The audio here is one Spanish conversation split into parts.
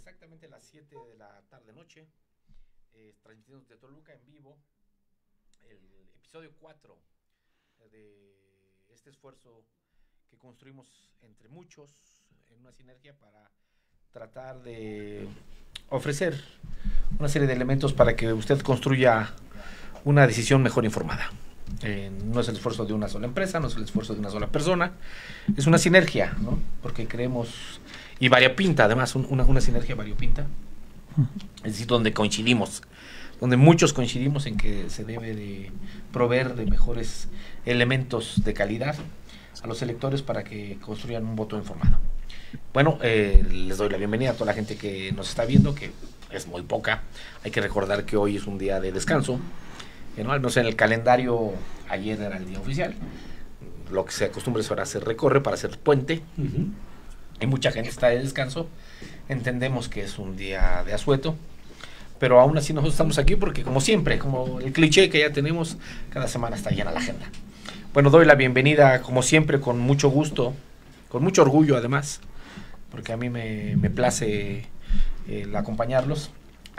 exactamente las 7 de la tarde-noche, transmitiendo desde Toluca en vivo el episodio 4 de este esfuerzo que construimos entre muchos en una sinergia para tratar de ofrecer una serie de elementos para que usted construya una decisión mejor informada. No es el esfuerzo de una sola empresa, no es el esfuerzo de una sola persona, es una sinergia, ¿no? Porque creemos, y variopinta además, una sinergia variopinta, es decir, donde coincidimos, donde muchos coincidimos en que se debe de proveer de mejores elementos de calidad a los electores para que construyan un voto informado. Bueno, les doy la bienvenida a toda la gente que nos está viendo, que es muy poca. Hay que recordar que hoy es un día de descanso, ¿no? Al menos en el calendario ayer era el día oficial. Lo que se acostumbra es ahora hacer recorre para hacer puente. Y mucha gente está de descanso. Entendemos que es un día de asueto, pero aún así nosotros estamos aquí porque, como siempre, como el cliché que ya tenemos, cada semana está llena la agenda. Bueno, doy la bienvenida, como siempre, con mucho gusto, con mucho orgullo además, porque a mí me place el acompañarlos,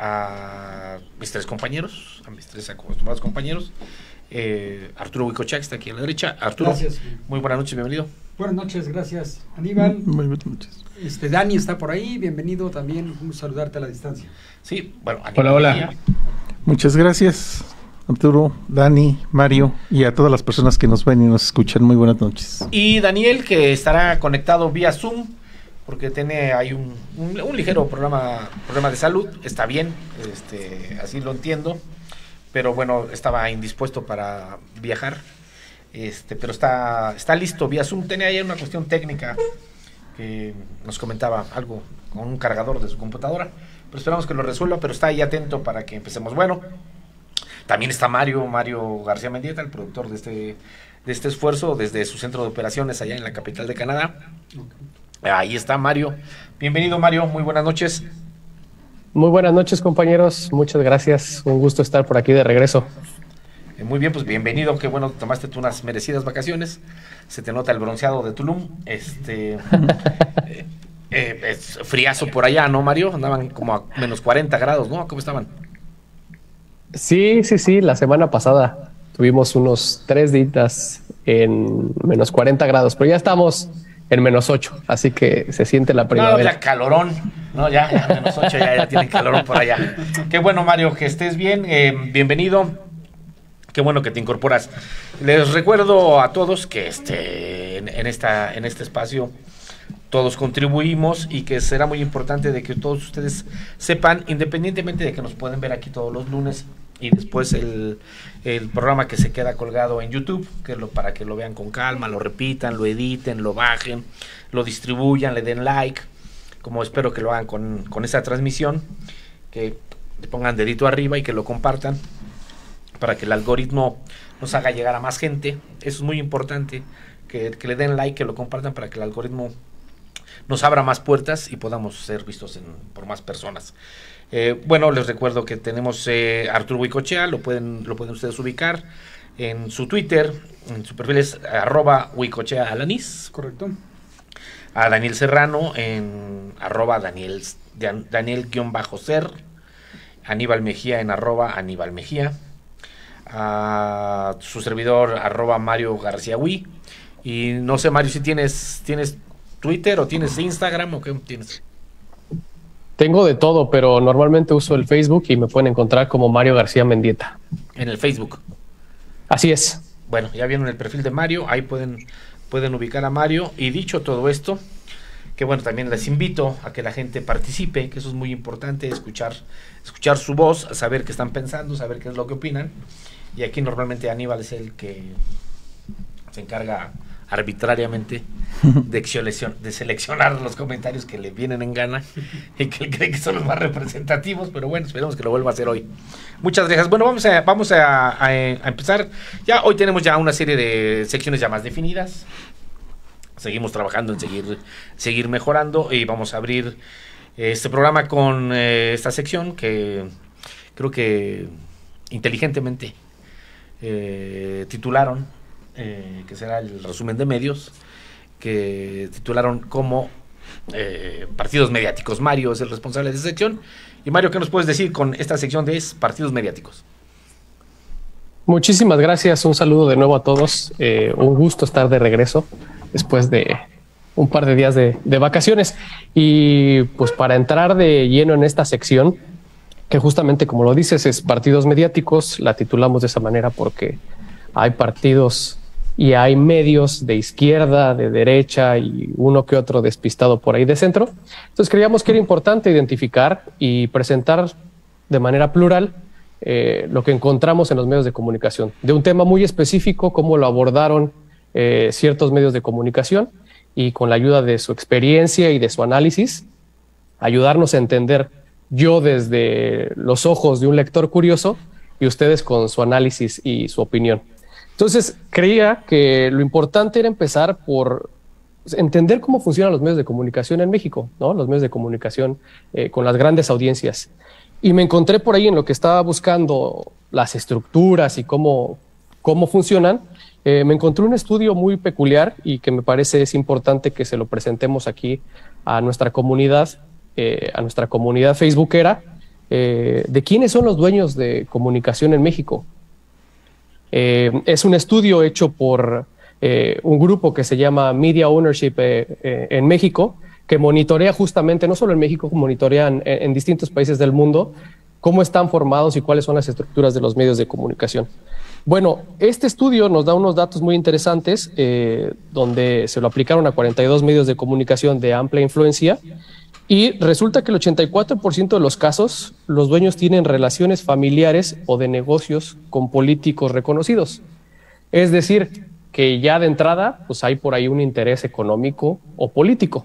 a mis tres compañeros, a mis tres acostumbrados compañeros. Arturo Huicochea, que está aquí a la derecha. Arturo, gracias. Muy buenas noches, bienvenido. Buenas noches, gracias, Aníbal. Muy buenas noches. Dani está por ahí, bienvenido también, saludarte a la distancia. Sí, bueno, Aníbal. Hola. Muchas gracias, Arturo, Dani, Mario y a todas las personas que nos ven y nos escuchan. Muy buenas noches. Y Daniel, que estará conectado vía Zoom, porque hay un ligero problema de salud. Está bien, así lo entiendo, pero bueno, estaba indispuesto para viajar, pero está listo vía Zoom. Tenía ahí una cuestión técnica que nos comentaba algo con un cargador de su computadora, pero esperamos que lo resuelva, pero está ahí atento para que empecemos. Bueno, también está Mario García Mendieta, el productor de este esfuerzo, desde su centro de operaciones allá en la capital de Canadá. Ahí está Mario. Bienvenido, Mario, muy buenas noches. Muy buenas noches, compañeros, muchas gracias, un gusto estar por aquí de regreso. Muy bien, pues bienvenido, qué bueno, tomaste tú unas merecidas vacaciones, se te nota el bronceado de Tulum, es friazo por allá, ¿no, Mario? Andaban como a menos 40 grados, ¿no? ¿Cómo estaban? Sí, la semana pasada tuvimos unos 3 días en menos 40 grados, pero ya estamos en menos 8, así que se siente la primavera. No, ya calorón, no, ya menos 8, ya tienen calorón por allá. Qué bueno, Mario, que estés bien, bienvenido. Qué bueno que te incorporas. Les recuerdo a todos que en este espacio todos contribuimos y que será muy importante de que todos ustedes sepan, independientemente de que nos pueden ver aquí todos los lunes y después el programa que se queda colgado en YouTube, para que lo vean con calma, lo repitan, lo editen, lo bajen, lo distribuyan, le den like, como espero que lo hagan con esa transmisión, que le pongan dedito arriba y que lo compartan, para que el algoritmo nos haga llegar a más gente. Eso es muy importante, que le den like, que lo compartan, para que el algoritmo nos abra más puertas y podamos ser vistos por más personas. Bueno, les recuerdo que tenemos Arturo Huicochea, lo pueden ustedes ubicar en su Twitter, en su perfil es @huicocheaalanis. Correcto. A Daniel Serrano en @Daniel_ser, Aníbal Mejía en @Aníbal Mejía, a su servidor @Mario García Hui. Y no sé, Mario, si tienes Twitter o tienes Instagram o qué tienes. Tengo de todo, pero normalmente uso el Facebook y me pueden encontrar como Mario García Mendieta. En el Facebook. Así es. Bueno, ya vieron el perfil de Mario, ahí pueden ubicar a Mario. Y dicho todo esto, que bueno, también les invito a que la gente participe, que eso es muy importante, escuchar su voz, saber qué están pensando, saber qué es lo que opinan. Y aquí normalmente Aníbal es el que se encarga arbitrariamente de seleccionar los comentarios que le vienen en gana y que él cree que son los más representativos, pero bueno, esperemos que lo vuelva a hacer hoy. Muchas gracias. Bueno, vamos a empezar. Ya hoy tenemos ya una serie de secciones ya más definidas. Seguimos trabajando en seguir mejorando, y vamos a abrir este programa con esta sección que creo que inteligentemente titularon, que será el resumen de medios, que titularon como partidos mediáticos. Mario es el responsable de esa sección. Y Mario, ¿qué nos puedes decir con esta sección de partidos mediáticos? Muchísimas gracias, un saludo de nuevo a todos, un gusto estar de regreso después de un par de días de vacaciones. Y pues para entrar de lleno en esta sección, que justamente como lo dices es partidos mediáticos, la titulamos de esa manera porque hay partidos y hay medios de izquierda, de derecha y uno que otro despistado por ahí de centro. Entonces creíamos que era importante identificar y presentar de manera plural lo que encontramos en los medios de comunicación, de un tema muy específico, cómo lo abordaron ciertos medios de comunicación y con la ayuda de su experiencia y de su análisis, ayudarnos a entender yo desde los ojos de un lector curioso y ustedes con su análisis y su opinión. Entonces, creía que lo importante era empezar por entender cómo funcionan los medios de comunicación en México, ¿no? Los medios de comunicación con las grandes audiencias. Y me encontré por ahí en lo que estaba buscando las estructuras y cómo funcionan. Me encontré un estudio muy peculiar y que me parece es importante que se lo presentemos aquí a nuestra comunidad facebookera, de quiénes son los dueños de comunicación en México. Es un estudio hecho por un grupo que se llama Media Ownership en México, que monitorea justamente, no solo en México, monitorean en distintos países del mundo cómo están formados y cuáles son las estructuras de los medios de comunicación. Bueno, este estudio nos da unos datos muy interesantes, donde se lo aplicaron a 42 medios de comunicación de amplia influencia, y resulta que el 84% de los casos, los dueños tienen relaciones familiares o de negocios con políticos reconocidos. Es decir, que ya de entrada, pues hay por ahí un interés económico o político.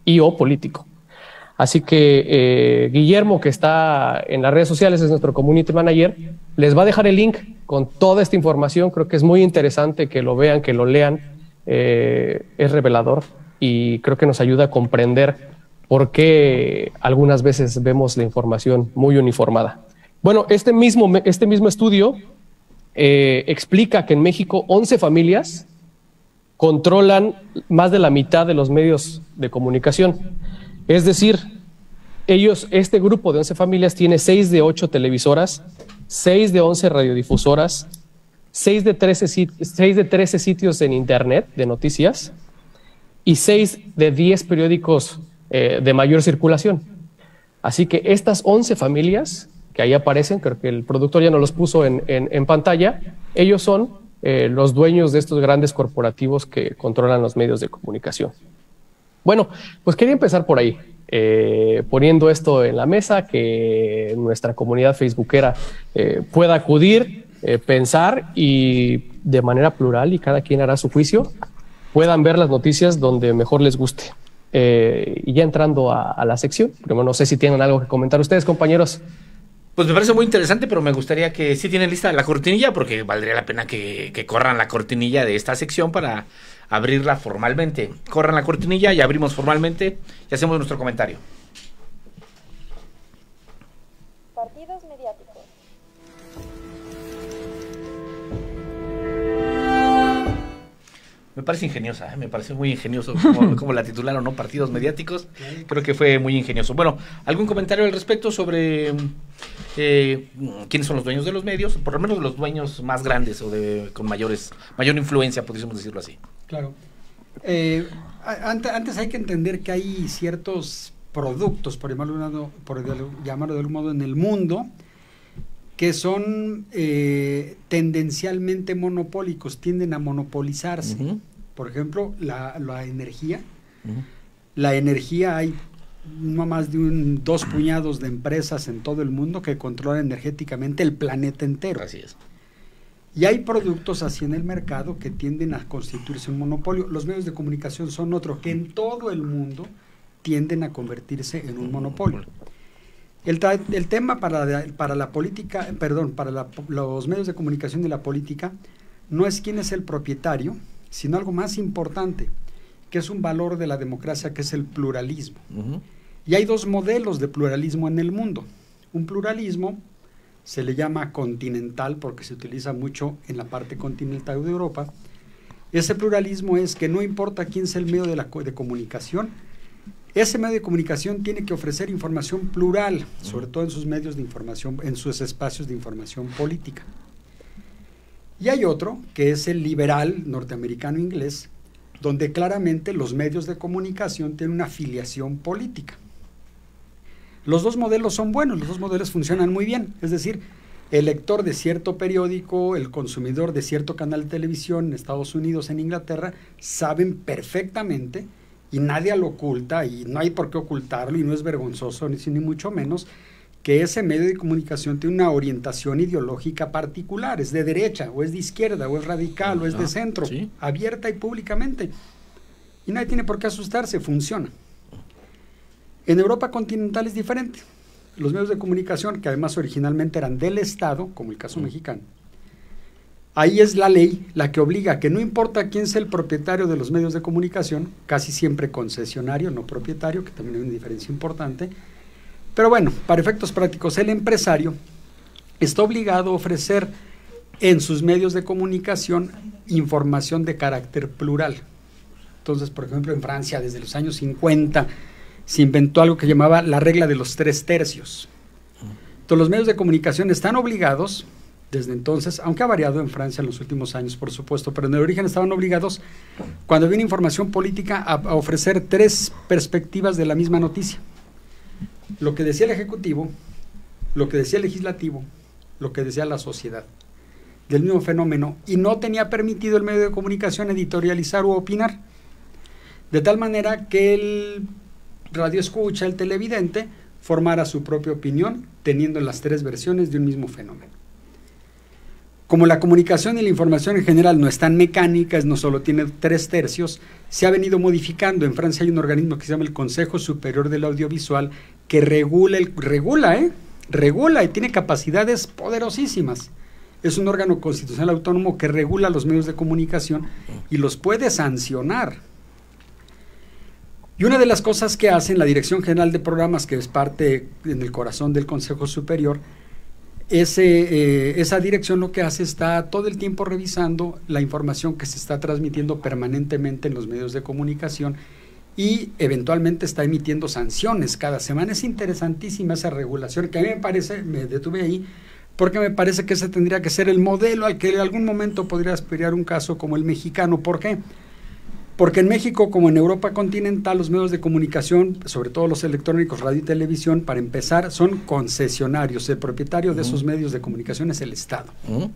Así que Guillermo, que está en las redes sociales, es nuestro community manager, les va a dejar el link con toda esta información. Creo que es muy interesante que lo vean, que lo lean. Es revelador y creo que nos ayuda a comprender por qué algunas veces vemos la información muy uniformada. Bueno, este mismo estudio explica que en México 11 familias controlan más de la mitad de los medios de comunicación. Es decir, este grupo de 11 familias tiene 6 de 8 televisoras, 6 de 11 radiodifusoras, 6 de 13 sitios en internet de noticias y 6 de 10 periódicos de mayor circulación. Así que estas 11 familias que ahí aparecen, creo que el productor ya nos los puso en pantalla, ellos son los dueños de estos grandes corporativos que controlan los medios de comunicación. Bueno, pues quería empezar por ahí, poniendo esto en la mesa, que nuestra comunidad facebookera pueda acudir, pensar y de manera plural, y cada quien hará su juicio, puedan ver las noticias donde mejor les guste. Y ya entrando a la sección, pero no sé si tienen algo que comentar ustedes, compañeros. Pues me parece muy interesante, pero me gustaría que sí tienen lista la cortinilla, porque valdría la pena que corran la cortinilla de esta sección para abrirla formalmente. Corran la cortinilla y abrimos formalmente y hacemos nuestro comentario. Partidos mediáticos. Me parece ingeniosa, me parece muy ingenioso como la titularon, ¿no? Partidos mediáticos. Creo que fue muy ingenioso. Bueno, ¿algún comentario al respecto sobre quiénes son los dueños de los medios? Por lo menos los dueños más grandes o con mayor influencia, podríamos decirlo así. Claro. Antes hay que entender que hay ciertos productos, por llamarlo de algún modo, en el mundo, que son tendencialmente monopólicos, tienden a monopolizarse. Uh-huh. Por ejemplo, la energía. Uh-huh. La energía, hay no más de 2 puñados de empresas en todo el mundo que controlan energéticamente el planeta entero. Así es. Y hay productos así en el mercado que tienden a constituirse un monopolio. Los medios de comunicación son otro, que en todo el mundo tienden a convertirse en un monopolio. El tema para la política, para los medios de comunicación y la política, no es quién es el propietario, sino algo más importante, que es un valor de la democracia, que es el pluralismo. Uh-huh. Y hay 2 modelos de pluralismo en el mundo. Un pluralismo se le llama continental, porque se utiliza mucho en la parte continental de Europa. Ese pluralismo es que no importa quién es el medio de comunicación, Ese medio de comunicación tiene que ofrecer información plural, sobre todo en sus medios de información, en sus espacios de información política. Y hay otro, que es el liberal norteamericano-inglés, donde claramente los medios de comunicación tienen una afiliación política. Los dos modelos son buenos, los dos modelos funcionan muy bien, es decir, el lector de cierto periódico, el consumidor de cierto canal de televisión en Estados Unidos, en Inglaterra, saben perfectamente, y nadie lo oculta, y no hay por qué ocultarlo, y no es vergonzoso, ni mucho menos, que ese medio de comunicación tiene una orientación ideológica particular, es de derecha, o es de izquierda, o es radical, o es de centro, ¿sí? Abierta y públicamente. Y nadie tiene por qué asustarse, funciona. En Europa continental es diferente. Los medios de comunicación, que además originalmente eran del Estado, como el caso mexicano, ahí es la ley la que obliga a que no importa quién sea el propietario de los medios de comunicación, casi siempre concesionario, no propietario, que también hay una diferencia importante, pero bueno, para efectos prácticos, el empresario está obligado a ofrecer en sus medios de comunicación información de carácter plural. Entonces, por ejemplo, en Francia, desde los años 50, se inventó algo que llamaba la regla de los 3 tercios. Entonces, los medios de comunicación están obligados, desde entonces, aunque ha variado en Francia en los últimos años, por supuesto, pero en el origen estaban obligados, cuando viene información política, a ofrecer 3 perspectivas de la misma noticia. Lo que decía el Ejecutivo, lo que decía el Legislativo, lo que decía la sociedad, del mismo fenómeno, y no tenía permitido el medio de comunicación editorializar u opinar, de tal manera que el radioescucha, el televidente, formara su propia opinión, teniendo las 3 versiones de un mismo fenómeno. Como la comunicación y la información en general no están mecánicas, no solo tiene 3 tercios, se ha venido modificando. En Francia hay un organismo que se llama el Consejo Superior del Audiovisual, que regula y tiene capacidades poderosísimas. Es un órgano constitucional autónomo que regula los medios de comunicación y los puede sancionar. Y una de las cosas que hacen la Dirección General de Programas, que es parte en el corazón del Consejo Superior, esa dirección lo que hace está todo el tiempo revisando la información que se está transmitiendo permanentemente en los medios de comunicación y eventualmente está emitiendo sanciones cada semana. Es interesantísima esa regulación, que a mí me parece, me detuve ahí, porque me parece que ese tendría que ser el modelo al que en algún momento podría aspirar un caso como el mexicano. ¿Por qué? Porque en México, como en Europa continental, los medios de comunicación, sobre todo los electrónicos, radio y televisión, para empezar, son concesionarios. El propietario de esos medios de comunicación es el Estado.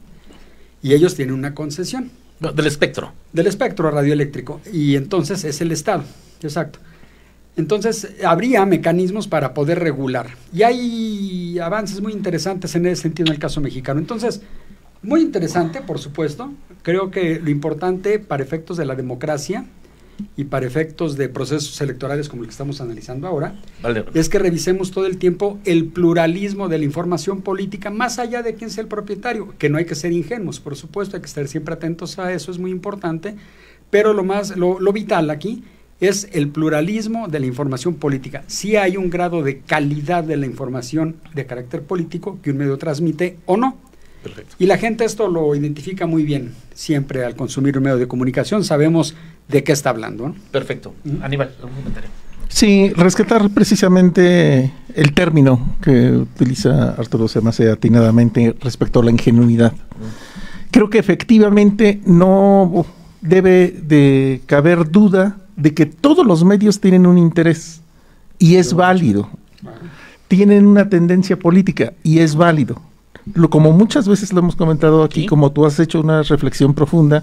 Y ellos tienen una concesión. No, del espectro. Del espectro radioeléctrico. Y entonces es el Estado. Exacto. Entonces, habría mecanismos para poder regular. Y hay avances muy interesantes en ese sentido en el caso mexicano. Entonces, muy interesante, por supuesto. Creo que lo importante para efectos de la democracia y para efectos de procesos electorales como el que estamos analizando ahora, es que revisemos todo el tiempo el pluralismo de la información política, más allá de quién sea el propietario, que no hay que ser ingenuos, por supuesto, hay que estar siempre atentos a eso, es muy importante, pero lo vital aquí es el pluralismo de la información política. Sí hay un grado de calidad de la información de carácter político que un medio transmite o no. Perfecto. Y la gente esto lo identifica muy bien. Siempre al consumir un medio de comunicación sabemos de qué está hablando, ¿no? Perfecto. Aníbal, ¿algún comentario? Sí, rescatar precisamente el término que utiliza Arturo Semase atinadamente respecto a la ingenuidad. Creo que efectivamente no debe de caber duda de que todos los medios tienen un interés y es válido. Tienen una tendencia política y es válido. Como muchas veces lo hemos comentado aquí, ¿sí? Como tú has hecho una reflexión profunda,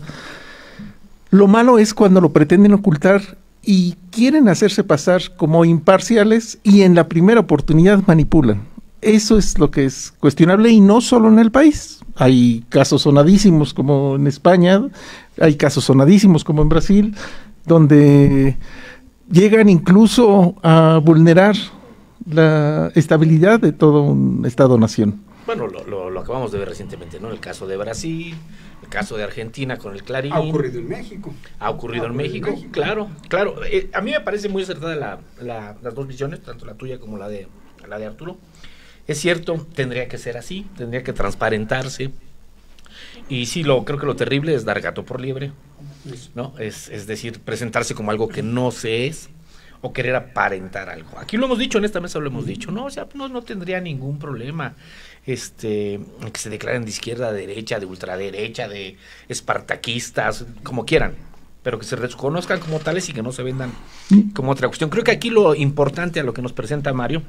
lo malo es cuando lo pretenden ocultar y quieren hacerse pasar como imparciales y en la primera oportunidad manipulan. Eso es lo que es cuestionable y no solo en el país. Hay casos sonadísimos como en España, hay casos sonadísimos como en Brasil, donde llegan incluso a vulnerar la estabilidad de todo un Estado-nación. Bueno, lo acabamos de ver recientemente, ¿no? El caso de Brasil, el caso de Argentina con el Clarín. Ha ocurrido en México. Ha ocurrido en México, claro. A mí me parece muy acertada las dos visiones, tanto la tuya como la de Arturo. Es cierto, tendría que ser así, tendría que transparentarse. Y sí, creo que lo terrible es dar gato por liebre, ¿no? Es decir, presentarse como algo que no se es, o querer aparentar algo. Aquí lo hemos dicho, en esta mesa lo hemos dicho, no, o sea, no tendría ningún problema que se declaren de izquierda, de derecha, de ultraderecha, de espartaquistas, como quieran, pero que se reconozcan como tales y que no se vendan como otra cuestión. Creo que aquí lo importante a lo que nos presenta Mario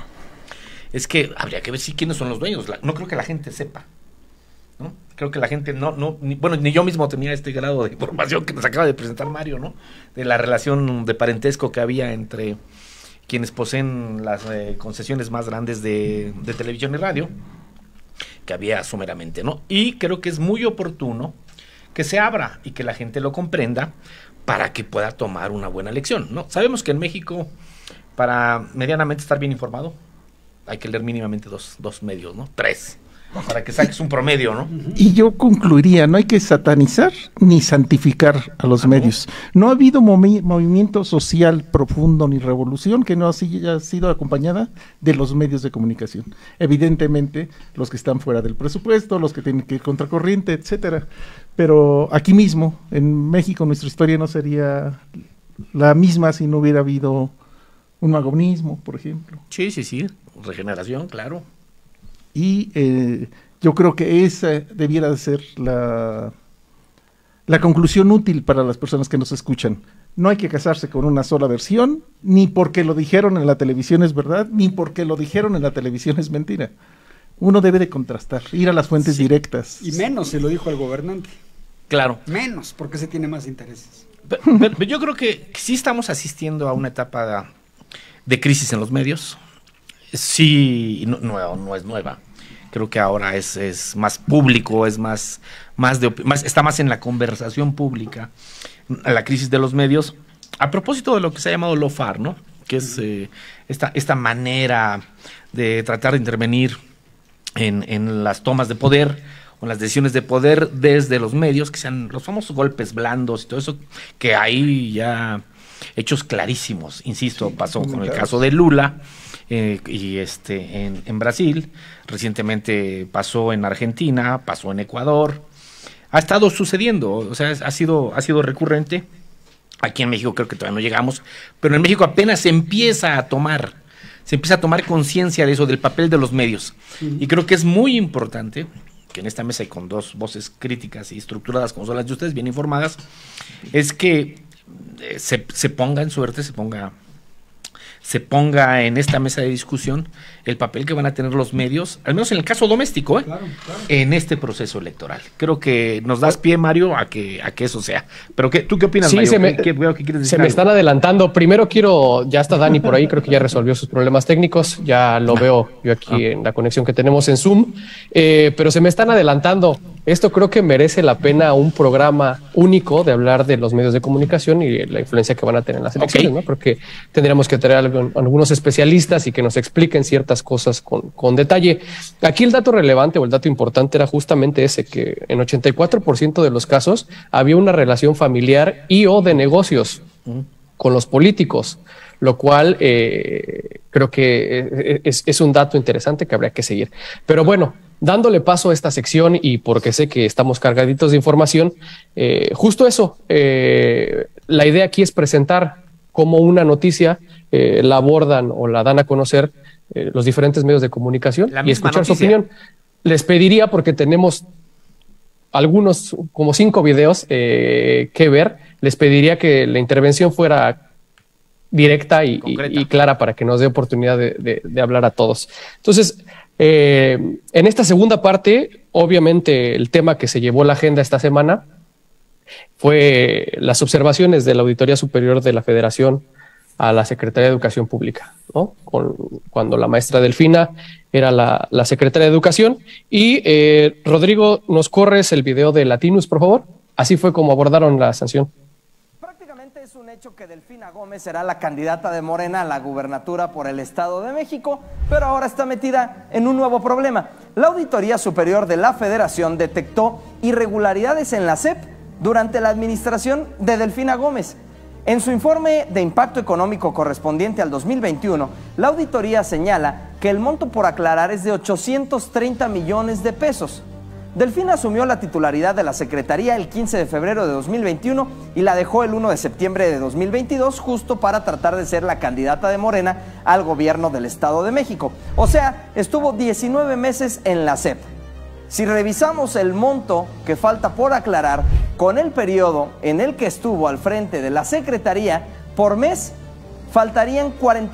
es que habría que ver quiénes son los dueños. No creo que la gente sepa, ¿no? Creo que la gente ni yo mismo tenía este grado de información que nos acaba de presentar Mario, ¿no? De la relación de parentesco que había entre quienes poseen las concesiones más grandes de televisión y radio, que había someramente, ¿no? Y creo que es muy oportuno que se abra y que la gente lo comprenda para que pueda tomar una buena elección, ¿no? Sabemos que en México, para medianamente estar bien informado, hay que leer mínimamente dos medios, ¿no? 3, para que saques un promedio, ¿no? Y yo concluiría, no hay que satanizar ni santificar a los medios. No ha habido movimiento social profundo ni revolución que no haya sido acompañada de los medios de comunicación. Evidentemente, los que están fuera del presupuesto, los que tienen que ir contracorriente, etcétera. Pero aquí mismo, en México, nuestra historia no sería la misma si no hubiera habido un magonismo, por ejemplo. Sí, regeneración, claro. Y yo creo que esa debiera de ser la conclusión útil para las personas que nos escuchan. No hay que casarse con una sola versión, ni porque lo dijeron en la televisión es verdad, ni porque lo dijeron en la televisión es mentira. Uno debe de contrastar, ir a las fuentes directas. Y menos se lo dijo el gobernante. Claro. Menos, porque se tiene más intereses. Pero yo creo que sí estamos asistiendo a una etapa de crisis en los medios. Sí, no es nueva. Creo que ahora es más público, es está más en la conversación pública, la crisis de los medios. A propósito de lo que se ha llamado lawfare, ¿no? Que es esta manera de tratar de intervenir en las tomas de poder o en las decisiones de poder desde los medios, que sean los famosos golpes blandos y todo eso, que hay ya hechos clarísimos. Insisto, pasó con el caso de Lula. Y en Brasil, recientemente pasó en Argentina, pasó en Ecuador, ha estado sucediendo, o sea, ha sido recurrente. Aquí en México creo que todavía no llegamos, pero en México apenas se empieza a tomar conciencia de eso, del papel de los medios. Y creo que es muy importante que en esta mesa, y con dos voces críticas y estructuradas como son las de ustedes, bien informadas, es que se ponga en suerte, se ponga en esta mesa de discusión el papel que van a tener los medios, al menos en el caso doméstico, Claro. en este proceso electoral. Creo que nos das pie, Mario, a que eso sea. Pero ¿tú qué opinas, Sí, Mario? veo ¿Qué quieres decir? se me están adelantando. Primero ya está Dani por ahí, creo que ya resolvió sus problemas técnicos, ya lo veo yo aquí en la conexión que tenemos en Zoom, pero se me están adelantando. Esto creo que merece la pena un programa único de hablar de los medios de comunicación y la influencia que van a tener en las elecciones, ¿no? Creo que tendríamos que tener algunos especialistas y que nos expliquen ciertas cosas con detalle. Aquí el dato relevante o el dato importante era justamente ese, que en 84% de los casos había una relación familiar y o de negocios con los políticos, lo cual creo que es un dato interesante que habría que seguir. Pero bueno, dándole paso a esta sección y porque sé que estamos cargaditos de información, justo eso, la idea aquí es presentar cómo una noticia la abordan o la dan a conocer los diferentes medios de comunicación y escuchar su opinión. Les pediría, porque tenemos algunos, como 5 videos que ver, les pediría que la intervención fuera directa y clara para que nos dé oportunidad de hablar a todos. Entonces, en esta segunda parte, obviamente el tema que se llevó la agenda esta semana fue las observaciones de la Auditoría Superior de la Federación a la Secretaría de Educación Pública, ¿no? Cuando la maestra Delfina era la secretaria de Educación. Y Rodrigo, ¿nos corres el video de Latinus, por favor? Así fue como abordaron la sanción. Prácticamente es un hecho que Delfina Gómez será la candidata de Morena a la gubernatura por el Estado de México, pero ahora está metida en un nuevo problema. La Auditoría Superior de la Federación detectó irregularidades en la SEP durante la administración de Delfina Gómez. En su informe de impacto económico correspondiente al 2021, la auditoría señala que el monto por aclarar es de 830 millones de pesos. Delfina asumió la titularidad de la Secretaría el 15 de febrero de 2021 y la dejó el 1 de septiembre de 2022, justo para tratar de ser la candidata de Morena al gobierno del Estado de México. O sea, estuvo 19 meses en la SEP. Si revisamos el monto que falta por aclarar con el periodo en el que estuvo al frente de la Secretaría, por mes faltarían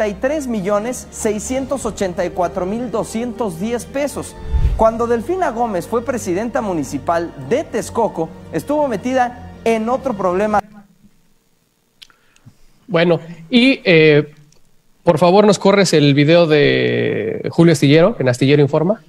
43,684,210 pesos. Cuando Delfina Gómez fue presidenta municipal de Texcoco, estuvo metida en otro problema. Bueno, y por favor nos corres el video de Julio Astillero, en Astillero Informa.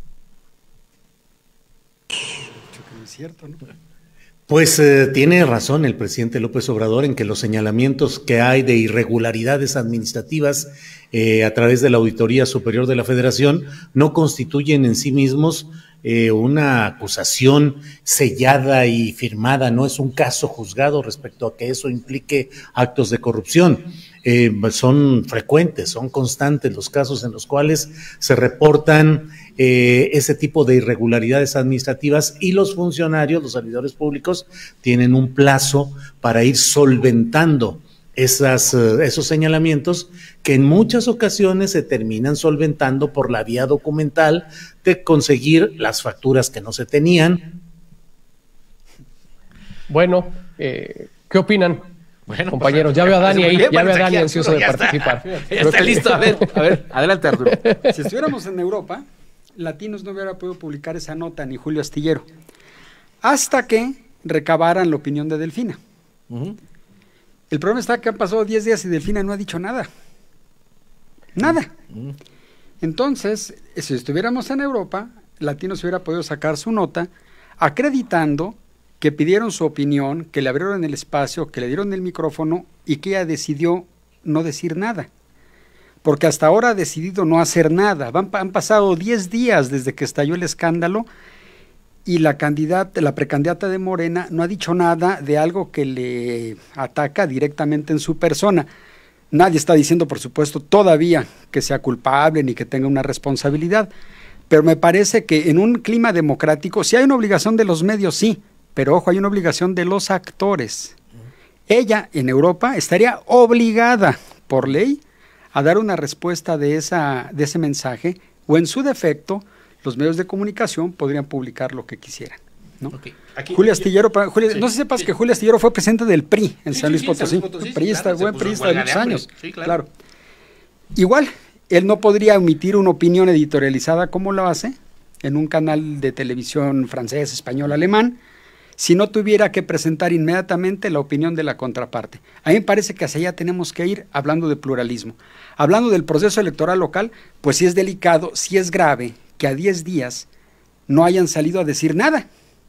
No es cierto, ¿no? Pues tiene razón el presidente López Obrador en que los señalamientos que hay de irregularidades administrativas a través de la Auditoría Superior de la Federación no constituyen en sí mismos una acusación sellada y firmada, no es un caso juzgado respecto a que eso implique actos de corrupción. Son frecuentes, son constantes los casos en los cuales se reportan ese tipo de irregularidades administrativas y los funcionarios, los servidores públicos, tienen un plazo para ir solventando esos señalamientos que en muchas ocasiones se terminan solventando por la vía documental de conseguir las facturas que no se tenían. Bueno, ¿qué opinan? Bueno, compañeros, pues, ya veo a Dani ahí, ya veo a Dani aquí, ansioso Arturo, de ya participar. Ya está listo, a ver, adelante Arturo. Si estuviéramos en Europa, Latinos no hubiera podido publicar esa nota, ni Julio Astillero, hasta que recabaran la opinión de Delfina. El problema está que han pasado 10 días y Delfina no ha dicho nada. Nada. Entonces, si estuviéramos en Europa, Latinos hubiera podido sacar su nota acreditando que pidieron su opinión, que le abrieron el espacio, que le dieron el micrófono y que ella decidió no decir nada. Porque hasta ahora ha decidido no hacer nada. Han pasado 10 días desde que estalló el escándalo y la precandidata de Morena no ha dicho nada de algo que le ataca directamente en su persona. Nadie está diciendo, por supuesto, todavía que sea culpable ni que tenga una responsabilidad, pero me parece que en un clima democrático, si hay una obligación de los medios, sí, pero ojo, hay una obligación de los actores. Ella, en Europa, estaría obligada por ley a dar una respuesta de ese mensaje, o en su defecto, los medios de comunicación podrían publicar lo que quisieran, ¿no? Okay. Julio Astillero, sí, no sé si sepas que Julio Astillero fue presidente del PRI en San Luis Potosí, priista, buen priista de muchos años. Sí, claro. Igual, él no podría emitir una opinión editorializada como lo hace en un canal de televisión francés, español, alemán, si no tuviera que presentar inmediatamente la opinión de la contraparte. A mí me parece que hacia allá tenemos que ir hablando de pluralismo. Hablando del proceso electoral local, pues sí es delicado, sí es grave que a 10 días no hayan salido a decir nada.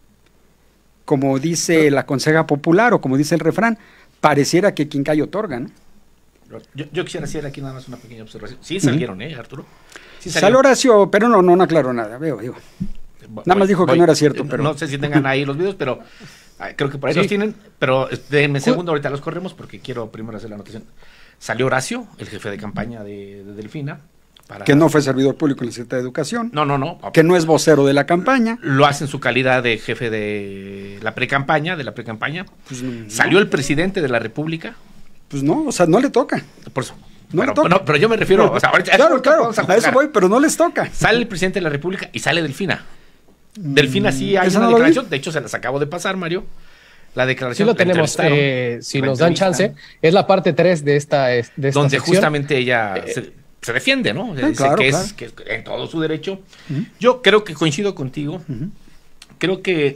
Como dice la conseja popular o como dice el refrán, pareciera que quien cae otorga, ¿no? Yo quisiera hacer aquí nada más una pequeña observación. Sí salieron, Arturo. Sí salió Horacio, pero no aclaró nada, digo. Nada más dijo que no era cierto, pero... No sé si tengan ahí los videos, pero creo que por ahí los tienen, pero déjenme un segundo, ahorita los corremos porque quiero primero hacer la anotación. Salió Horacio, el jefe de campaña de Delfina. Que no fue servidor público en la Secretaría de Educación. No. Que no es vocero de la campaña. Lo hace en su calidad de jefe de la precampaña, Pues salió el presidente de la República. Pues no, o sea, no le toca. Por eso. Pero yo me refiero, o sea, ahorita, claro, a eso voy, pero no les toca. Sale el presidente de la República y sale Delfina. Delfina sí hay una declaración, de hecho se las acabo de pasar, Mario. La declaración. Sí lo tenemos, si nos dan chance, es la parte 3 de esta donde sección. Justamente ella se defiende, ¿no? Dice claro, que es en todo su derecho. Yo creo que coincido contigo. Creo que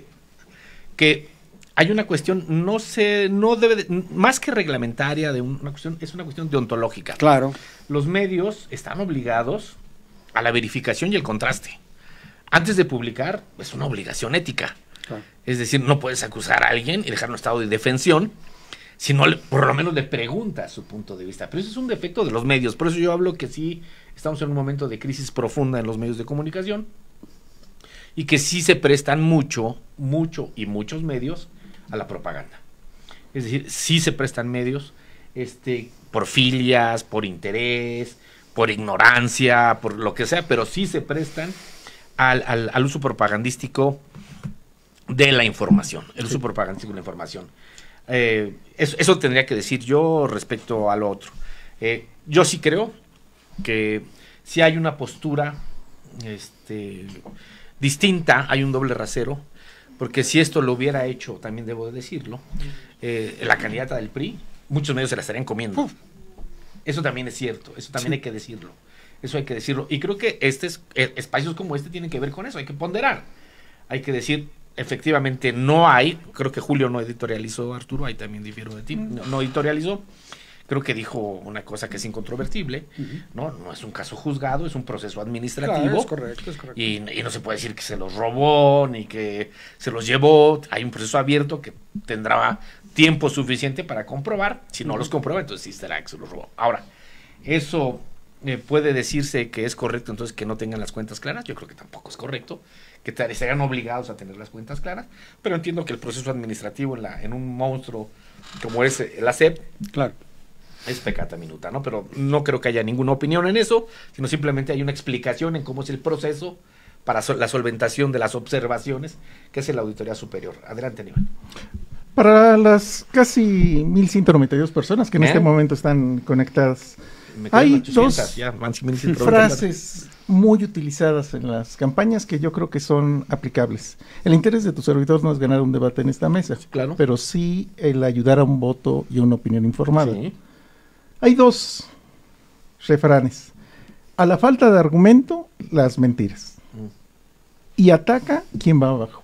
hay una cuestión, no debe, más que reglamentaria, es una cuestión deontológica. Claro. Los medios están obligados a la verificación y el contraste. Antes de publicar, es una obligación ética. Claro. Es decir, no puedes acusar a alguien y dejarlo en estado de indefensión, sino por lo menos le preguntas su punto de vista. Pero eso es un defecto de los medios. Por eso yo hablo que sí estamos en un momento de crisis profunda en los medios de comunicación y que sí se prestan mucho y muchos medios a la propaganda. Es decir, sí se prestan medios por filias, por interés, por ignorancia, por lo que sea, pero sí se prestan al uso propagandístico de la información, el uso propagandístico de la información. Eso tendría que decir yo respecto a lo otro. Yo sí creo que si hay una postura distinta, hay un doble rasero, porque si esto lo hubiera hecho, también debo de decirlo, la candidata del PRI, muchos medios se la estarían comiendo. Eso también es cierto, eso también hay que decirlo. Eso hay que decirlo. Y creo que espacios como este tienen que ver con eso, hay que ponderar. Hay que decir, efectivamente, no hay, creo que Julio no editorializó, Arturo, ahí también difiero de ti, no editorializó. Creo que dijo una cosa que es incontrovertible, ¿no? No es un caso juzgado, es un proceso administrativo. Claro, es correcto. Y no se puede decir que se los robó, ni que se los llevó. Hay un proceso abierto que tendrá tiempo suficiente para comprobar. Si no los comprueba, entonces sí será que se los robó. Ahora, eso puede decirse que es correcto, entonces que no tengan las cuentas claras. Yo creo que tampoco es correcto, que sean obligados a tener las cuentas claras. Pero entiendo que el proceso administrativo en un monstruo como es la SEP, claro, es pecata minuta, ¿no? Pero no creo que haya ninguna opinión en eso, sino simplemente hay una explicación en cómo es el proceso para la solventación de las observaciones que hace la Auditoría Superior. Adelante, Aníbal. Para las casi 1.192 personas que en este momento están conectadas, hay 800, ya van frases muy utilizadas en las campañas que yo creo que son aplicables. El interés de tu servidor no es ganar un debate en esta mesa, claro, pero sí el ayudar a un voto y a una opinión informada. Sí. Hay 2 refranes. A la falta de argumento, las mentiras. Y ataca quien va abajo.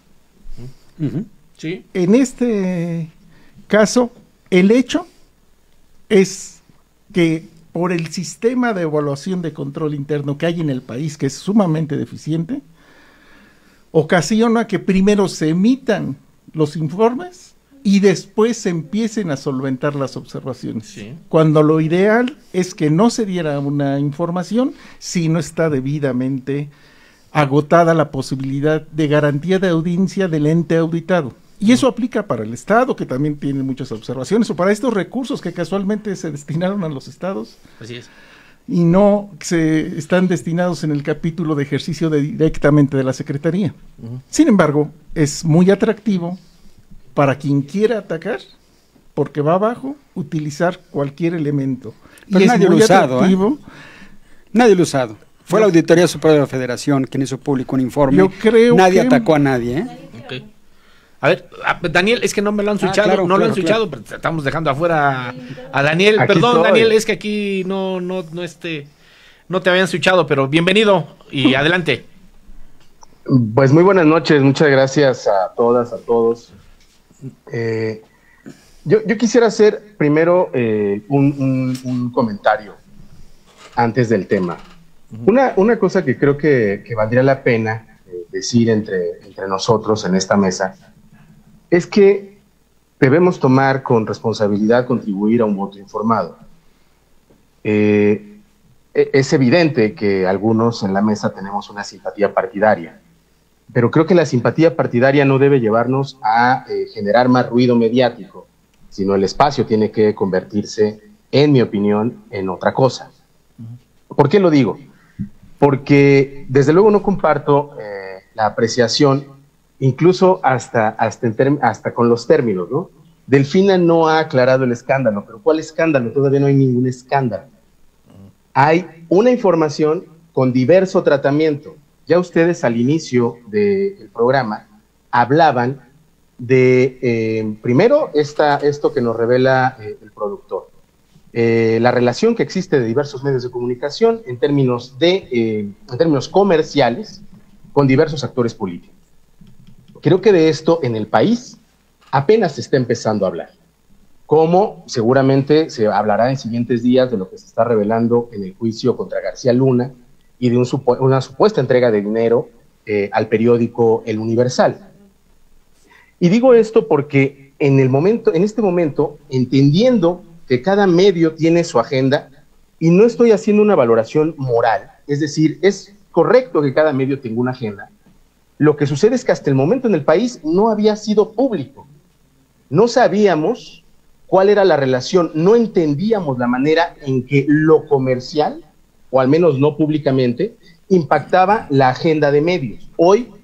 Sí. En este caso, el hecho es que por el sistema de evaluación de control interno que hay en el país, que es sumamente deficiente, ocasiona que primero se emitan los informes y después se empiecen a solventar las observaciones. Sí. Cuando lo ideal es que no se diera una información si no está debidamente agotada la posibilidad de garantía de audiencia del ente auditado. Y eso aplica para el Estado, que también tiene muchas observaciones, o para estos recursos que casualmente se destinaron a los estados. Así es. Y no se están destinados en el capítulo de ejercicio directamente de la Secretaría. Sin embargo, es muy atractivo para quien quiera atacar, porque va abajo, utilizar cualquier elemento. Pero y nadie es muy lo ha usado, atractivo. Nadie lo ha usado. Fue la Auditoría Superior de la Federación quien hizo público un informe. Yo creo nadie que atacó a nadie, Okay. A ver, Daniel, es que no me lo han switchado, claro, no lo han claro, switchado, pero estamos dejando afuera a Daniel. Aquí Perdón, estoy. Daniel, es que aquí no te habían switchado, pero bienvenido y adelante. Pues muy buenas noches, muchas gracias a todas, a todos. Yo quisiera hacer primero un comentario antes del tema. Una cosa que creo que valdría la pena decir entre nosotros en esta mesa es que debemos tomar con responsabilidad contribuir a un voto informado. Es evidente que algunos en la mesa tenemos una simpatía partidaria, pero creo que la simpatía partidaria no debe llevarnos a generar más ruido mediático, sino el espacio tiene que convertirse, en mi opinión, en otra cosa. ¿Por qué lo digo? Porque desde luego no comparto la apreciación, incluso hasta con los términos, ¿no? Delfina no ha aclarado el escándalo, pero ¿cuál escándalo? Todavía no hay ningún escándalo. Hay una información con diverso tratamiento. Ya ustedes al inicio del programa hablaban de, primero, esto que nos revela el productor. La relación que existe de diversos medios de comunicación en términos comerciales con diversos actores políticos. Creo que de esto en el país apenas se está empezando a hablar, como seguramente se hablará en siguientes días de lo que se está revelando en el juicio contra García Luna y de una supuesta entrega de dinero al periódico El Universal. Y digo esto porque en este momento, entendiendo que cada medio tiene su agenda, y no estoy haciendo una valoración moral, es decir, es correcto que cada medio tenga una agenda, lo que sucede es que hasta el momento en el país no había sido público. No sabíamos cuál era la relación, no entendíamos la manera en que lo comercial, o al menos no públicamente, impactaba la agenda de medios. Hoy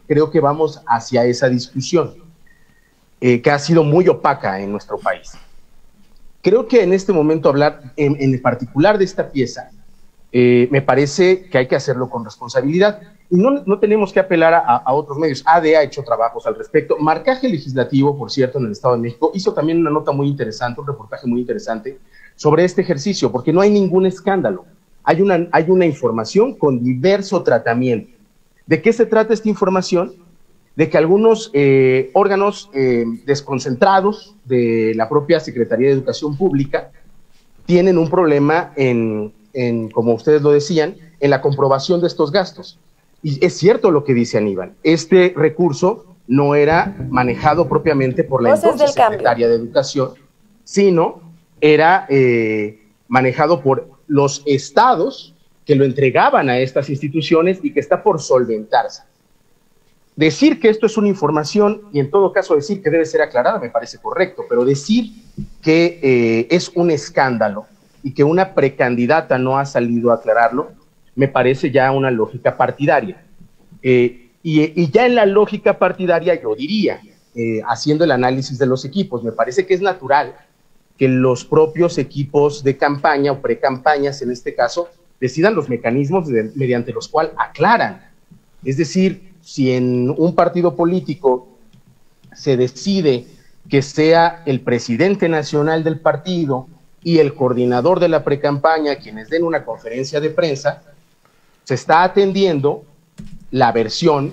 creo que vamos hacia esa discusión, que ha sido muy opaca en nuestro país. Creo que en este momento hablar en particular de esta pieza, me parece que hay que hacerlo con responsabilidad y no tenemos que apelar a otros medios. AD ha hecho trabajos al respecto. Marcaje Legislativo, por cierto, en el Estado de México, hizo también una nota muy interesante, un reportaje muy interesante sobre este ejercicio, porque no hay ningún escándalo. Hay una información con diverso tratamiento. ¿De qué se trata esta información? De que algunos órganos desconcentrados de la propia Secretaría de Educación Pública tienen un problema como ustedes lo decían, en la comprobación de estos gastos. Y es cierto lo que dice Aníbal, este recurso no era manejado propiamente por la entonces Secretaría de Educación, sino era manejado por los estados que lo entregaban a estas instituciones y que está por solventarse. Decir que esto es una información y en todo caso decir que debe ser aclarada me parece correcto, pero decir que es un escándalo y que una precandidata no ha salido a aclararlo, me parece ya una lógica partidaria. Y ya en la lógica partidaria yo diría, haciendo el análisis de los equipos, me parece que es natural que los propios equipos de campaña o precampañas, en este caso, decidan los mecanismos mediante los cuales aclaran. Es decir, si en un partido político se decide que sea el presidente nacional del partido y el coordinador de la precampaña quienes den una conferencia de prensa, se está atendiendo la versión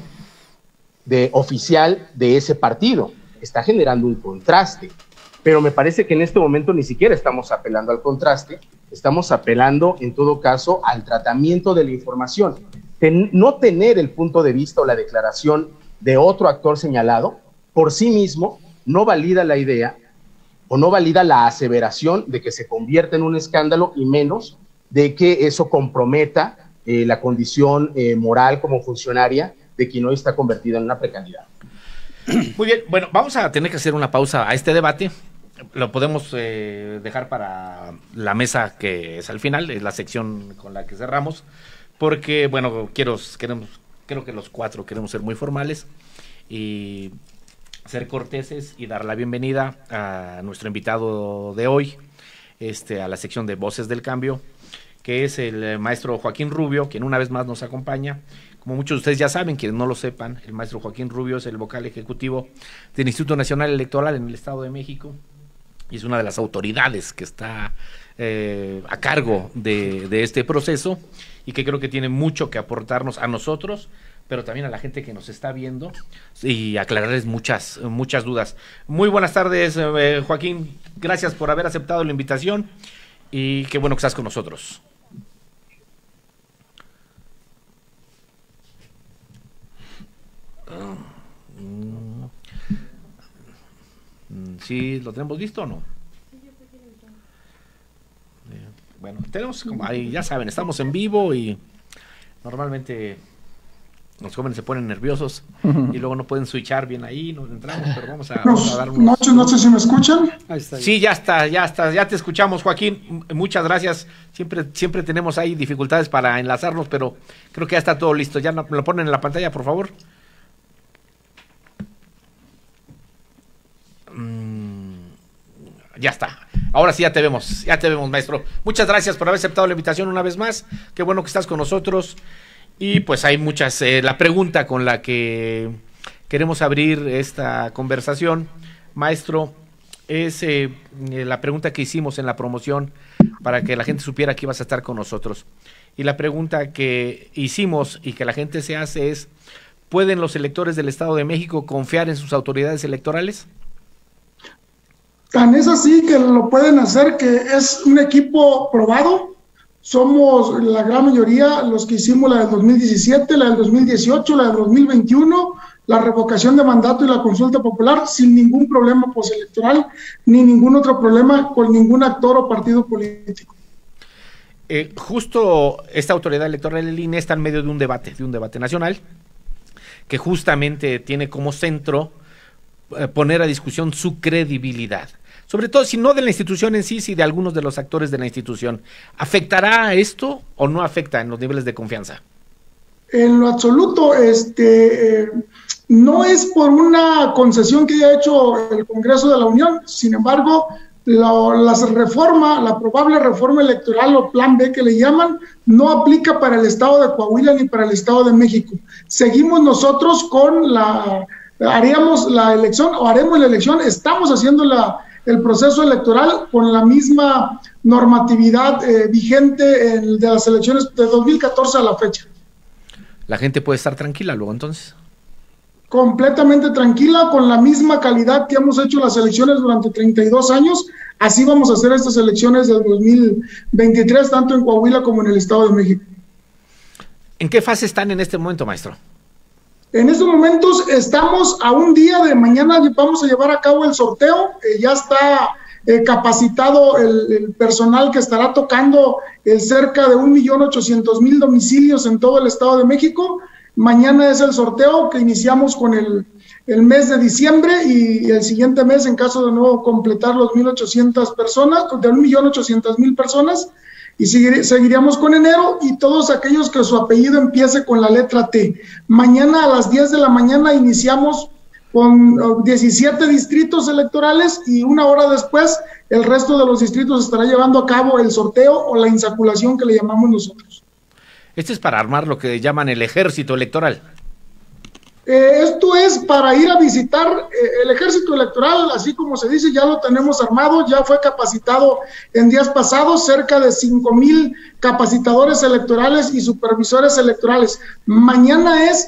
oficial de ese partido. Está generando un contraste, pero me parece que en este momento ni siquiera estamos apelando al contraste, estamos apelando en todo caso al tratamiento de la información. No tener el punto de vista o la declaración de otro actor señalado por sí mismo no valida la idea o no valida la aseveración de que se convierta en un escándalo y menos de que eso comprometa la condición moral como funcionaria de quien hoy está convertida en una precandidata. Muy bien, bueno, vamos a tener que hacer una pausa a este debate. Lo podemos dejar para la mesa que es al final, es la sección con la que cerramos, porque, bueno, creo que los cuatro queremos ser muy formales y ser corteses y dar la bienvenida a nuestro invitado de hoy, a la sección de Voces del Cambio, que es el maestro Joaquín Rubio, quien una vez más nos acompaña. Como muchos de ustedes ya saben, quienes no lo sepan, el maestro Joaquín Rubio es el vocal ejecutivo del Instituto Nacional Electoral en el Estado de México y es una de las autoridades que está a cargo de este proceso y que creo que tiene mucho que aportarnos a nosotros, pero también a la gente que nos está viendo y aclararles muchas dudas. Muy buenas tardes, Joaquín, gracias por haber aceptado la invitación y qué bueno que estás con nosotros. ¿Sí lo tenemos listo o no? Bueno, tenemos como ahí, ya saben, estamos en vivo y normalmente los jóvenes se ponen nerviosos y luego no pueden switchar bien ahí, nos entramos, pero vamos a dar unos... No sé si me escuchan. Ahí está. Sí, ya te escuchamos, Joaquín, muchas gracias. Siempre tenemos ahí dificultades para enlazarnos, pero creo que ya está todo listo. Ya me lo ponen en la pantalla, por favor. Ya está. Ahora sí ya te vemos, maestro. Muchas gracias por haber aceptado la invitación una vez más. Qué bueno que estás con nosotros. Y pues hay muchas, la pregunta con la que queremos abrir esta conversación, maestro, es la pregunta que hicimos en la promoción para que la gente supiera que ibas a estar con nosotros. Y la pregunta que hicimos y que la gente se hace es, ¿pueden los electores del Estado de México confiar en sus autoridades electorales? Tan es así que lo pueden hacer, que es un equipo probado. Somos la gran mayoría los que hicimos la del 2017, la del 2018, la del 2021, la revocación de mandato y la consulta popular sin ningún problema postelectoral, ni ningún otro problema con ningún actor o partido político. Justo esta autoridad electoral del INE está en medio de un debate nacional, que justamente tiene como centro poner a discusión su credibilidad. Sobre todo, si no de la institución en sí, si de algunos de los actores de la institución. ¿Afectará esto o no afecta en los niveles de confianza? En lo absoluto, no es por una concesión que haya hecho el Congreso de la Unión. Sin embargo, la probable reforma electoral o plan B que le llaman, no aplica para el estado de Coahuila ni para el estado de México. Seguimos nosotros haremos la elección, estamos haciendo el proceso electoral con la misma normatividad vigente de las elecciones de 2014 a la fecha. La gente puede estar tranquila luego entonces. Completamente tranquila, con la misma calidad que hemos hecho las elecciones durante 32 años, así vamos a hacer estas elecciones del 2023, tanto en Coahuila como en el Estado de México. ¿En qué fase están en este momento, maestro? En estos momentos estamos a un día de mañana, vamos a llevar a cabo el sorteo, ya está capacitado el personal que estará tocando cerca de 1.800.000 domicilios en todo el Estado de México. Mañana es el sorteo que iniciamos con el mes de diciembre y el siguiente mes, en caso de no completar los 1.800 personas, de 1.800.000 personas, y seguiríamos con enero y todos aquellos que su apellido empiece con la letra T. Mañana a las 10 de la mañana iniciamos con 17 distritos electorales y una hora después el resto de los distritos estará llevando a cabo el sorteo o la insaculación que le llamamos nosotros. Este es para armar lo que llaman el ejército electoral. Esto es para ir a visitar el ejército electoral, así como se dice, ya lo tenemos armado, ya fue capacitado en días pasados, cerca de 5,000 capacitadores electorales y supervisores electorales. Mañana es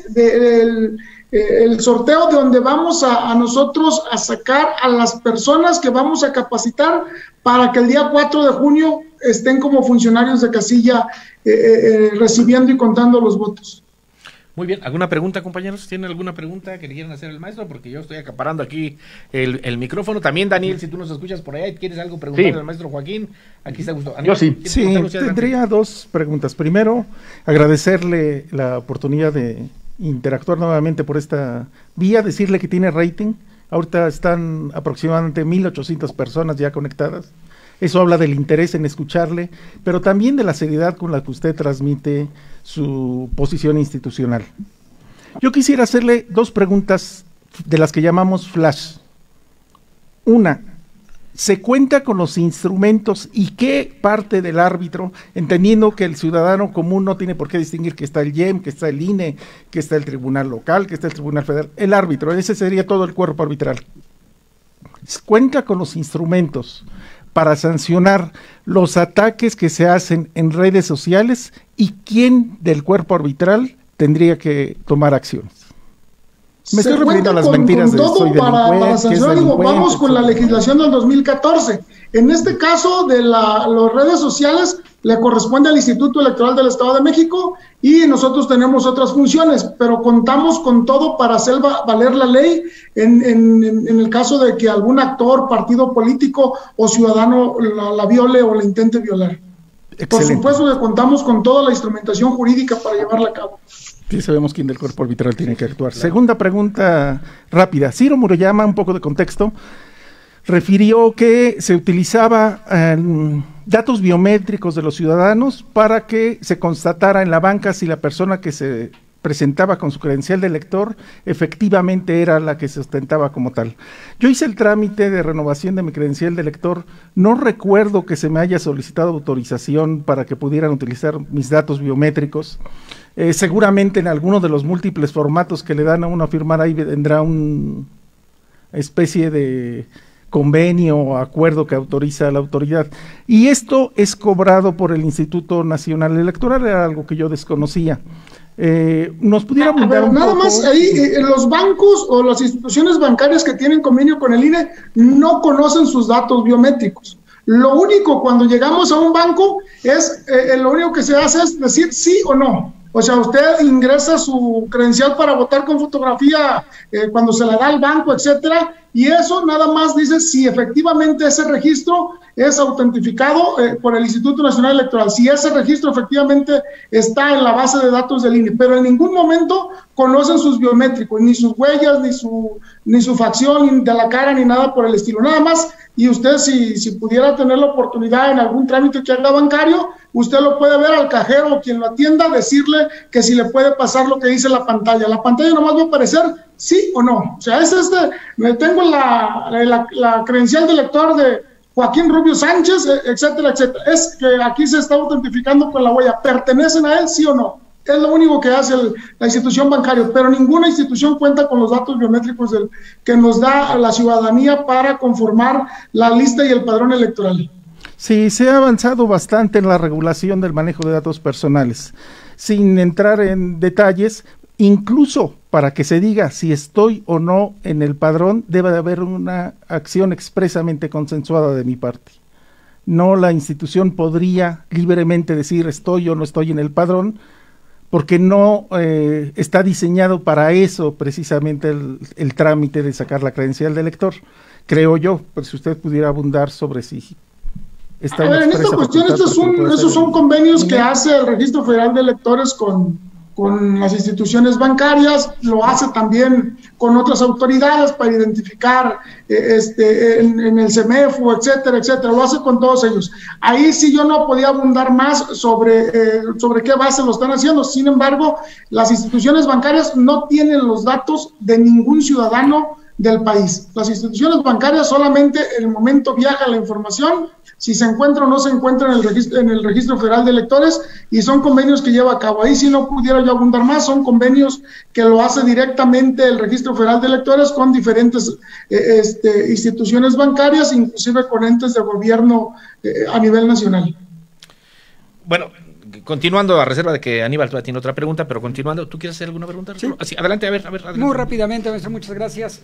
el sorteo de donde vamos a nosotros a sacar a las personas que vamos a capacitar para que el día 4 de junio estén como funcionarios de casilla recibiendo y contando los votos. Muy bien, ¿alguna pregunta, compañeros? ¿Tienen alguna pregunta que le quieran hacer al maestro? Porque yo estoy acaparando aquí el micrófono. También, Daniel, si tú nos escuchas por allá y quieres algo preguntarle al maestro Joaquín, aquí está Gustavo. Yo sí. Sí, tendría dos preguntas. Primero, agradecerle la oportunidad de interactuar nuevamente por esta vía, decirle que tiene rating. Ahorita están aproximadamente 1.800 personas ya conectadas. Eso habla del interés en escucharle, pero también de la seriedad con la que usted transmite su posición institucional. Yo quisiera hacerle dos preguntas de las que llamamos flash. Una, ¿se cuenta con los instrumentos y qué parte del árbitro, entendiendo que el ciudadano común no tiene por qué distinguir que está el IEM, que está el INE, que está el Tribunal Local, que está el Tribunal Federal, el árbitro, ese sería todo el cuerpo arbitral? ¿Cuenta con los instrumentos para sancionar los ataques que se hacen en redes sociales y quién del cuerpo arbitral tendría que tomar acciones? Me estoy refiriendo a las mentiras de soy delincuente, para sancionar, vamos con la legislación del 2014. En este caso de las redes sociales le corresponde al Instituto Electoral del Estado de México y nosotros tenemos otras funciones, pero contamos con todo para hacer valer la ley en el caso de que algún actor, partido político o ciudadano la viole o la intente violar. Excelente. Por supuesto que contamos con toda la instrumentación jurídica para llevarla a cabo. Sí, sabemos quién del cuerpo arbitral tiene que actuar. Claro. Segunda pregunta rápida. Ciro Murayama, un poco de contexto, refirió que se utilizaba datos biométricos de los ciudadanos para que se constatara en la banca si la persona que se presentaba con su credencial de elector efectivamente era la que se ostentaba como tal. Yo hice el trámite de renovación de mi credencial de elector, no recuerdo que se me haya solicitado autorización para que pudieran utilizar mis datos biométricos. Seguramente en alguno de los múltiples formatos que le dan a uno a firmar ahí vendrá una especie de convenio o acuerdo que autoriza a la autoridad. Y esto es cobrado por el Instituto Nacional Electoral, era algo que yo desconocía. Nos pudiera abundar nada más ahí, los bancos o las instituciones bancarias que tienen convenio con el INE no conocen sus datos biométricos. Lo único cuando llegamos a un banco es, lo único que se hace es decir sí o no. O sea, usted ingresa su credencial para votar con fotografía cuando se la da al banco, etcétera, y eso nada más dice si efectivamente ese registro es autentificado por el Instituto Nacional Electoral, si ese registro efectivamente está en la base de datos del INE, pero en ningún momento conocen sus biométricos, ni sus huellas, ni su facción, ni de la cara, ni nada por el estilo, nada más. Y usted si pudiera tener la oportunidad en algún trámite que haga bancario, usted lo puede ver al cajero o quien lo atienda, decirle que si le puede pasar lo que dice la pantalla nomás va a aparecer sí o no, o sea, tengo la credencial de lector de Joaquín Rubio Sánchez, etcétera, etcétera, es que aquí se está autentificando con la huella, ¿pertenecen a él sí o no? Es lo único que hace la institución bancaria, pero ninguna institución cuenta con los datos biométricos que nos da la ciudadanía para conformar la lista y el padrón electoral. Sí, se ha avanzado bastante en la regulación del manejo de datos personales. Sin entrar en detalles, incluso para que se diga si estoy o no en el padrón, debe de haber una acción expresamente consensuada de mi parte. No, la institución podría libremente decir estoy o no estoy en el padrón, porque no está diseñado para eso precisamente el trámite de sacar la credencial de elector, creo yo, pero si usted pudiera abundar sobre si está en esta cuestión, estos son convenios que hace el Registro Federal de Electores con las instituciones bancarias, lo hace también con otras autoridades para identificar en el CEMEFO, etcétera, etcétera, lo hace con todos ellos. Ahí sí yo no podía abundar más sobre qué base lo están haciendo, sin embargo, las instituciones bancarias no tienen los datos de ningún ciudadano del país. Las instituciones bancarias solamente en el momento viaja la información, si se encuentra o no se encuentra en el Registro Federal de Electores, y son convenios que lleva a cabo. Ahí si no pudiera yo abundar más, son convenios que lo hace directamente el Registro Federal de Electores con diferentes instituciones bancarias, inclusive con entes de gobierno a nivel nacional. Bueno, continuando, a reserva de que Aníbal todavía tiene otra pregunta, pero continuando, ¿tú quieres hacer alguna pregunta? Sí. Así, adelante, a ver. Adelante. Muy rápidamente, maestro, muchas gracias.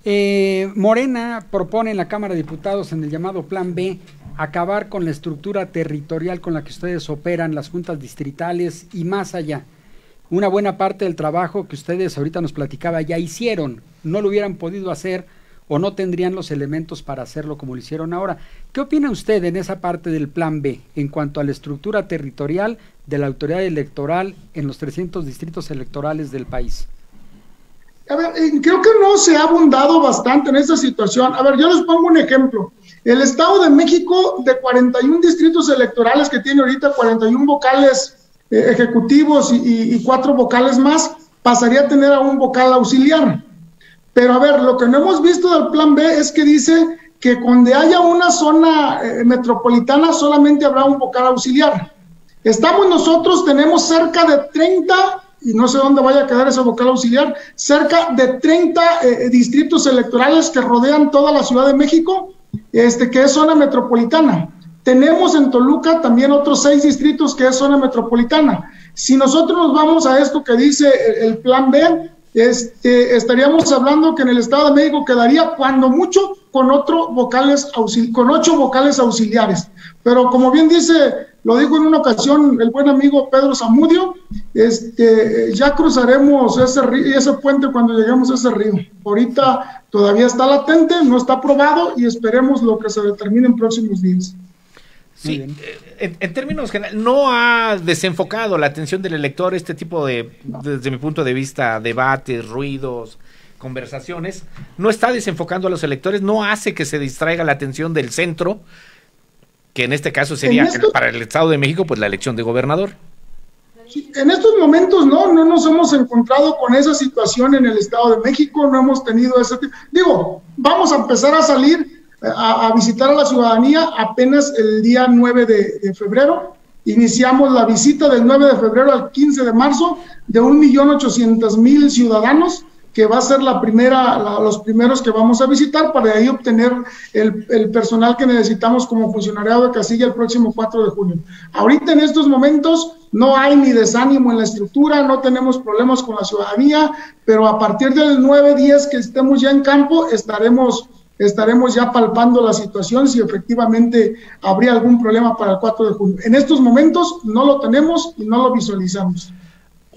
Morena propone en la Cámara de Diputados, en el llamado Plan B, acabar con la estructura territorial con la que ustedes operan, las juntas distritales y más allá. Una buena parte del trabajo que ustedes ahorita nos platicaba ya hicieron, no lo hubieran podido hacer o no tendrían los elementos para hacerlo como lo hicieron ahora. ¿Qué opina usted en esa parte del Plan B en cuanto a la estructura territorial de la autoridad electoral en los 300 distritos electorales del país? A ver, creo que no se ha abundado bastante en esta situación. A ver, yo les pongo un ejemplo. El Estado de México, de 41 distritos electorales que tiene ahorita, 41 vocales ejecutivos y 4 vocales más, pasaría a tener a un vocal auxiliar. Pero a ver, lo que no hemos visto del Plan B es que dice que donde haya una zona metropolitana solamente habrá un vocal auxiliar. Nosotros tenemos cerca de 30, y no sé dónde vaya a quedar ese vocal auxiliar, cerca de 30 distritos electorales que rodean toda la Ciudad de México, que es zona metropolitana. Tenemos en Toluca también otros 6 distritos que es zona metropolitana. Si nosotros nos vamos a esto que dice el Plan B, estaríamos hablando que en el Estado de México quedaría cuando mucho con 8 vocales auxiliares. Pero como bien lo dijo en una ocasión el buen amigo Pedro Zamudio, ya cruzaremos ese puente cuando lleguemos a ese río. Ahorita todavía está latente, no está aprobado y esperemos lo que se determine en próximos días. Sí, en términos generales, no ha desenfocado la atención del elector este tipo desde mi punto de vista, debates, ruidos, conversaciones, no está desenfocando a los electores, no hace que se distraiga la atención del centro, que en este caso sería para el Estado de México, pues la elección de gobernador. Sí, en estos momentos no nos hemos encontrado con esa situación en el Estado de México, no hemos tenido ese tipo. Vamos a empezar a salir a visitar a la ciudadanía apenas el día 9 de febrero. Iniciamos la visita del 9 de febrero al 15 de marzo de 1.800.000 ciudadanos, que va a ser los primeros que vamos a visitar para de ahí obtener el personal que necesitamos como funcionariado de casilla el próximo 4 de junio. Ahorita en estos momentos no hay ni desánimo en la estructura, no tenemos problemas con la ciudadanía, pero a partir del 9-10 que estemos ya en campo estaremos ya palpando la situación si efectivamente habría algún problema para el 4 de junio. En estos momentos no lo tenemos y no lo visualizamos.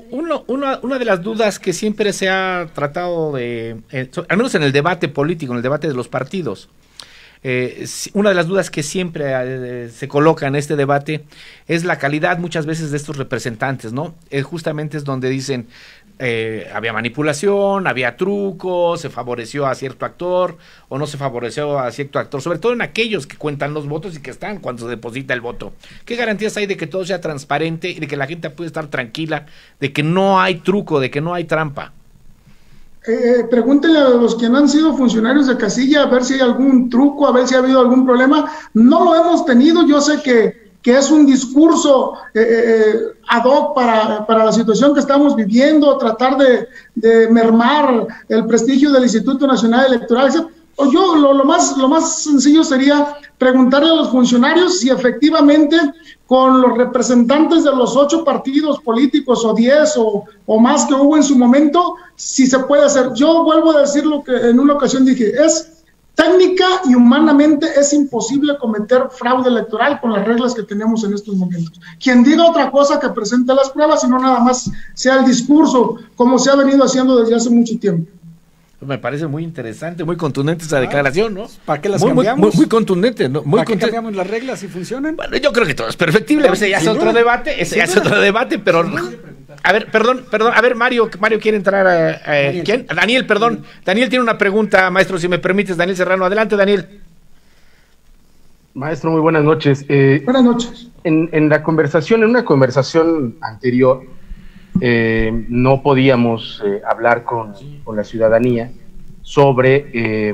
Una de las dudas que siempre se ha tratado de, al menos en el debate político, en el debate de los partidos, una de las dudas que siempre se coloca en este debate es la calidad muchas veces de estos representantes, ¿no? Justamente es donde dicen había manipulación, había trucos, se favoreció a cierto actor o no se favoreció a cierto actor, sobre todo en aquellos que cuentan los votos y que están cuando se deposita el voto. ¿Qué garantías hay de que todo sea transparente y de que la gente puede estar tranquila, de que no hay truco, de que no hay trampa? Pregúntenle a los que no han sido funcionarios de casilla a ver si hay algún truco, a ver si ha habido algún problema. No lo hemos tenido. Yo sé que es un discurso ad hoc para la situación que estamos viviendo, tratar de mermar el prestigio del Instituto Nacional Electoral. Yo lo más sencillo sería preguntarle a los funcionarios si efectivamente con los representantes de los 8 partidos políticos o 10 o más que hubo en su momento, si se puede hacer. Yo vuelvo a decir lo que en una ocasión dije, es técnica y humanamente es imposible cometer fraude electoral con las reglas que tenemos en estos momentos. Quien diga otra cosa que presente las pruebas y no nada más sea el discurso como se ha venido haciendo desde hace mucho tiempo. Me parece muy interesante, muy contundente esa declaración, ¿no? ¿Para qué las cambiamos? Muy contundente, ¿no? ¿Para qué cambiamos las reglas si funcionan? Bueno, yo creo que todo es perfectible, ese ya es otro debate, pero... A ver, perdón, a ver, Mario quiere entrar, ¿quién? Daniel, perdón. Daniel tiene una pregunta, maestro, si me permites, Daniel Serrano. Adelante, Daniel. Maestro, muy buenas noches. Buenas noches. En una conversación anterior, no podíamos hablar con la ciudadanía sobre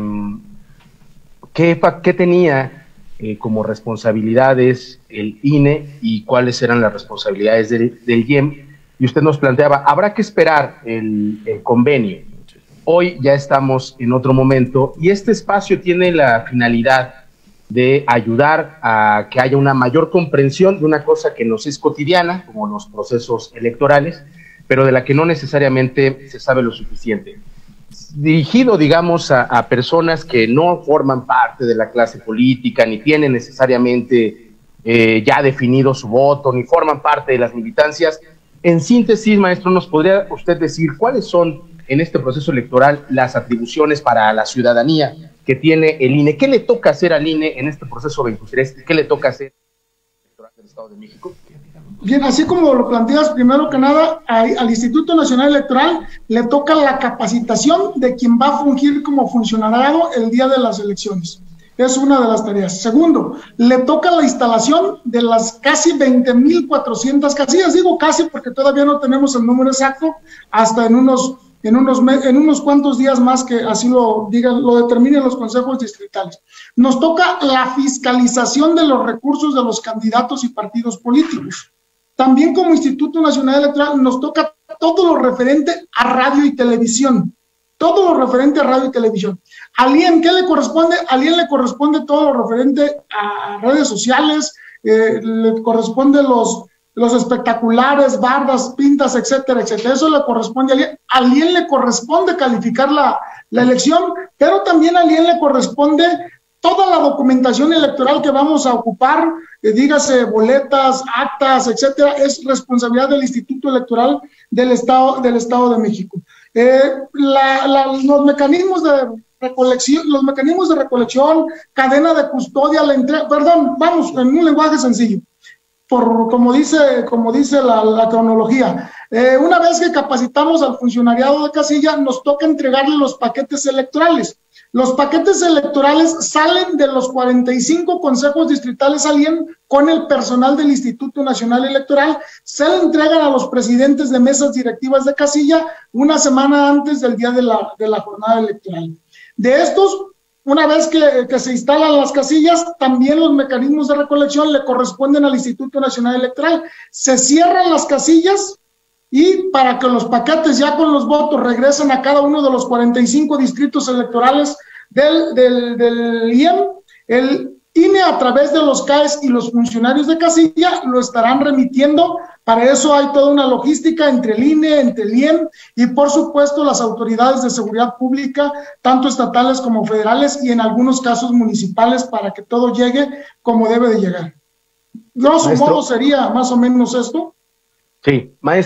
qué tenía como responsabilidades el INE y cuáles eran las responsabilidades del IEM, y usted nos planteaba, habrá que esperar el convenio. Hoy ya estamos en otro momento y este espacio tiene la finalidad de ayudar a que haya una mayor comprensión de una cosa que nos es cotidiana, como los procesos electorales, pero de la que no necesariamente se sabe lo suficiente. Dirigido, digamos, a personas que no forman parte de la clase política, ni tienen necesariamente ya definido su voto, ni forman parte de las militancias. En síntesis, maestro, ¿nos podría usted decir cuáles son en este proceso electoral las atribuciones para la ciudadanía que tiene el INE? ¿Qué le toca hacer al INE en este proceso 23? ¿Qué le toca hacer al Estado de México? Bien, así como lo planteas, primero que nada, al Instituto Nacional Electoral le toca la capacitación de quien va a fungir como funcionario el día de las elecciones. Es una de las tareas. Segundo, le toca la instalación de las casi 20,400 casillas. Digo casi porque todavía no tenemos el número exacto, hasta en unos cuantos días más que así lo determinen los consejos distritales. Nos toca la fiscalización de los recursos de los candidatos y partidos políticos. También como Instituto Nacional Electoral nos toca todo lo referente a radio y televisión. Todo lo referente a radio y televisión. Al IEM, ¿qué le corresponde? Al IEM le corresponde todo lo referente a redes sociales, le corresponde los espectaculares, bardas, pintas, etcétera, etcétera. Eso le corresponde al IEM. Al IEM le corresponde calificar la elección, pero también al IEM le corresponde toda la documentación electoral que vamos a ocupar, dígase boletas, actas, etcétera, es responsabilidad del Instituto Electoral del Estado de México. Los mecanismos de recolección, cadena de custodia, la entrega, vamos, en un lenguaje sencillo, como dice la cronología. Una vez que capacitamos al funcionariado de casilla, nos toca entregarle los paquetes electorales. Los paquetes electorales salen de los 45 consejos distritales al IEM con el personal del Instituto Nacional Electoral, se le entregan a los presidentes de mesas directivas de casilla una semana antes del día de la jornada electoral. De estos, una vez que se instalan las casillas, también los mecanismos de recolección le corresponden al Instituto Nacional Electoral. Se cierran las casillas y para que los paquetes ya con los votos regresen a cada uno de los 45 distritos electorales del IEM, el INE a través de los CAES y los funcionarios de casilla lo estarán remitiendo. Para eso hay toda una logística entre el INE, entre el IEM y por supuesto las autoridades de seguridad pública, tanto estatales como federales y en algunos casos municipales, para que todo llegue como debe de llegar. Grosso modo sería más o menos esto. Sí, maestro,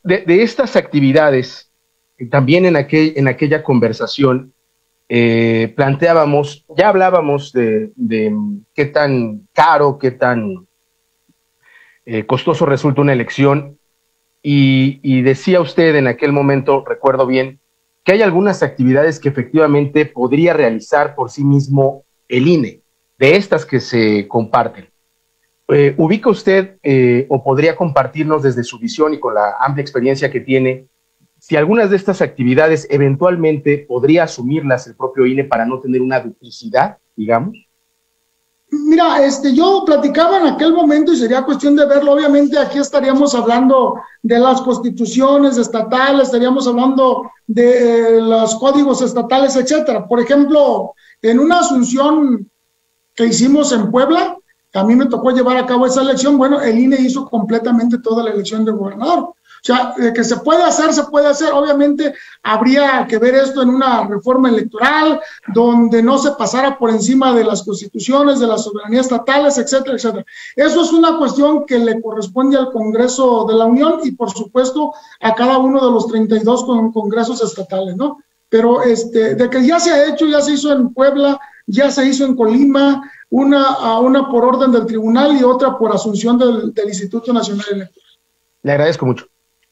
de estas actividades, también en aquella conversación, planteábamos, ya hablábamos de qué tan caro, qué tan costoso resulta una elección, y decía usted en aquel momento, recuerdo bien, que hay algunas actividades que efectivamente podría realizar por sí mismo el INE, de estas que se comparten. ¿Ubica usted o podría compartirnos desde su visión y con la amplia experiencia que tiene, si algunas de estas actividades eventualmente podría asumirlas el propio INE para no tener una duplicidad, digamos? Mira, yo platicaba en aquel momento y sería cuestión de verlo. Obviamente aquí estaríamos hablando de las constituciones estatales, estaríamos hablando de los códigos estatales, etcétera. Por ejemplo, en una asunción que hicimos en Puebla, a mí me tocó llevar a cabo esa elección. Bueno, el INE hizo completamente toda la elección de gobernador. O sea, que se puede hacer, se puede hacer. Obviamente habría que ver esto en una reforma electoral donde no se pasara por encima de las constituciones, de las soberanías estatales, etcétera, etcétera. Eso es una cuestión que le corresponde al Congreso de la Unión y, por supuesto, a cada uno de los 32 congresos estatales, ¿no? Pero de que ya se ha hecho, ya se hizo en Puebla, ya se hizo en Colima, una por orden del tribunal y otra por asunción del Instituto Nacional Electoral. Le agradezco mucho.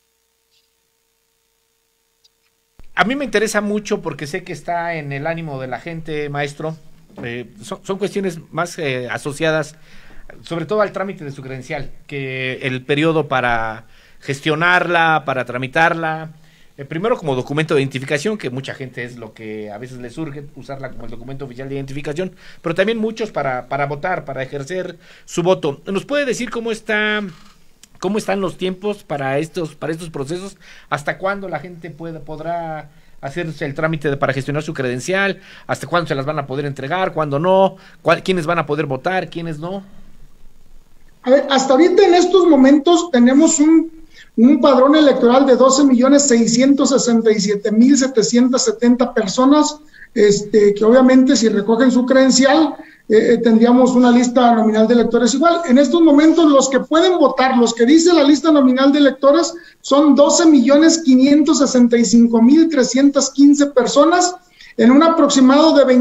A mí me interesa mucho porque sé que está en el ánimo de la gente, maestro. Son cuestiones más asociadas, sobre todo al trámite de su credencial, que el periodo para gestionarla, para tramitarla. Primero como documento de identificación, que mucha gente es lo que a veces le surge, usarla como el documento oficial de identificación, pero también muchos para votar, para ejercer su voto. ¿Nos puede decir cómo están los tiempos para estos procesos? ¿Hasta cuándo la gente podrá hacerse el trámite para gestionar su credencial? ¿Hasta cuándo se las van a poder entregar? ¿Cuándo no? ¿Quiénes van a poder votar? ¿Quiénes no? A ver, hasta ahorita en estos momentos tenemos un padrón electoral de 12.667.770 personas, que obviamente si recogen su credencial, tendríamos una lista nominal de electores igual. En estos momentos los que pueden votar, los que dice la lista nominal de electores, son 12.565.315 personas, en un aproximado de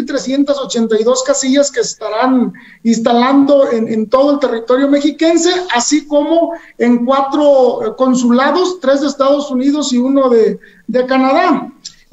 20.382 casillas que estarán instalando en todo el territorio mexiquense, así como en 4 consulados, 3 de Estados Unidos y 1 de Canadá.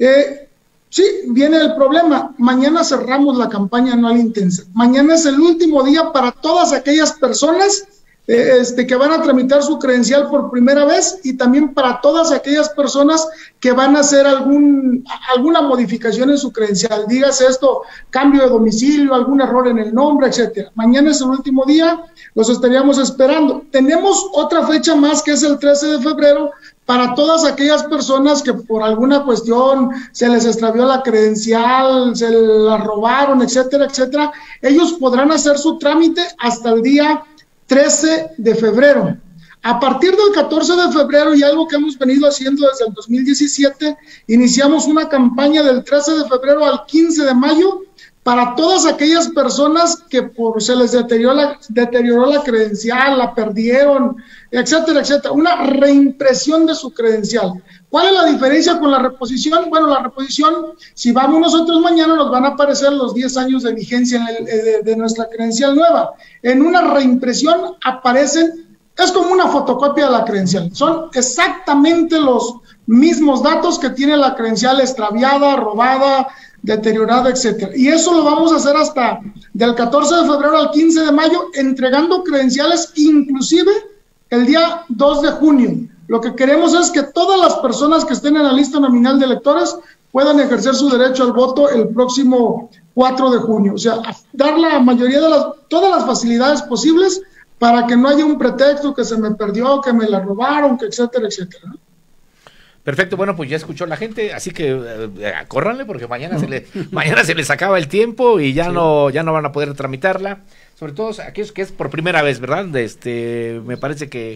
Sí, viene el problema. Mañana cerramos la campaña anual intensa. Mañana es el último día para todas aquellas personas que van a tramitar su credencial por primera vez y también para todas aquellas personas que van a hacer alguna modificación en su credencial. Dígase esto, cambio de domicilio, algún error en el nombre, etcétera. Mañana es el último día, los estaríamos esperando. Tenemos otra fecha más que es el 13 de febrero para todas aquellas personas que por alguna cuestión se les extravió la credencial, se la robaron, etcétera, etcétera. Ellos podrán hacer su trámite hasta el día 13 de febrero. A partir del 14 de febrero, y algo que hemos venido haciendo desde el 2017, iniciamos una campaña del 13 de febrero al 15 de mayo para todas aquellas personas que se les deterioró la credencial, la perdieron, etcétera, etcétera. Una reimpresión de su credencial. ¿Cuál es la diferencia con la reposición? Bueno, la reposición, si vamos nosotros mañana, nos van a aparecer los 10 años de vigencia de nuestra credencial nueva. En una reimpresión aparecen, es como una fotocopia de la credencial. Son exactamente los mismos datos que tiene la credencial extraviada, robada, deteriorada, etcétera. Y eso lo vamos a hacer hasta del 14 de febrero al 15 de mayo, entregando credenciales inclusive el día 2 de junio. Lo que queremos es que todas las personas que estén en la lista nominal de electores puedan ejercer su derecho al voto el próximo 4 de junio. O sea, dar la mayoría de todas las facilidades posibles para que no haya un pretexto que se me perdió, que me la robaron, que etcétera, etcétera, ¿no? Perfecto, bueno, pues ya escuchó la gente, así que córranle porque mañana se les acaba el tiempo y ya no van a poder tramitarla, sobre todo aquellos que es por primera vez, ¿verdad? Me parece que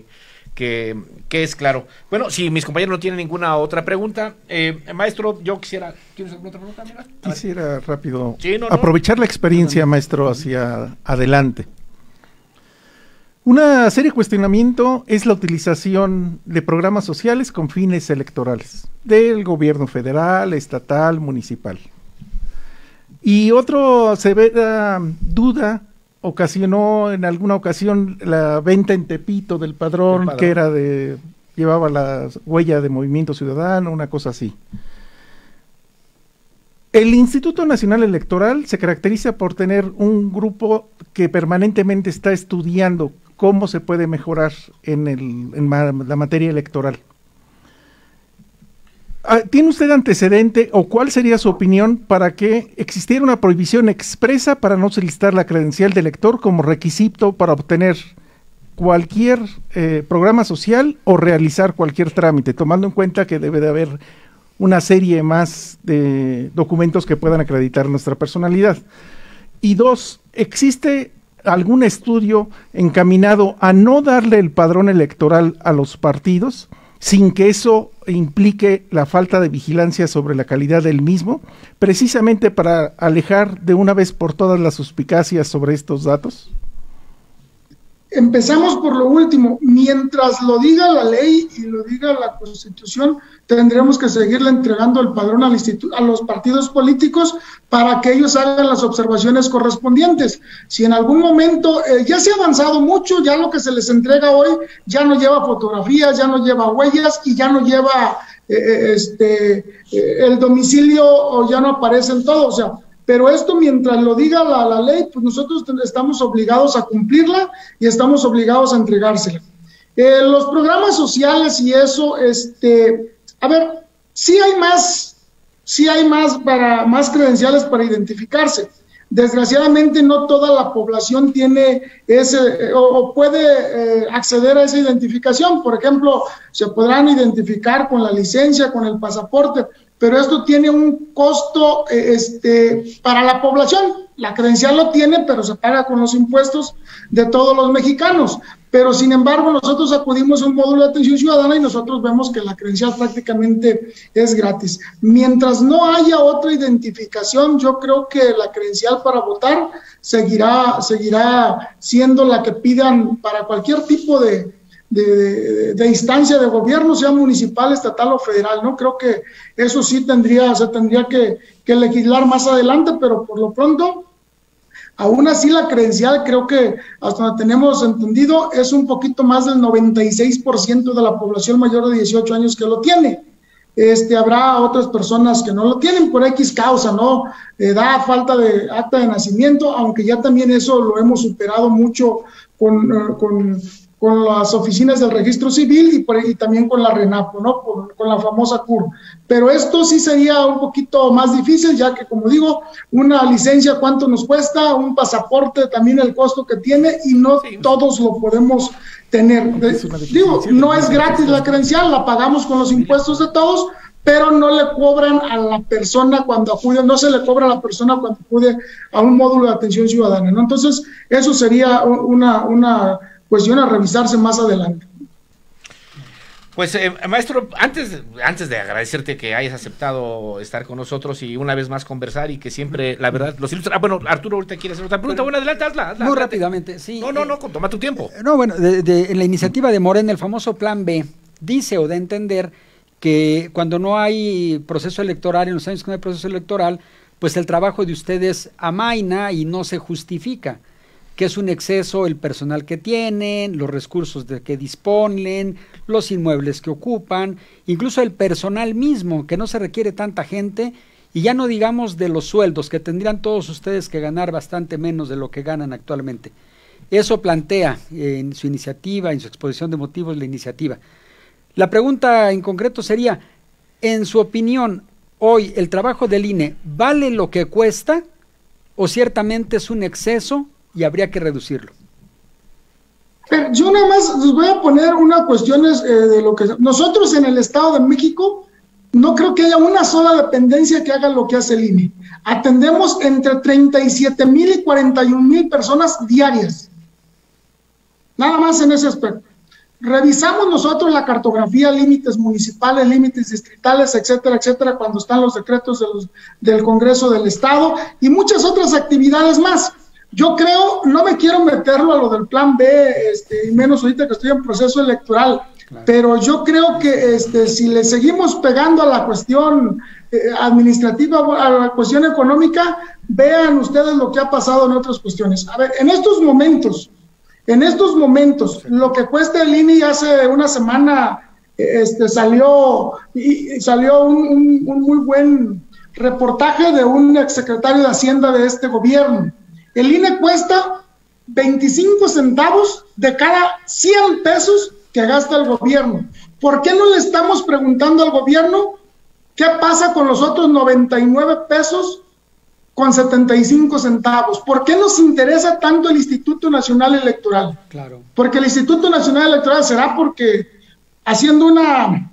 es claro. Bueno, si mis compañeros no tienen ninguna otra pregunta, maestro, yo ¿quieres hacer otra pregunta? Mira, quisiera rápido sí, aprovechar la experiencia, maestro, hacia adelante. Una serie de cuestionamiento es la utilización de programas sociales con fines electorales del gobierno federal, estatal, municipal. Y otro severa duda ocasionó en alguna ocasión la venta en Tepito del padrón, que era llevaba la huella de Movimiento Ciudadano, una cosa así. El Instituto Nacional Electoral se caracteriza por tener un grupo que permanentemente está estudiando cómo se puede mejorar en la materia electoral. ¿Tiene usted antecedente o cuál sería su opinión para que existiera una prohibición expresa para no solicitar la credencial de elector como requisito para obtener cualquier programa social o realizar cualquier trámite, tomando en cuenta que debe de haber una serie más de documentos que puedan acreditar nuestra personalidad? Y dos, ¿existe algún estudio encaminado a no darle el padrón electoral a los partidos sin que eso implique la falta de vigilancia sobre la calidad del mismo, precisamente para alejar de una vez por todas las suspicacias sobre estos datos? Empezamos por lo último. Mientras lo diga la ley y lo diga la Constitución, tendremos que seguirle entregando el padrón a los partidos políticos para que ellos hagan las observaciones correspondientes. Si en algún momento ya se ha avanzado mucho, ya lo que se les entrega hoy ya no lleva fotografías, ya no lleva huellas y ya no lleva el domicilio, o ya no aparece en todo, o sea. Pero esto, mientras lo diga la ley, pues nosotros estamos obligados a cumplirla y estamos obligados a entregársela. Los programas sociales y eso, a ver, sí hay más credenciales para identificarse. Desgraciadamente no toda la población tiene o puede acceder a esa identificación. Por ejemplo, se podrán identificar con la licencia, con el pasaporte, pero esto tiene un costo para la población. La credencial lo tiene, pero se paga con los impuestos de todos los mexicanos. Pero sin embargo, nosotros acudimos a un módulo de atención ciudadana y nosotros vemos que la credencial prácticamente es gratis. Mientras no haya otra identificación, yo creo que la credencial para votar seguirá siendo la que pidan para cualquier tipo de instancia de gobierno, sea municipal, estatal o federal, ¿no? Creo que eso sí se tendría que legislar más adelante, pero por lo pronto, aún así la credencial, creo que hasta donde tenemos entendido, es un poquito más del 96% de la población mayor de 18 años que lo tiene. Habrá otras personas que no lo tienen por X causa, ¿no? Edad, falta de acta de nacimiento, aunque ya también eso lo hemos superado mucho con las oficinas del registro civil y también con la RENAPO, ¿no? Con la famosa CUR. Pero esto sí sería un poquito más difícil, ya que, como digo, una licencia cuánto nos cuesta, un pasaporte también el costo que tiene, y no todos lo podemos tener. Digo, no es gratis la credencial, la pagamos con los impuestos de todos, pero no le cobran a la persona cuando acude, no se le cobra a la persona cuando acude a un módulo de atención ciudadana, ¿no? Entonces, eso sería una cuestión a revisarse más adelante. Pues, maestro, antes de agradecerte que hayas aceptado estar con nosotros y una vez más conversar, y que siempre, la verdad, los ilustra. Bueno, Arturo, ahorita quieres hacer otra pregunta. Bueno, adelante, hazla. Muy rápidamente, sí. No, toma tu tiempo. No, bueno, en la iniciativa de Morena, el famoso Plan B, dice o da a entender que cuando no hay proceso electoral, en los años que no hay proceso electoral, pues el trabajo de ustedes amaina y no se justifica, que es un exceso el personal que tienen, los recursos de que disponen, los inmuebles que ocupan, incluso el personal mismo, que no se requiere tanta gente, y ya no digamos de los sueldos, que tendrían todos ustedes que ganar bastante menos de lo que ganan actualmente. Eso plantea en su iniciativa, en su exposición de motivos, la iniciativa. La pregunta en concreto sería, en su opinión, hoy el trabajo del INE, ¿vale lo que cuesta o ciertamente es un exceso y habría que reducirlo? Pero yo nada más les voy a poner unas cuestiones de lo que nosotros en el Estado de México no creo que haya una sola dependencia que haga lo que hace el INE. Atendemos entre 37,000 y 41,000 personas diarias, nada más en ese aspecto. Revisamos nosotros la cartografía, límites municipales, límites distritales, etcétera, etcétera, cuando están los decretos del Congreso del Estado y muchas otras actividades más. Yo creo, no me quiero meterlo a lo del plan B, y menos ahorita que estoy en proceso electoral, claro, pero yo creo que si le seguimos pegando a la cuestión administrativa, a la cuestión económica, vean ustedes lo que ha pasado en otras cuestiones. A ver, en estos momentos, lo que cuesta el INE, hace una semana salió un muy buen reportaje de un exsecretario de Hacienda de este gobierno. El INE cuesta 25 centavos de cada 100 pesos que gasta el gobierno. ¿Por qué no le estamos preguntando al gobierno qué pasa con los otros 99 pesos con 75 centavos? ¿Por qué nos interesa tanto el Instituto Nacional Electoral? Claro. Porque el Instituto Nacional Electoral será porque, haciendo una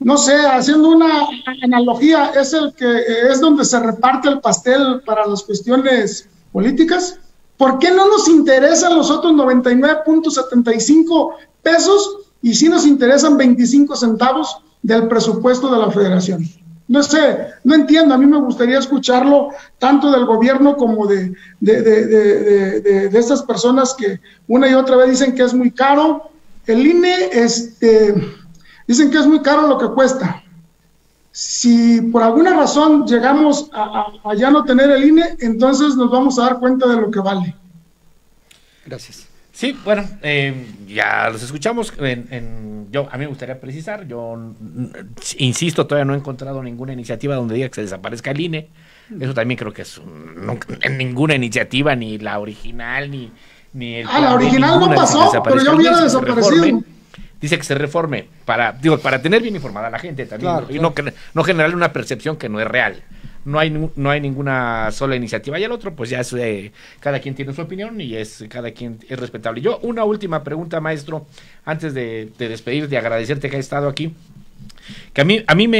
analogía, es donde se reparte el pastel para las cuestiones políticas. ¿Por qué no nos interesan los otros 99.75 pesos y sí nos interesan 25 centavos del presupuesto de la Federación? No sé, no entiendo. A mí me gustaría escucharlo tanto del gobierno como de estas personas que una y otra vez dicen que es muy caro. El INE, dicen que es muy caro lo que cuesta. Si por alguna razón llegamos a ya no tener el INE, entonces nos vamos a dar cuenta de lo que vale. Gracias. Sí, bueno, ya los escuchamos. A mí me gustaría precisar, yo insisto, todavía no he encontrado ninguna iniciativa donde diga que se desaparezca el INE. Eso también creo que es ninguna iniciativa, ni la original, ni el... la original no pasó, pero ya hubiera desaparecido. Dice que se reforme para tener bien informada a la gente también, claro, y no generarle una percepción que no es real. No hay ninguna sola iniciativa, y el otro pues ya es, cada quien tiene su opinión y cada quien es respetable. Yo una última pregunta, maestro, antes de despedir, de agradecerte que hayas estado aquí, que a mí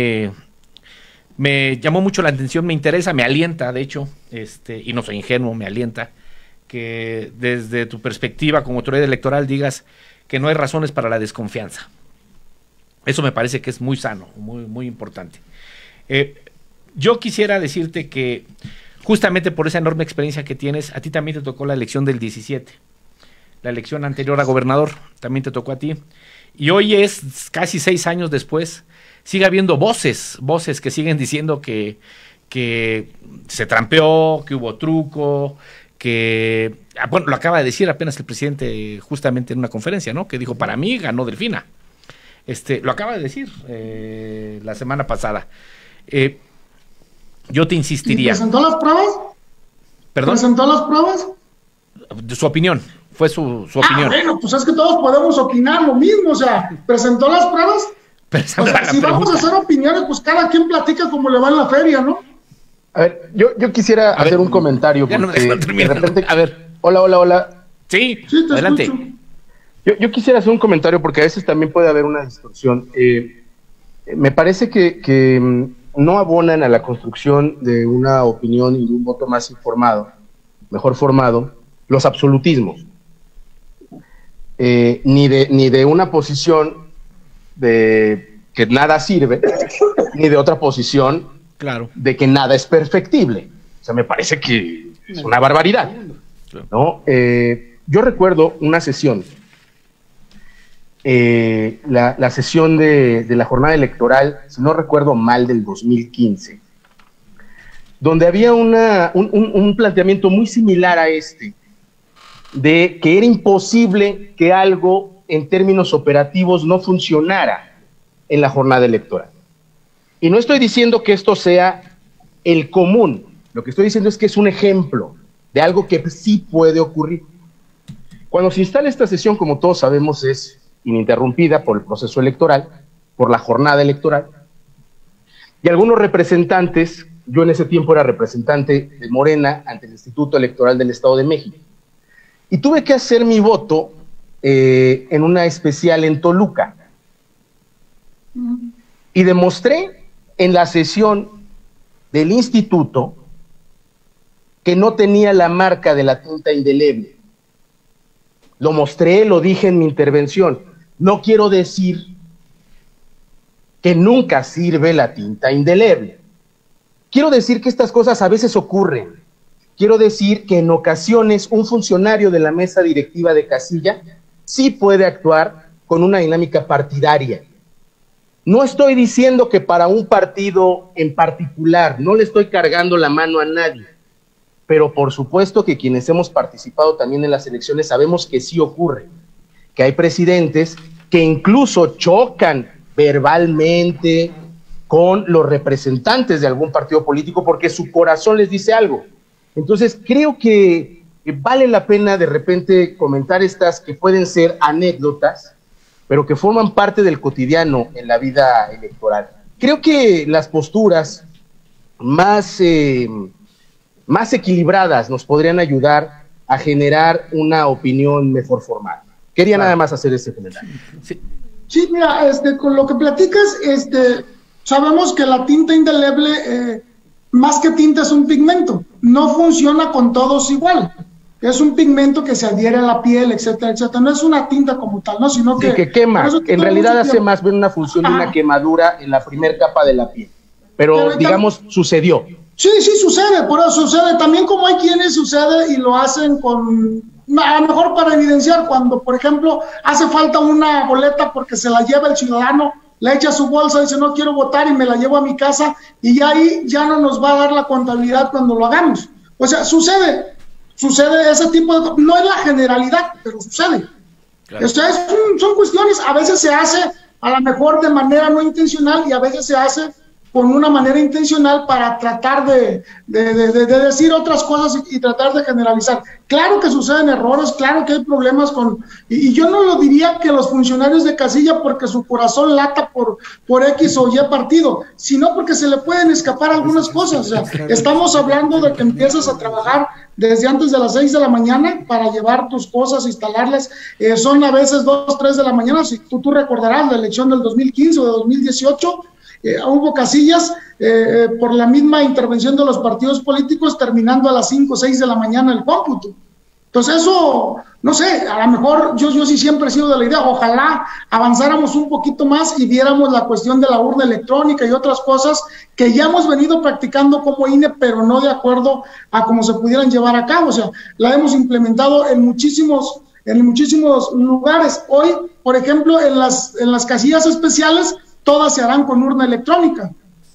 me llamó mucho la atención, me interesa, me alienta, de hecho, y no soy ingenuo, me alienta que desde tu perspectiva como autoridad electoral digas que no hay razones para la desconfianza. Eso me parece que es muy sano, muy, muy importante. Yo quisiera decirte que justamente por esa enorme experiencia que tienes, a ti también te tocó la elección del 17, la elección anterior a gobernador, también te tocó a ti, y hoy es casi 6 años después, sigue habiendo voces que siguen diciendo que se trampeó, que hubo truco, bueno, lo acaba de decir apenas el presidente justamente en una conferencia, ¿no? Que dijo, para mí ganó Delfina. Lo acaba de decir la semana pasada. Yo te insistiría. ¿Y presentó las pruebas? ¿Perdón? ¿Presentó las pruebas? Su opinión, fue su opinión. Bueno, pues es que todos podemos opinar lo mismo, o sea, ¿presentó las pruebas? O sea, si vamos a hacer opiniones, pues cada quien platica como le va en la feria, ¿no? A ver, yo quisiera hacer un comentario. Porque de repente, a ver. Hola. Sí, adelante. Yo quisiera hacer un comentario porque a veces también puede haber una distorsión. Me parece que no abonan a la construcción de una opinión y de un voto más informado, mejor formado, los absolutismos. Ni de una posición de que nada sirve, ni de otra posición, claro, de que nada es perfectible. O sea, me parece que es una barbaridad, ¿no? Yo recuerdo una sesión, la sesión de la jornada electoral, si no recuerdo mal, del 2015, donde había un planteamiento muy similar a de que era imposible que algo en términos operativos no funcionara en la jornada electoral. Y no estoy diciendo que esto sea el común, lo que estoy diciendo es que es un ejemplo de algo que sí puede ocurrir. Cuando se instala esta sesión, como todos sabemos, es ininterrumpida por el proceso electoral, por la jornada electoral, y algunos representantes, yo en ese tiempo era representante de Morena ante el Instituto Electoral del Estado de México, y tuve que hacer mi voto en una especial en Toluca, y demostré en la sesión del instituto que no tenía la marca de la tinta indeleble. Lo mostré, lo dije en mi intervención. No quiero decir que nunca sirve la tinta indeleble. Quiero decir que estas cosas a veces ocurren quiero decir que en ocasiones un funcionario de la mesa directiva de casilla sí puede actuar con una dinámica partidaria. No estoy diciendo que para un partido en particular, no le estoy cargando la mano a nadie, pero por supuesto que quienes hemos participado también en las elecciones sabemos que sí ocurre, que hay presidentes que incluso chocan verbalmente con los representantes de algún partido político porque su corazón les dice algo. Entonces creo que vale la pena de repente comentar estas que pueden ser anécdotas, pero que forman parte del cotidiano en la vida electoral. Creo que las posturas más equilibradas nos podrían ayudar a generar una opinión mejor formada. Quería nada más hacer ese comentario. Sí, mira, con lo que platicas, sabemos que la tinta indeleble, más que tinta, es un pigmento. No funciona con todos igual. Es un pigmento que se adhiere a la piel, etcétera, etcétera. No es una tinta como tal, ¿no? Sino sí, que quema. En realidad hace más bien una función de una quemadura en la primer capa de la piel. Pero digamos, sucedió. Sí, sucede, por eso sucede. También como hay quienes sucede y lo hacen con, a lo mejor para evidenciar, cuando, por ejemplo, hace falta una boleta porque se la lleva el ciudadano, la echa a su bolsa, dice no quiero votar y me la llevo a mi casa, y ya ahí ya no nos va a dar la contabilidad cuando lo hagamos. O sea, sucede ese tipo de... No es la generalidad, pero sucede. Claro. O sea, son cuestiones, a veces se hace a lo mejor de manera no intencional y a veces se hace con una manera intencional para tratar de decir otras cosas y tratar de generalizar. Claro que suceden errores, claro que hay problemas con... Y yo no lo diría que los funcionarios de casilla porque su corazón lata por X o Y partido, sino porque se le pueden escapar algunas cosas. O sea, estamos hablando de que empiezas a trabajar desde antes de las 6 de la mañana para llevar tus cosas, instalarlas. Son a veces 2, 3 de la mañana. Si tú recordarás la elección del 2015 o de 2018, hubo casillas por la misma intervención de los partidos políticos terminando a las 5 o 6 de la mañana el cómputo. Entonces eso, no sé, a lo mejor yo sí siempre he sido de la idea, ojalá avanzáramos un poquito más y viéramos la cuestión de la urna electrónica y otras cosas que ya hemos venido practicando como INE, pero no de acuerdo a cómo se pudieran llevar a cabo. O sea, la hemos implementado en muchísimos lugares. Hoy, por ejemplo, en las casillas especiales, todas se harán con urna electrónica.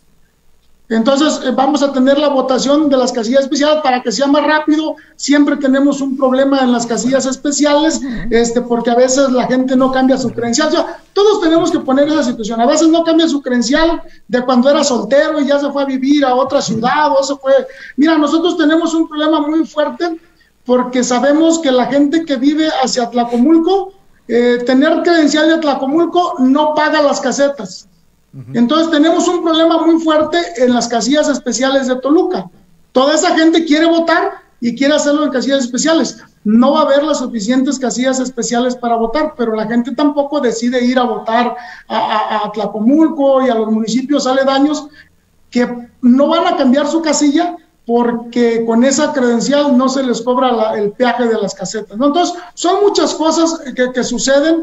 Entonces vamos a tener la votación de las casillas especiales para que sea más rápido. Siempre tenemos un problema en las casillas especiales, porque a veces la gente no cambia su credencial. O sea, todos tenemos que poner esa situación. A veces no cambia su credencial de cuando era soltero y ya se fue a vivir a otra ciudad o se fue. Mira, nosotros tenemos un problema muy fuerte porque sabemos que la gente que vive hacia Tlacomulco, tener credencial de Tlacomulco no paga las casetas. Entonces tenemos un problema muy fuerte en las casillas especiales de Toluca. Toda esa gente quiere votar y quiere hacerlo en casillas especiales. No va a haber las suficientes casillas especiales para votar, pero la gente tampoco decide ir a votar a Tlacomulco y a los municipios aledaños que no van a cambiar su casilla porque con esa credencial no se les cobra el peaje de las casetas, ¿no? Entonces, son muchas cosas que suceden,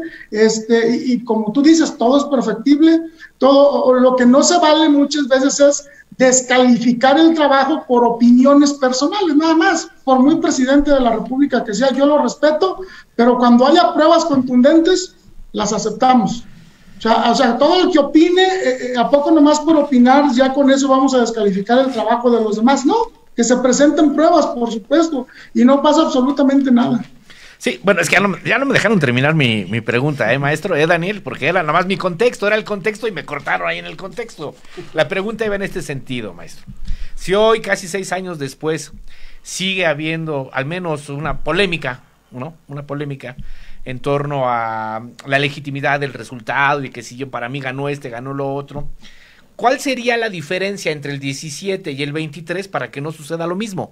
y como tú dices, todo es perfectible, todo lo que no se vale muchas veces es descalificar el trabajo por opiniones personales, nada más, por muy presidente de la República que sea, yo lo respeto, pero cuando haya pruebas contundentes, las aceptamos. O sea, todo el que opine, ¿a poco nomás por opinar ya con eso vamos a descalificar el trabajo de los demás? No, que se presenten pruebas, por supuesto, y no pasa absolutamente nada. Sí, bueno, es que ya no me dejaron terminar mi pregunta, maestro, Daniel, porque era nada más mi contexto, era el contexto y me cortaron ahí en el contexto. La pregunta iba en este sentido, maestro. Si hoy, casi 6 años después, sigue habiendo al menos una polémica, ¿no? Una polémica en torno a la legitimidad del resultado y que si yo para mí ganó ganó lo otro, ¿cuál sería la diferencia entre el 17 y el 23 para que no suceda lo mismo?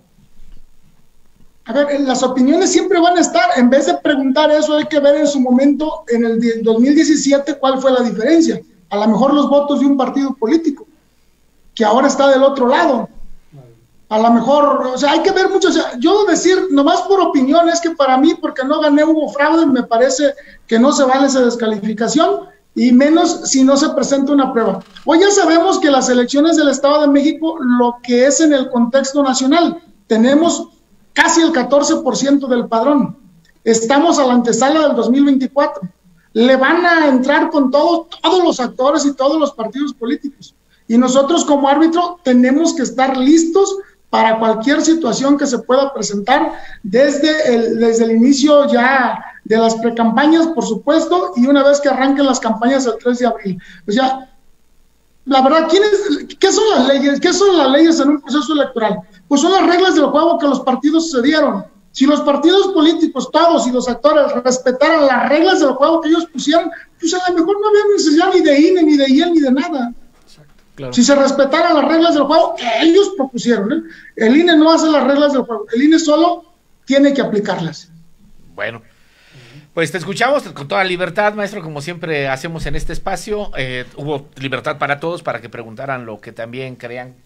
A ver, las opiniones siempre van a estar. En vez de preguntar eso, hay que ver en su momento, en el 2017, cuál fue la diferencia. A lo mejor los votos de un partido político, que ahora está del otro lado. A lo mejor, o sea, hay que ver mucho. O sea, yo decir, nomás por opinión, es que para mí, porque no gané, hubo fraude, me parece que no se vale esa descalificación, y menos si no se presenta una prueba. Hoy ya sabemos que las elecciones del Estado de México, lo que es en el contexto nacional, tenemos casi el 14% del padrón. Estamos a la antesala del 2024. Le van a entrar con todos los actores y todos los partidos políticos. Y nosotros como árbitro tenemos que estar listos para cualquier situación que se pueda presentar desde el inicio ya de las precampañas, por supuesto, y una vez que arranquen las campañas el 3 de abril. O sea, la verdad, ¿qué son las leyes? ¿Qué son las leyes en un proceso electoral? Pues son las reglas del juego que los partidos se dieron. Si los partidos políticos, todos y los actores respetaran las reglas del juego que ellos pusieron, pues a lo mejor no había necesidad ni de INE, ni de IEL, ni de nada. Claro. Si se respetaran las reglas del juego que ellos propusieron, ¿eh? El INE no hace las reglas del juego, el INE solo tiene que aplicarlas. Bueno, pues te escuchamos con toda libertad, maestro, como siempre hacemos en este espacio. Hubo libertad para todos, para que preguntaran lo que también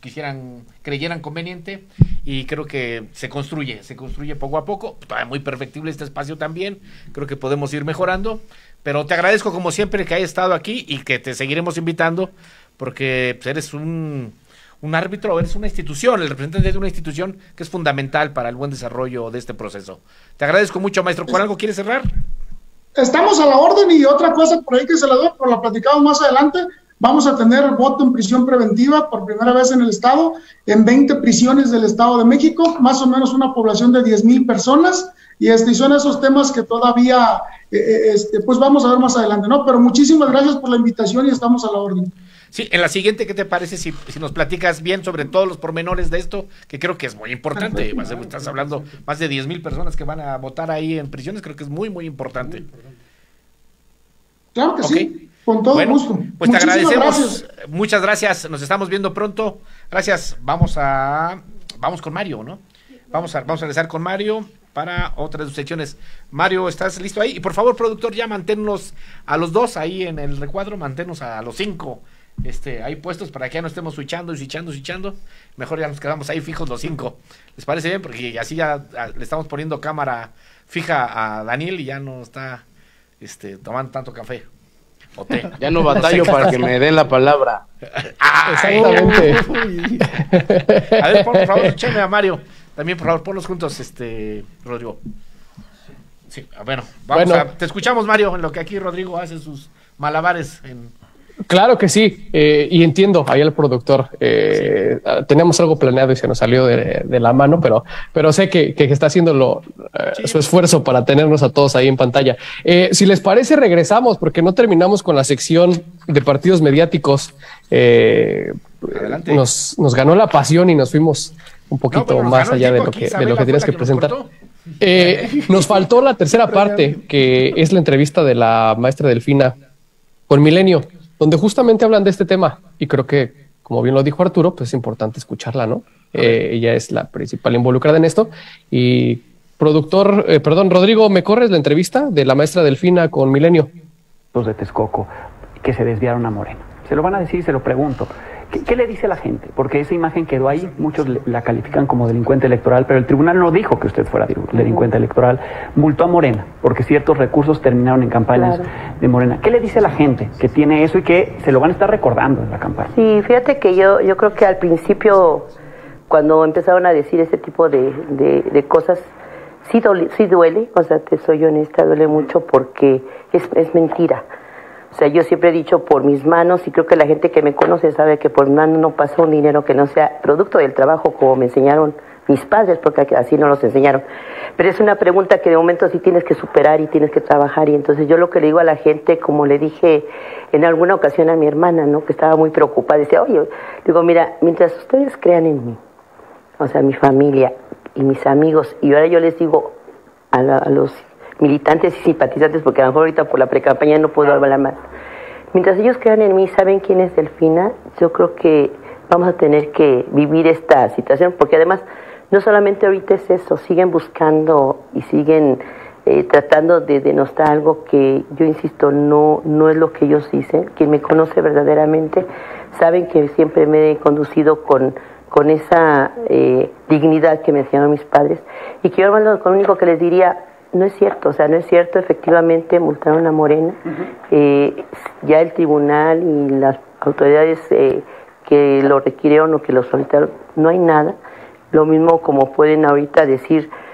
creyeran conveniente, y creo que se construye poco a poco. Todavía muy perfectible este espacio también, creo que podemos ir mejorando, pero te agradezco como siempre que hayas estado aquí y que te seguiremos invitando, porque pues, eres un árbitro, eres una institución, el representante de una institución que es fundamental para el buen desarrollo de este proceso. Te agradezco mucho, maestro. ¿Con algo quieres cerrar? Estamos a la orden, y otra cosa por ahí que se la doy, pero la platicamos más adelante. Vamos a tener voto en prisión preventiva por primera vez en el estado, en 20 prisiones del Estado de México, más o menos una población de 10,000 personas, y son esos temas que todavía, pues vamos a ver más adelante, ¿no? Pero muchísimas gracias por la invitación y estamos a la orden. Sí, en la siguiente, ¿qué te parece si nos platicas bien sobre todos los pormenores de esto? Que creo que es muy importante. Estás hablando más de 10,000 personas que van a votar ahí en prisiones, creo que es muy, muy importante. Claro que sí, con todo gusto. Pues te agradecemos, muchas gracias, nos estamos viendo pronto. Gracias, vamos con Mario, ¿no? Vamos a regresar con Mario para otras de sus secciones. Mario, ¿estás listo ahí? Y por favor, productor, ya manténnos a los dos ahí en el recuadro, manténnos a los 5 ahí puestos para que ya no estemos switchando. Mejor ya nos quedamos ahí fijos los 5. ¿Les parece bien? Porque así ya le estamos poniendo cámara fija a Daniel y ya no está tomando tanto café o té. Ya no batallo para que me den la palabra. Exactamente. A ver, por favor, échame a Mario. También, por favor, ponlos juntos, Rodrigo. Sí, bueno, te escuchamos, Mario, en lo que aquí Rodrigo hace sus malabares Claro que sí, y entiendo ahí al productor. Teníamos algo planeado y se nos salió de la mano, pero sé que está haciendo su esfuerzo para tenernos a todos ahí en pantalla. Si les parece, regresamos porque no terminamos con la sección de partidos mediáticos. Nos ganó la pasión y nos fuimos un poquito más allá de lo que tienes que presentar. Nos faltó la tercera parte, que es la entrevista de la maestra Delfina con Milenio, donde justamente hablan de este tema, y creo que, como bien lo dijo Arturo, pues es importante escucharla, ¿no? Ella es la principal involucrada en esto. Y Rodrigo, ¿me corres la entrevista de la maestra Delfina con Milenio? Los de Texcoco, que se desviaron a Morena. Se lo van a decir, se lo pregunto. ¿Qué le dice la gente? Porque esa imagen quedó ahí, muchos la califican como delincuente electoral, pero el tribunal no dijo que usted fuera delincuente electoral, multó a Morena, porque ciertos recursos terminaron en campañas de Morena. ¿Qué le dice a la gente que tiene eso y que se lo van a estar recordando en la campaña? Sí, fíjate que yo creo que al principio, cuando empezaron a decir ese tipo de cosas, sí duele, o sea, te soy honesta, duele mucho porque es mentira. O sea, yo siempre he dicho por mis manos, y creo que la gente que me conoce sabe que por mis manos no pasa un dinero que no sea producto del trabajo, como me enseñaron mis padres, porque así no los enseñaron. Pero es una pregunta que de momento sí tienes que superar y tienes que trabajar, y entonces yo lo que le digo a la gente, como le dije en alguna ocasión a mi hermana, ¿no?, que estaba muy preocupada, decía, oye, digo, mira, mientras ustedes crean en mí, o sea, mi familia y mis amigos, y ahora yo les digo a los militantes y simpatizantes, porque a lo mejor ahorita por la precampaña no puedo hablar más. Mientras ellos crean en mí, saben quién es Delfina, yo creo que vamos a tener que vivir esta situación, porque además no solamente ahorita es eso, siguen buscando y siguen tratando de denostar algo que yo insisto, no es lo que ellos dicen. Quien me conoce verdaderamente saben que siempre me he conducido con esa dignidad que me enseñaron mis padres, y que yo, hermano, lo único que les diría, no es cierto, o sea, no es cierto, efectivamente multaron a Morena. Ya el tribunal y las autoridades que lo requirieron o que lo solicitaron, no hay nada. Lo mismo como pueden ahorita decir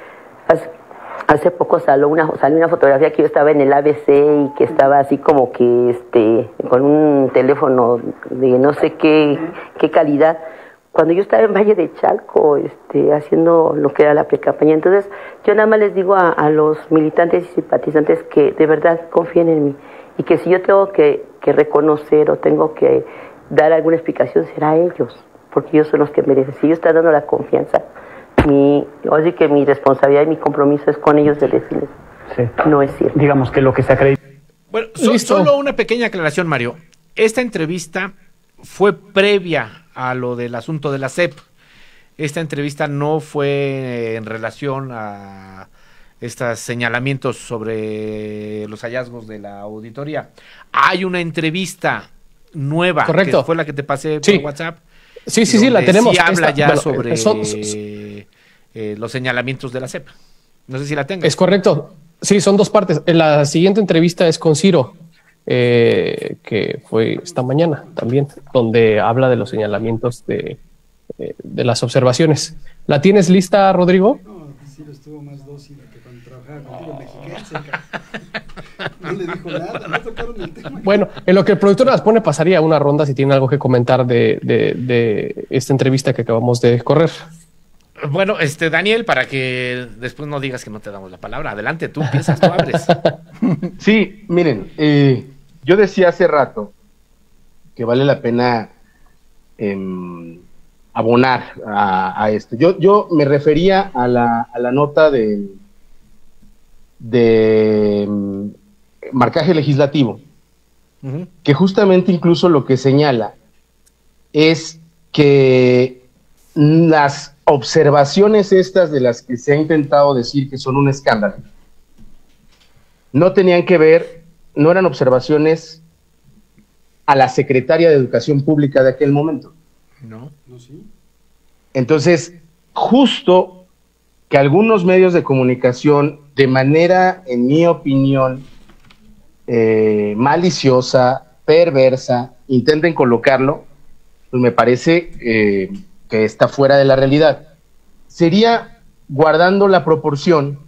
Hace poco salió una fotografía que yo estaba en el ABC y que estaba así como que con un teléfono de no sé qué calidad, cuando yo estaba en Valle de Chalco haciendo lo que era la pre-campaña. Entonces yo nada más les digo a los militantes y simpatizantes que de verdad confíen en mí y que si yo tengo que reconocer o tengo que dar alguna explicación será a ellos, porque ellos son los que merecen. Si ellos están dando la confianza, así que mi responsabilidad y mi compromiso es con ellos de decirles, no es cierto. Digamos que lo que se acredita. Bueno, solo una pequeña aclaración, Mario. Esta entrevista fue previa a lo del asunto de la SEP. Esta entrevista no fue en relación a estos señalamientos sobre los hallazgos de la auditoría. Hay una entrevista nueva, correcto, que fue la que te pasé por WhatsApp. Sí, la tenemos. Sí habla sobre los señalamientos de la SEP. No sé si la tengas. Es correcto. Sí, son dos partes. La siguiente entrevista es con Ciro, que fue esta mañana también, donde habla de los señalamientos de las observaciones. ¿La tienes lista, Rodrigo? No, Ciro estuvo más dócil que cuando trabajaba contigo en Mexiquense. No le dijo nada, no tocaron el tema. Bueno, en lo que el productor las pone, pasaría una ronda si tiene algo que comentar de esta entrevista que acabamos de correr. Bueno, Daniel, para que después no digas que no te damos la palabra, adelante, tú empiezas, tú abres. Sí, miren, yo decía hace rato que vale la pena abonar a esto. Yo me refería a la nota de marcaje legislativo, que justamente incluso lo que señala es que las observaciones estas de las que se ha intentado decir que son un escándalo, no tenían que ver, no eran observaciones a la secretaria de Educación Pública de aquel momento. No, sí. Entonces, justo que algunos medios de comunicación, de manera, en mi opinión, maliciosa, perversa, intenten colocarlo, pues me parece que está fuera de la realidad. Sería, guardando la proporción,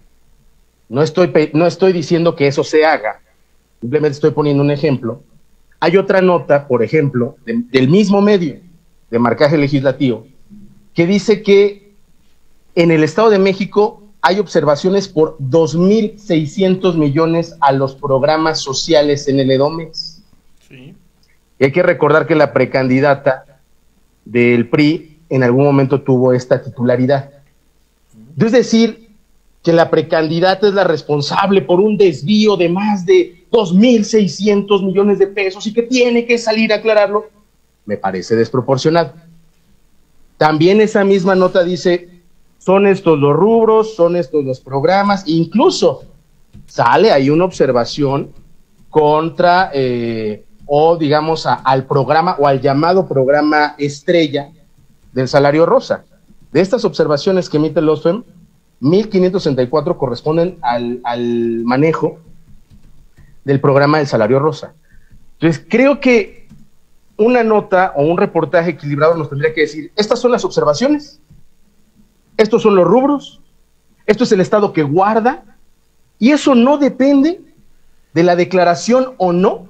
no estoy diciendo que eso se haga, simplemente estoy poniendo un ejemplo. Hay otra nota, por ejemplo, del mismo medio de marcaje legislativo, que dice que en el Estado de México hay observaciones por 2.600 millones a los programas sociales en el EDOMEX. Sí. Y hay que recordar que la precandidata del PRI en algún momento tuvo esta titularidad. Es decir, que la precandidata es la responsable por un desvío de más de 2.600 millones de pesos y que tiene que salir a aclararlo, me parece desproporcionado. También esa misma nota dice, son estos los rubros, son estos los programas, incluso sale ahí una observación contra, o digamos, al programa o al llamado programa estrella del salario rosa. De estas observaciones que emite el OSFEM, 1.564 corresponden al manejo del programa del salario rosa. Entonces, creo que una nota o un reportaje equilibrado nos tendría que decir, estas son las observaciones, estos son los rubros, esto es el estado que guarda, y eso no depende de la declaración o no,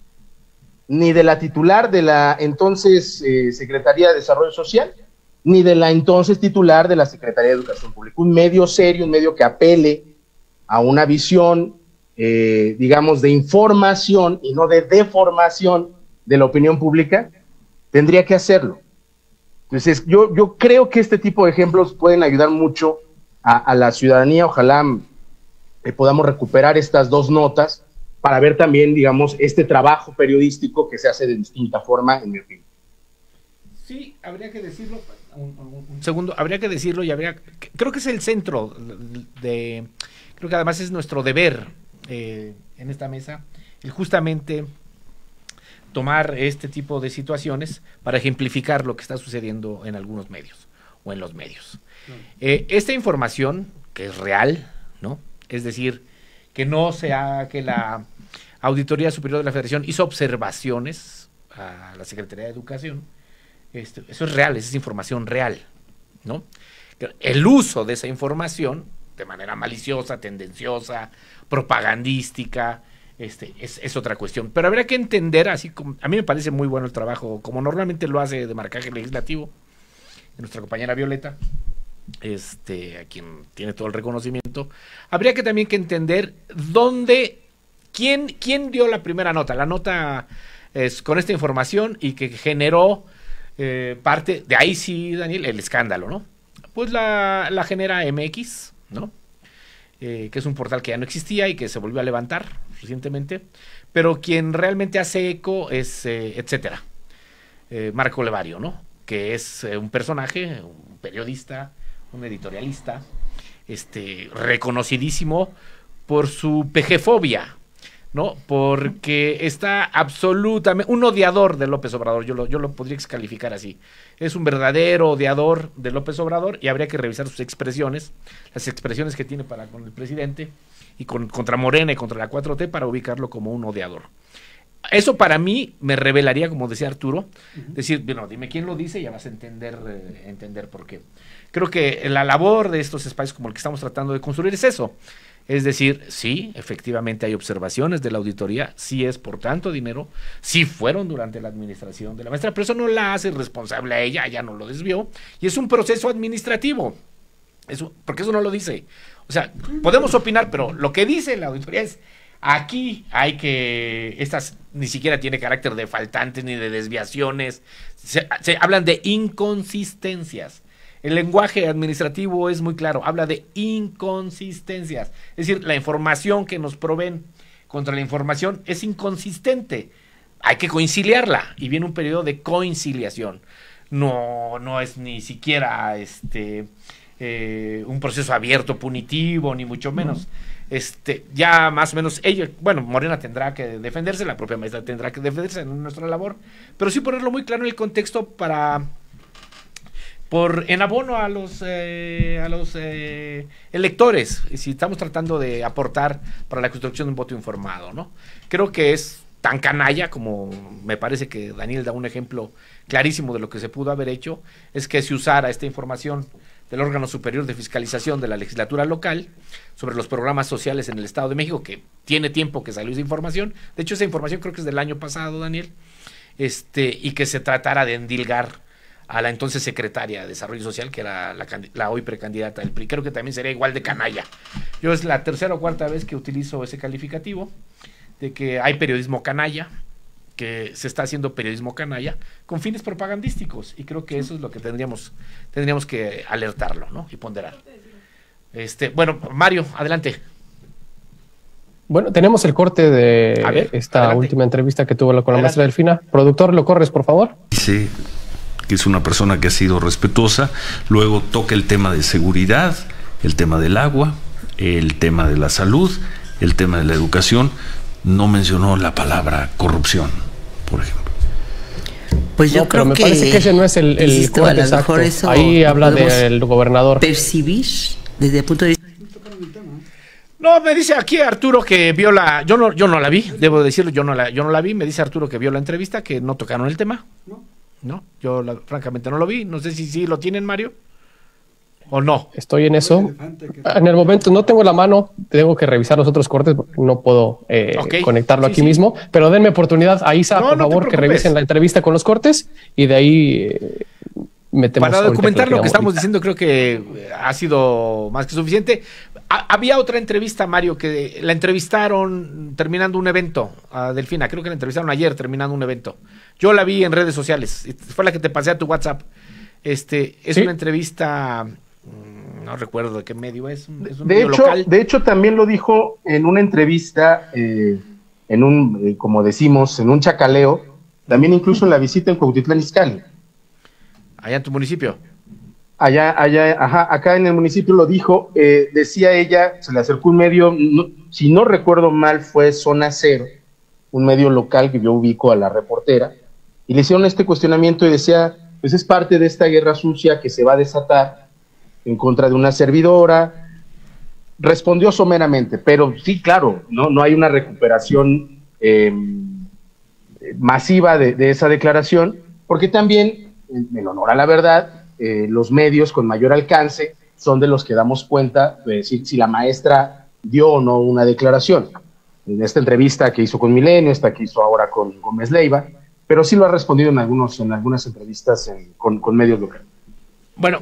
ni de la titular de la entonces Secretaría de Desarrollo Social, ni de la entonces titular de la Secretaría de Educación Pública. Un medio serio, un medio que apele a una visión, digamos, de información y no de deformación de la opinión pública, tendría que hacerlo. Entonces, yo creo que este tipo de ejemplos pueden ayudar mucho a la ciudadanía. Ojalá podamos recuperar estas dos notas para ver también, digamos, este trabajo periodístico que se hace de distinta forma, en mi opinión. Sí, habría que decirlo, un segundo, habría que decirlo y creo que es el centro creo que además es nuestro deber en esta mesa, el justamente tomar este tipo de situaciones para ejemplificar lo que está sucediendo en algunos medios o en los medios. Esta información, que es real, ¿no? Es decir, que no sea que la Auditoría Superior de la Federación hizo observaciones a la Secretaría de Educación, eso es real, esa es información real, ¿no? El uso de esa información de manera maliciosa, tendenciosa, propagandística, es otra cuestión. Pero habría que entender, así como a mí me parece muy bueno el trabajo, como normalmente lo hace de marcaje legislativo, nuestra compañera Violeta, a quien tiene todo el reconocimiento. Habría que también que entender quién dio la primera nota. La nota es con esta información y que generó parte, de ahí sí, Daniel, el escándalo, ¿no? Pues la genera MX, ¿no? Que es un portal que ya no existía y que se volvió a levantar recientemente, pero quien realmente hace eco es etcétera, Marco Levario, ¿no? Que es un personaje, un periodista, un editorialista, reconocidísimo por su pejefobia, ¿no? Porque está absolutamente un odiador de López Obrador, yo lo podría calificar así. Es un verdadero odiador de López Obrador y habría que revisar sus expresiones, las expresiones que tiene para con el presidente y contra Morena y contra la 4T para ubicarlo como un odiador. Eso para mí me revelaría, como decía Arturo, decir, bueno, dime quién lo dice y ya vas a entender por qué. Creo que la labor de estos espacios como el que estamos tratando de construir es eso. Es decir, sí, efectivamente hay observaciones de la auditoría, sí es por tanto dinero, sí fueron durante la administración de la maestra, pero eso no la hace responsable a ella no lo desvió, y es un proceso administrativo, porque eso no lo dice. O sea, podemos opinar, pero lo que dice la auditoría es, aquí hay que, estas ni siquiera tiene carácter de faltantes ni de desviaciones, se hablan de inconsistencias. El lenguaje administrativo es muy claro, habla de inconsistencias, es decir, la información que nos proveen contra la información es inconsistente, hay que conciliarla y viene un periodo de conciliación, no es ni siquiera un proceso abierto, punitivo, ni mucho menos. Ya más o menos Morena tendrá que defenderse, la propia maestra tendrá que defenderse en nuestra labor, pero sí ponerlo muy claro en el contexto en abono a los electores, si estamos tratando de aportar para la construcción de un voto informado, ¿no? Creo que es tan canalla como me parece que Daniel da un ejemplo clarísimo de lo que se pudo haber hecho, es que se usara esta información del órgano superior de fiscalización de la legislatura local sobre los programas sociales en el Estado de México, que tiene tiempo que salió esa información, de hecho esa información creo que es del año pasado, Daniel, y que se tratara de endilgar a la entonces secretaria de Desarrollo Social, que era la hoy precandidata del PRI. Creo que también sería igual de canalla. Yo es la tercera o cuarta vez que utilizo ese calificativo, de que hay periodismo canalla, que se está haciendo periodismo canalla con fines propagandísticos, y creo que eso es lo que tendríamos que alertarlo, ¿no? Y ponderar. Bueno, Mario, adelante. Bueno, tenemos el corte de esta última entrevista que tuvo con la maestra Delfina. Productor, ¿lo corres, por favor? Sí, que es una persona que ha sido respetuosa. Luego toca el tema de seguridad, el tema del agua, el tema de la salud, el tema de la educación. No mencionó la palabra corrupción, por ejemplo. Pues yo creo me que parece que ese no es el corte exacto. Ahí habla del gobernador. Percibir desde el punto de vista. No, me dice aquí Arturo que vio yo no la vi, debo decirlo, yo no la vi. Me dice Arturo que vio la entrevista, que no tocaron el tema. No, yo francamente no lo vi. No sé si lo tienen, Mario, o no. Estoy en eso. En el momento no tengo la mano, tengo que revisar los otros cortes porque no puedo conectarlo aquí mismo. Pero denme oportunidad a Isa, por favor, que revisen la entrevista con los cortes y de ahí metemos. Para documentar lo que estamos diciendo, creo que ha sido más que suficiente. Había otra entrevista, Mario, que la entrevistaron terminando un evento a Delfina. Creo que la entrevistaron ayer terminando un evento. Yo la vi en redes sociales. Fue la que te pasé a tu WhatsApp. Es una entrevista, no recuerdo de qué medio es. Un medio local. De hecho, también lo dijo en una entrevista, como decimos, en un chacaleo. También incluso en la visita en Cuautitlán Izcalli. Allá en tu municipio. Acá en el municipio lo dijo, decía ella, se le acercó un medio, si no recuerdo mal fue Zona Cero, un medio local que yo ubico a la reportera, y le hicieron este cuestionamiento y decía, pues es parte de esta guerra sucia que se va a desatar en contra de una servidora. Respondió someramente, pero sí, claro, no hay una recuperación masiva de esa declaración, porque también, en honor a la verdad, los medios con mayor alcance son de los que damos cuenta de decir si la maestra dio o no una declaración. En esta entrevista que hizo con Milenio, esta que hizo ahora con Gómez Leiva, pero sí lo ha respondido en algunas entrevistas con medios locales. Bueno,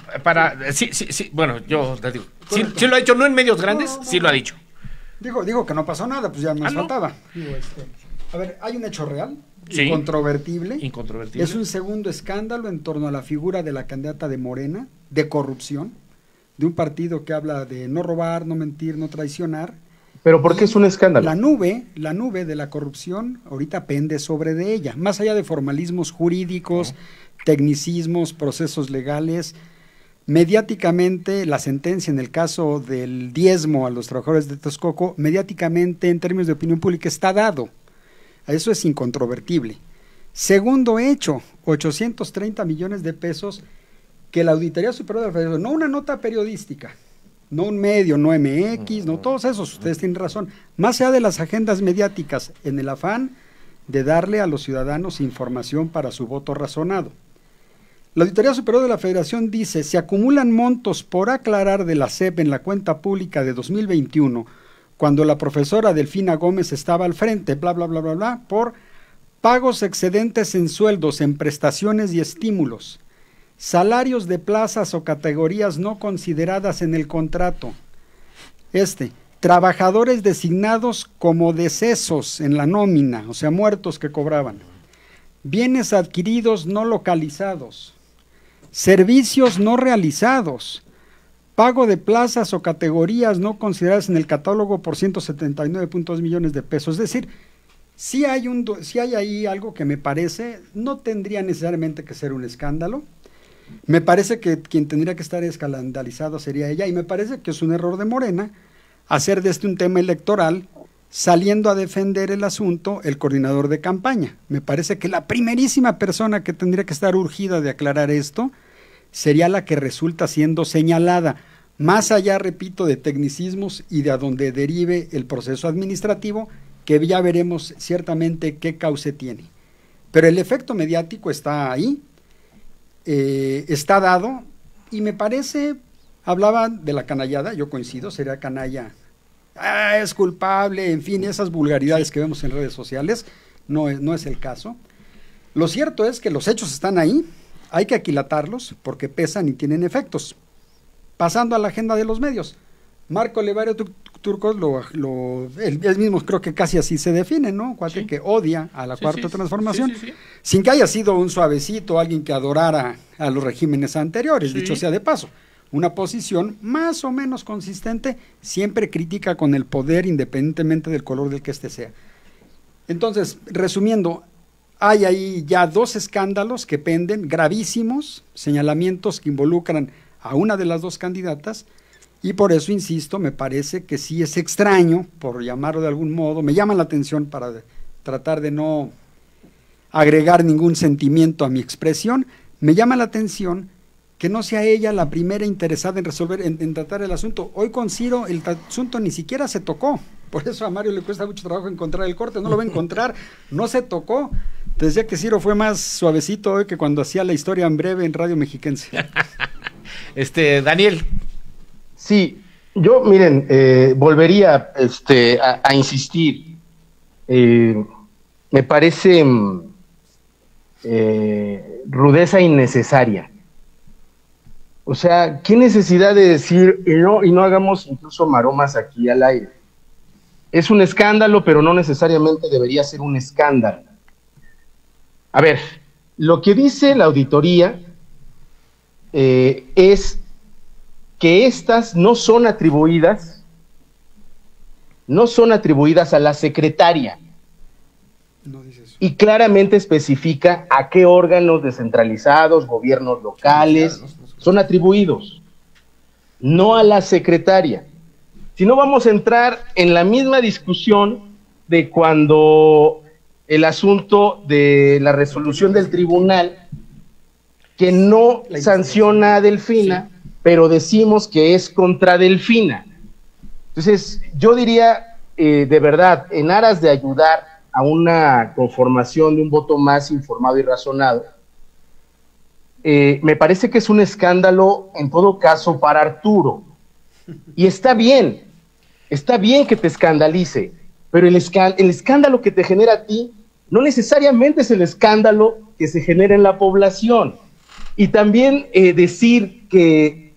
bueno, yo te digo, sí lo ha dicho, no en medios grandes, sí lo ha dicho. Digo que no pasó nada, pues ya nos faltaba. A ver, hay un hecho real, incontrovertible. Es un segundo escándalo en torno a la figura de la candidata de Morena, de corrupción, de un partido que habla de no robar, no mentir, no traicionar. ¿Pero por qué es un escándalo? La nube de la corrupción ahorita pende sobre de ella, más allá de formalismos jurídicos, tecnicismos, procesos legales. Mediáticamente, la sentencia en el caso del diezmo a los trabajadores de Texcoco, mediáticamente, en términos de opinión pública, está dado. Eso es incontrovertible. Segundo hecho, 830 millones de pesos que la Auditoría Superior de la Federación, no una nota periodística, no un medio, no MX, no todos esos, ustedes tienen razón, más allá de las agendas mediáticas, en el afán de darle a los ciudadanos información para su voto razonado. La Auditoría Superior de la Federación dice, se acumulan montos por aclarar de la SEP en la cuenta pública de 2021, cuando la profesora Delfina Gómez estaba al frente, bla, bla, bla, bla, bla, por pagos excedentes en sueldos, en prestaciones y estímulos, salarios de plazas o categorías no consideradas en el contrato, trabajadores designados como decesos en la nómina, o sea, muertos que cobraban, bienes adquiridos no localizados, servicios no realizados, pago de plazas o categorías no consideradas en el catálogo por 179.2 millones de pesos. Es decir, si hay ahí algo que me parece, no tendría necesariamente que ser un escándalo. Me parece que quien tendría que estar escandalizado sería ella, y me parece que es un error de Morena hacer de este un tema electoral, saliendo a defender el asunto el coordinador de campaña. Me parece que la primerísima persona que tendría que estar urgida de aclarar esto sería la que resulta siendo señalada, más allá, repito, de tecnicismos y de a donde derive el proceso administrativo, que ya veremos ciertamente qué cauce tiene. Pero el efecto mediático está ahí, está dado, y me parece, hablaban de la canallada, yo coincido, sería canalla, es culpable, en fin, esas vulgaridades que vemos en redes sociales, no es el caso. Lo cierto es que los hechos están ahí, hay que aquilatarlos porque pesan y tienen efectos. Pasando a la agenda de los medios, Marco Levario Turcos, él mismo creo que casi así se define, ¿no? Cuate que odia a la Cuarta Transformación, sin que haya sido un suavecito, alguien que adorara a los regímenes anteriores, dicho sea de paso. Una posición más o menos consistente, siempre crítica con el poder, independientemente del color del que éste sea. Entonces, resumiendo, hay ahí ya dos escándalos que penden, gravísimos, señalamientos que involucran a una de las dos candidatas, y por eso, insisto, me parece que sí es extraño, por llamarlo de algún modo, me llama la atención para tratar de no agregar ningún sentimiento a mi expresión, me llama la atención que no sea ella la primera interesada en resolver, en tratar el asunto. Hoy con Ciro el asunto ni siquiera se tocó, por eso a Mario le cuesta mucho trabajo encontrar el corte, no lo va a encontrar, no se tocó. Te decía que Ciro fue más suavecito hoy que cuando hacía la historia en breve en Radio Mexiquense. Daniel. Sí, yo, miren, volvería a insistir. Me parece rudeza innecesaria. O sea, ¿qué necesidad de decir y no hagamos incluso maromas aquí al aire? Es un escándalo, pero no necesariamente debería ser un escándalo. A ver, lo que dice la auditoría es que estas no son atribuidas a la secretaria. No dice eso. Y claramente especifica a qué órganos descentralizados, gobiernos locales, son atribuidos, no a la secretaria. Si no, vamos a entrar en la misma discusión de cuando el asunto de la resolución del tribunal que no sanciona a Delfina, pero decimos que es contra Delfina. Entonces, yo diría, de verdad, en aras de ayudar a una conformación de un voto más informado y razonado, me parece que es un escándalo en todo caso para Arturo. Y está bien que te escandalice, pero el escándalo que te genera a ti no necesariamente es el escándalo que se genera en la población. Y también decir que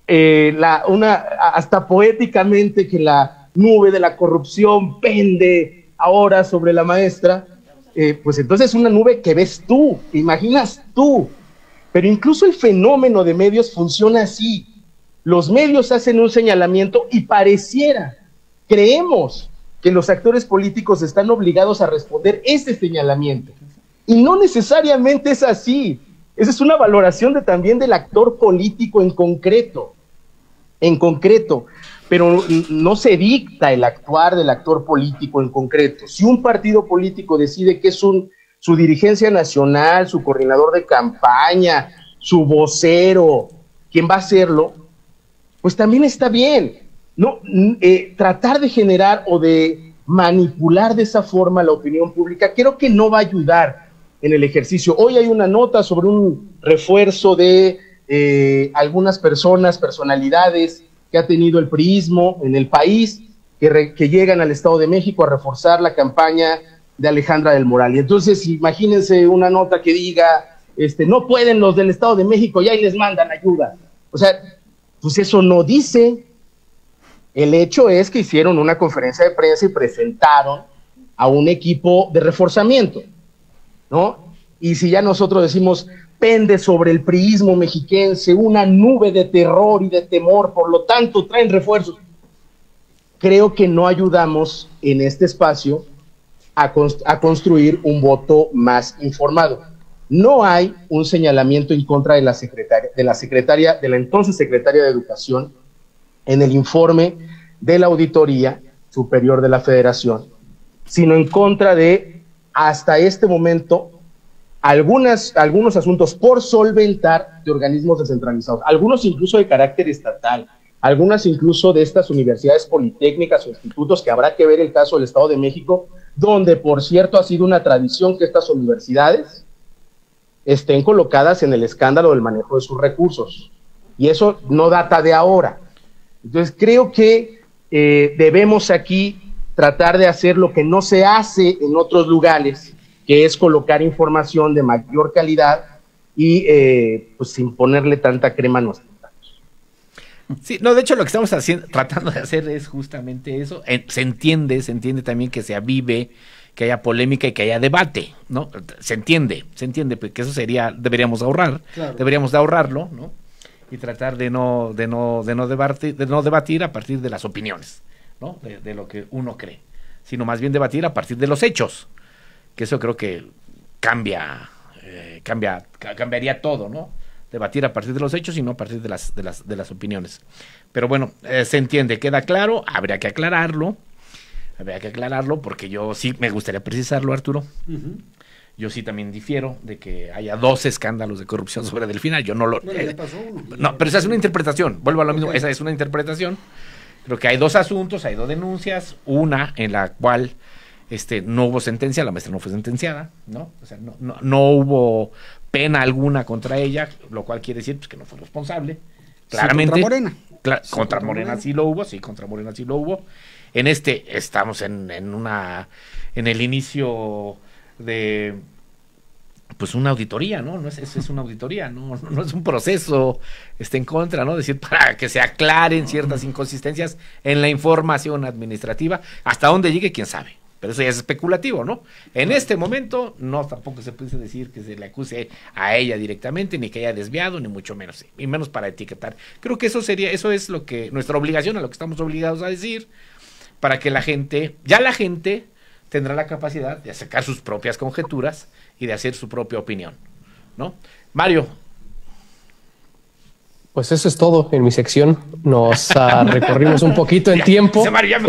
hasta poéticamente que la nube de la corrupción pende ahora sobre la maestra, pues entonces es una nube que ves tú, que imaginas tú. Pero incluso el fenómeno de medios funciona así. Los medios hacen un señalamiento y creemos que los actores políticos están obligados a responder ese señalamiento. Y no necesariamente es así. Esa es una valoración también del actor político en concreto, pero no se dicta el actuar del actor político en concreto. Si un partido político decide que es su dirigencia nacional, su coordinador de campaña, su vocero, quien va a hacerlo, pues también está bien. No, tratar de generar o de manipular de esa forma la opinión pública, creo que no va a ayudar en el ejercicio. Hoy hay una nota sobre un refuerzo de algunas personalidades que ha tenido el priismo en el país, que llegan al Estado de México a reforzar la campaña de Alejandra del Moral. Y entonces imagínense una nota que diga, no pueden los del Estado de México y ahí les mandan ayuda. O sea, pues eso no dice. El hecho es que hicieron una conferencia de prensa y presentaron a un equipo de reforzamiento, ¿no? Y si ya nosotros decimos, pende sobre el priismo mexiquense una nube de terror y de temor, por lo tanto traen refuerzos, creo que no ayudamos en este espacio a construir un voto más informado. No hay un señalamiento en contra de la entonces secretaria de Educación en el informe de la Auditoría Superior de la Federación, sino en contra de, hasta este momento, algunos asuntos por solventar de organismos descentralizados, algunos incluso de carácter estatal, algunas incluso de estas universidades politécnicas o institutos, que habrá que ver el caso del Estado de México, donde, por cierto, ha sido una tradición que estas universidades estén colocadas en el escándalo del manejo de sus recursos. Y eso no data de ahora. Entonces, creo que debemos aquí tratar de hacer lo que no se hace en otros lugares, que es colocar información de mayor calidad y pues sin ponerle tanta crema a nuestros datos. Sí, no, de hecho lo que estamos tratando de hacer es justamente eso. Se entiende también que se avive, que haya polémica y que haya debate, ¿no? Se entiende, porque eso deberíamos de ahorrarlo, ¿no? Y tratar de no debatir a partir de las opiniones, ¿no? De lo que uno cree, sino más bien debatir a partir de los hechos, que eso creo que cambiaría todo, ¿no? Debatir a partir de los hechos y no a partir de las opiniones. Pero bueno, se entiende, queda claro, habría que aclararlo, porque yo sí me gustaría precisarlo, Arturo. Uh-huh. Yo sí también difiero de que haya 2 escándalos de corrupción sobre Delfina. Yo no lo... no, pero esa es una interpretación. Vuelvo a lo mismo. Esa es una interpretación. Creo que hay 2 asuntos, hay 2 denuncias. Una en la cual no hubo sentencia, la maestra no fue sentenciada, ¿no? O sea, no hubo pena alguna contra ella, lo cual quiere decir pues, que no fue responsable. Claramente. Sí, contra Morena. Contra Morena sí lo hubo, sí, contra Morena sí lo hubo. Estamos en el inicio de pues una auditoría, ¿no? Es una auditoría, no es un proceso en contra, ¿no? Decir, para que se aclaren ciertas inconsistencias en la información administrativa, hasta dónde llegue, quién sabe. Pero eso ya es especulativo, ¿no? En este momento, no, tampoco se puede decir que se le acuse a ella directamente, ni que haya desviado, ni mucho menos, y menos para etiquetar. Creo que eso es lo que, nuestra obligación, a lo que estamos obligados a decir, para que la gente tendrá la capacidad de sacar sus propias conjeturas y de hacer su propia opinión, ¿no? Mario. Pues eso es todo en mi sección. Nos recorrimos un poquito en tiempo.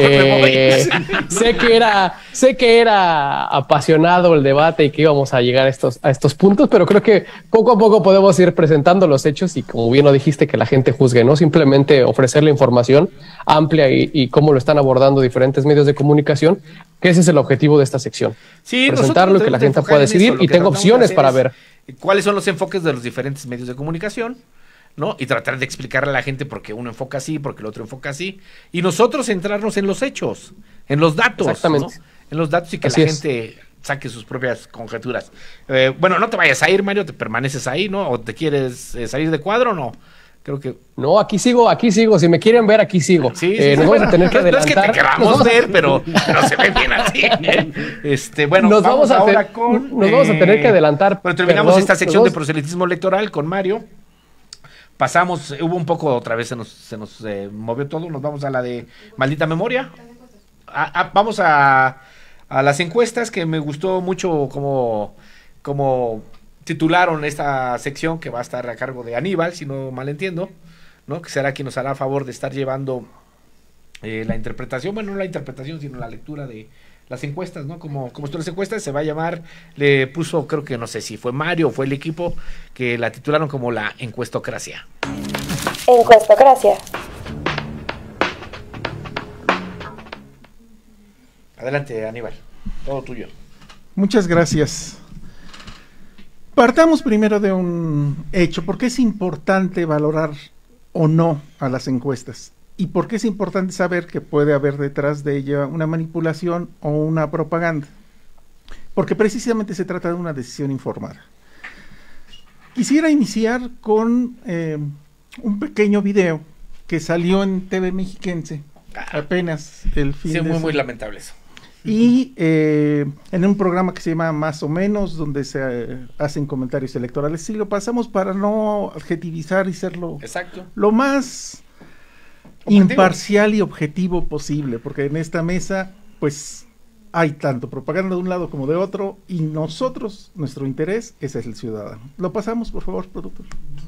Sé que era apasionado el debate y que íbamos a llegar a estos puntos, pero creo que poco a poco podemos ir presentando los hechos y, como bien lo dijiste, que la gente juzgue, ¿no? Simplemente ofrecer la información amplia y cómo lo están abordando diferentes medios de comunicación, que ese es el objetivo de esta sección. Sí, presentarlo y que la gente pueda decidir, y tengo opciones para ver cuáles son los enfoques de los diferentes medios de comunicación, ¿no? Y tratar de explicarle a la gente por qué uno enfoca así, por qué el otro enfoca así. Y nosotros centrarnos en los hechos, en los datos. Exactamente. ¿no? En los datos y que Así la es. gente saque sus propias conjeturas. Bueno, no te vayas a ir, Mario, te permaneces ahí, ¿no? ¿O te quieres salir de cuadro o no? Creo que... No, aquí sigo. Si me quieren ver, aquí sigo. Sí, nos vamos a tener que adelantar. No es que te queramos ver, pero se ve bien así. Bueno, nos vamos a tener que adelantar. Bueno, terminamos esta sección de proselitismo electoral con Mario. Pasamos, hubo un poco, otra vez se nos movió todo. Nos vamos a la de maldita memoria. Vamos a las encuestas, que me gustó mucho como titularon esta sección, que va a estar a cargo de Aníbal, si no mal entiendo, ¿no? Que será quien nos hará favor de estar llevando la interpretación, bueno, no la interpretación, sino la lectura de las encuestas, ¿no? Como estuvo las encuestas, se va a llamar, le puso, creo que no sé si fue Mario o fue el equipo, que la titularon como la encuestocracia. Encuestocracia. Adelante, Aníbal, todo tuyo. Muchas gracias. Partamos primero de un hecho. ¿Por qué es importante valorar o no a las encuestas? ¿Y por qué es importante saber que puede haber detrás de ella una manipulación o una propaganda? Porque precisamente se trata de una decisión informada. Quisiera iniciar con un pequeño video que salió en TV Mexiquense apenas el fin de semana. Muy lamentable eso. Y en un programa que se llama Más o Menos, donde se hacen comentarios electorales. Sí, lo pasamos para no adjetivizar y serlo lo más imparcial y objetivo posible, porque en esta mesa pues hay tanto propaganda de un lado como de otro, y nosotros, nuestro interés, ese es el ciudadano. Lo pasamos, por favor, productor.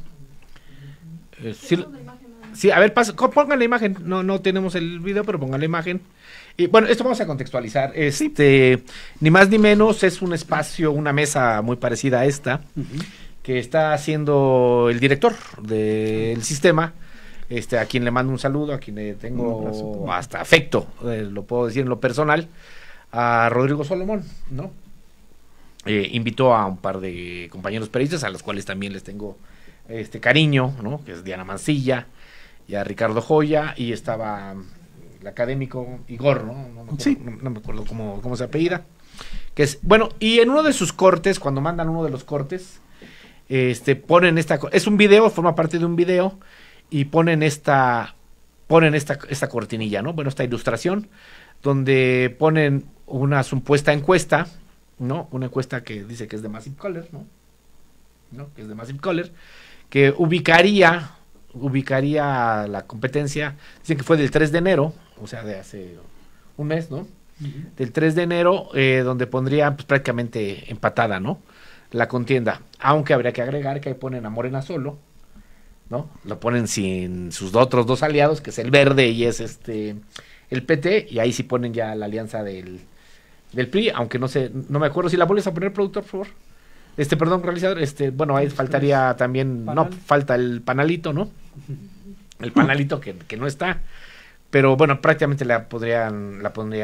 Sí, a ver, pongan la imagen. No tenemos el video, pero pongan la imagen. Y bueno, esto vamos a contextualizar. Ni más ni menos, es un espacio, una mesa muy parecida a esta, que está haciendo el director del sistema, a quien le mando un saludo, a quien le tengo hasta afecto, lo puedo decir en lo personal, a Rodrigo Solomón, ¿no? Invitó a un par de compañeros periodistas, a los cuales también les tengo cariño, ¿no? Que es Diana Mancilla y a Ricardo Joya, y estaba el académico Igor, ¿no? No me acuerdo cómo se apellida. Que es, bueno, y en uno de sus cortes, cuando mandan uno de los cortes, ponen es un video, forma parte de un video, y ponen esta cortinilla, ¿no? Bueno, esta ilustración, donde ponen una supuesta encuesta, ¿no? Una encuesta que dice que es de Massive Caller, ¿no? Que es de Massive Caller, que ubicaría la competencia, dicen que fue del 3 de enero, o sea, de hace un mes, ¿no? Del 3 de enero, donde pondría pues, prácticamente empatada, ¿no? La contienda, aunque habría que agregar que ahí ponen a Morena solo, ¿no? Lo ponen sin sus otros dos aliados, que es el Verde y es el PT, y ahí sí ponen ya la alianza del PRI, aunque no me acuerdo si la vuelves a poner, productor, por favor. Perdón, realizador, bueno, ahí faltaría también, falta el panalito, ¿no? El panalito que no está, pero bueno, prácticamente la pondrían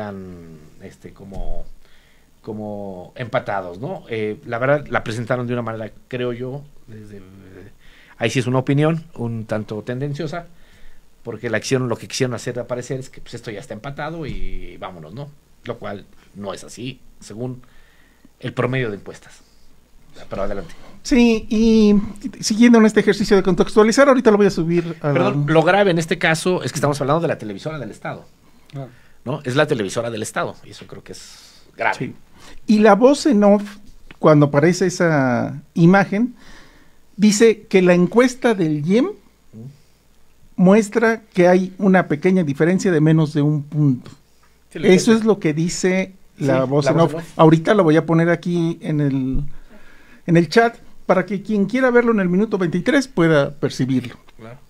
como empatados, ¿no? La verdad, la presentaron de una manera, creo yo, ahí sí es una opinión, un tanto tendenciosa, porque lo que quisieron hacer aparecer es que pues esto ya está empatado y vámonos, ¿no? Lo cual no es así, según el promedio de encuestas. Pero adelante. Sí, y siguiendo en este ejercicio de contextualizar, ahorita lo voy a subir a Perdón, lo grave en este caso es que estamos hablando de la televisora del Estado, ¿no? Es la televisora del Estado, y eso creo que es grave. Sí. Y la voz en off, cuando aparece esa imagen, dice que la encuesta del IEM muestra que hay una pequeña diferencia de menos de 1 punto. Sí, eso es lo que dice la voz en off. Ahorita lo voy a poner aquí en el chat para que quien quiera verlo en el minuto 23 pueda percibirlo. Claro.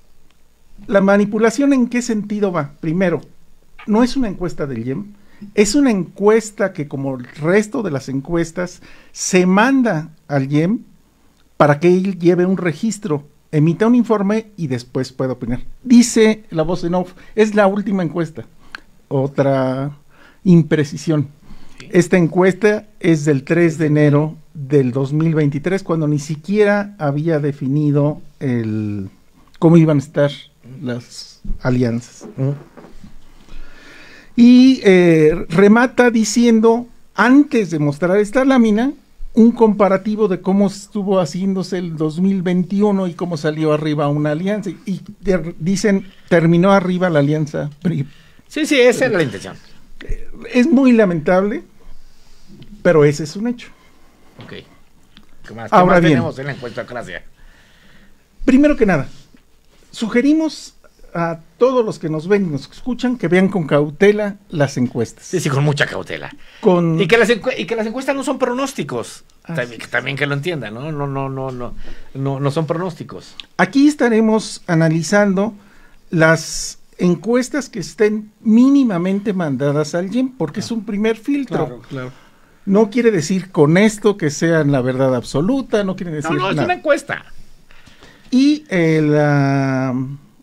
¿La manipulación en qué sentido va? Primero, no es una encuesta del IEM, es una encuesta que, como el resto de las encuestas, se manda al IEM para que él lleve un registro, emita un informe y después pueda opinar. Dice la voz en off, es la última encuesta. Otra imprecisión. Esta encuesta es del 3 de enero del 2023, cuando ni siquiera había definido cómo iban a estar las alianzas. Y remata diciendo, antes de mostrar esta lámina, un comparativo de cómo estuvo haciéndose el 2021 y cómo salió arriba una alianza. Y dicen, terminó arriba la alianza PRI. Sí, esa es la intención. Es muy lamentable, pero ese es un hecho. Ok. ¿Qué más Ahora bien, tenemos en la encuesta clase? Primero que nada, sugerimos a todos los que nos ven y nos escuchan que vean con cautela las encuestas. Sí, con mucha cautela. Y que las encuestas no son pronósticos. También que lo entiendan, ¿no? No son pronósticos. Aquí estaremos analizando las encuestas que estén mínimamente mandadas al IEM, porque es un primer filtro. Claro. No quiere decir con esto que sean la verdad absoluta, no quiere decir nada. Es una encuesta. Y la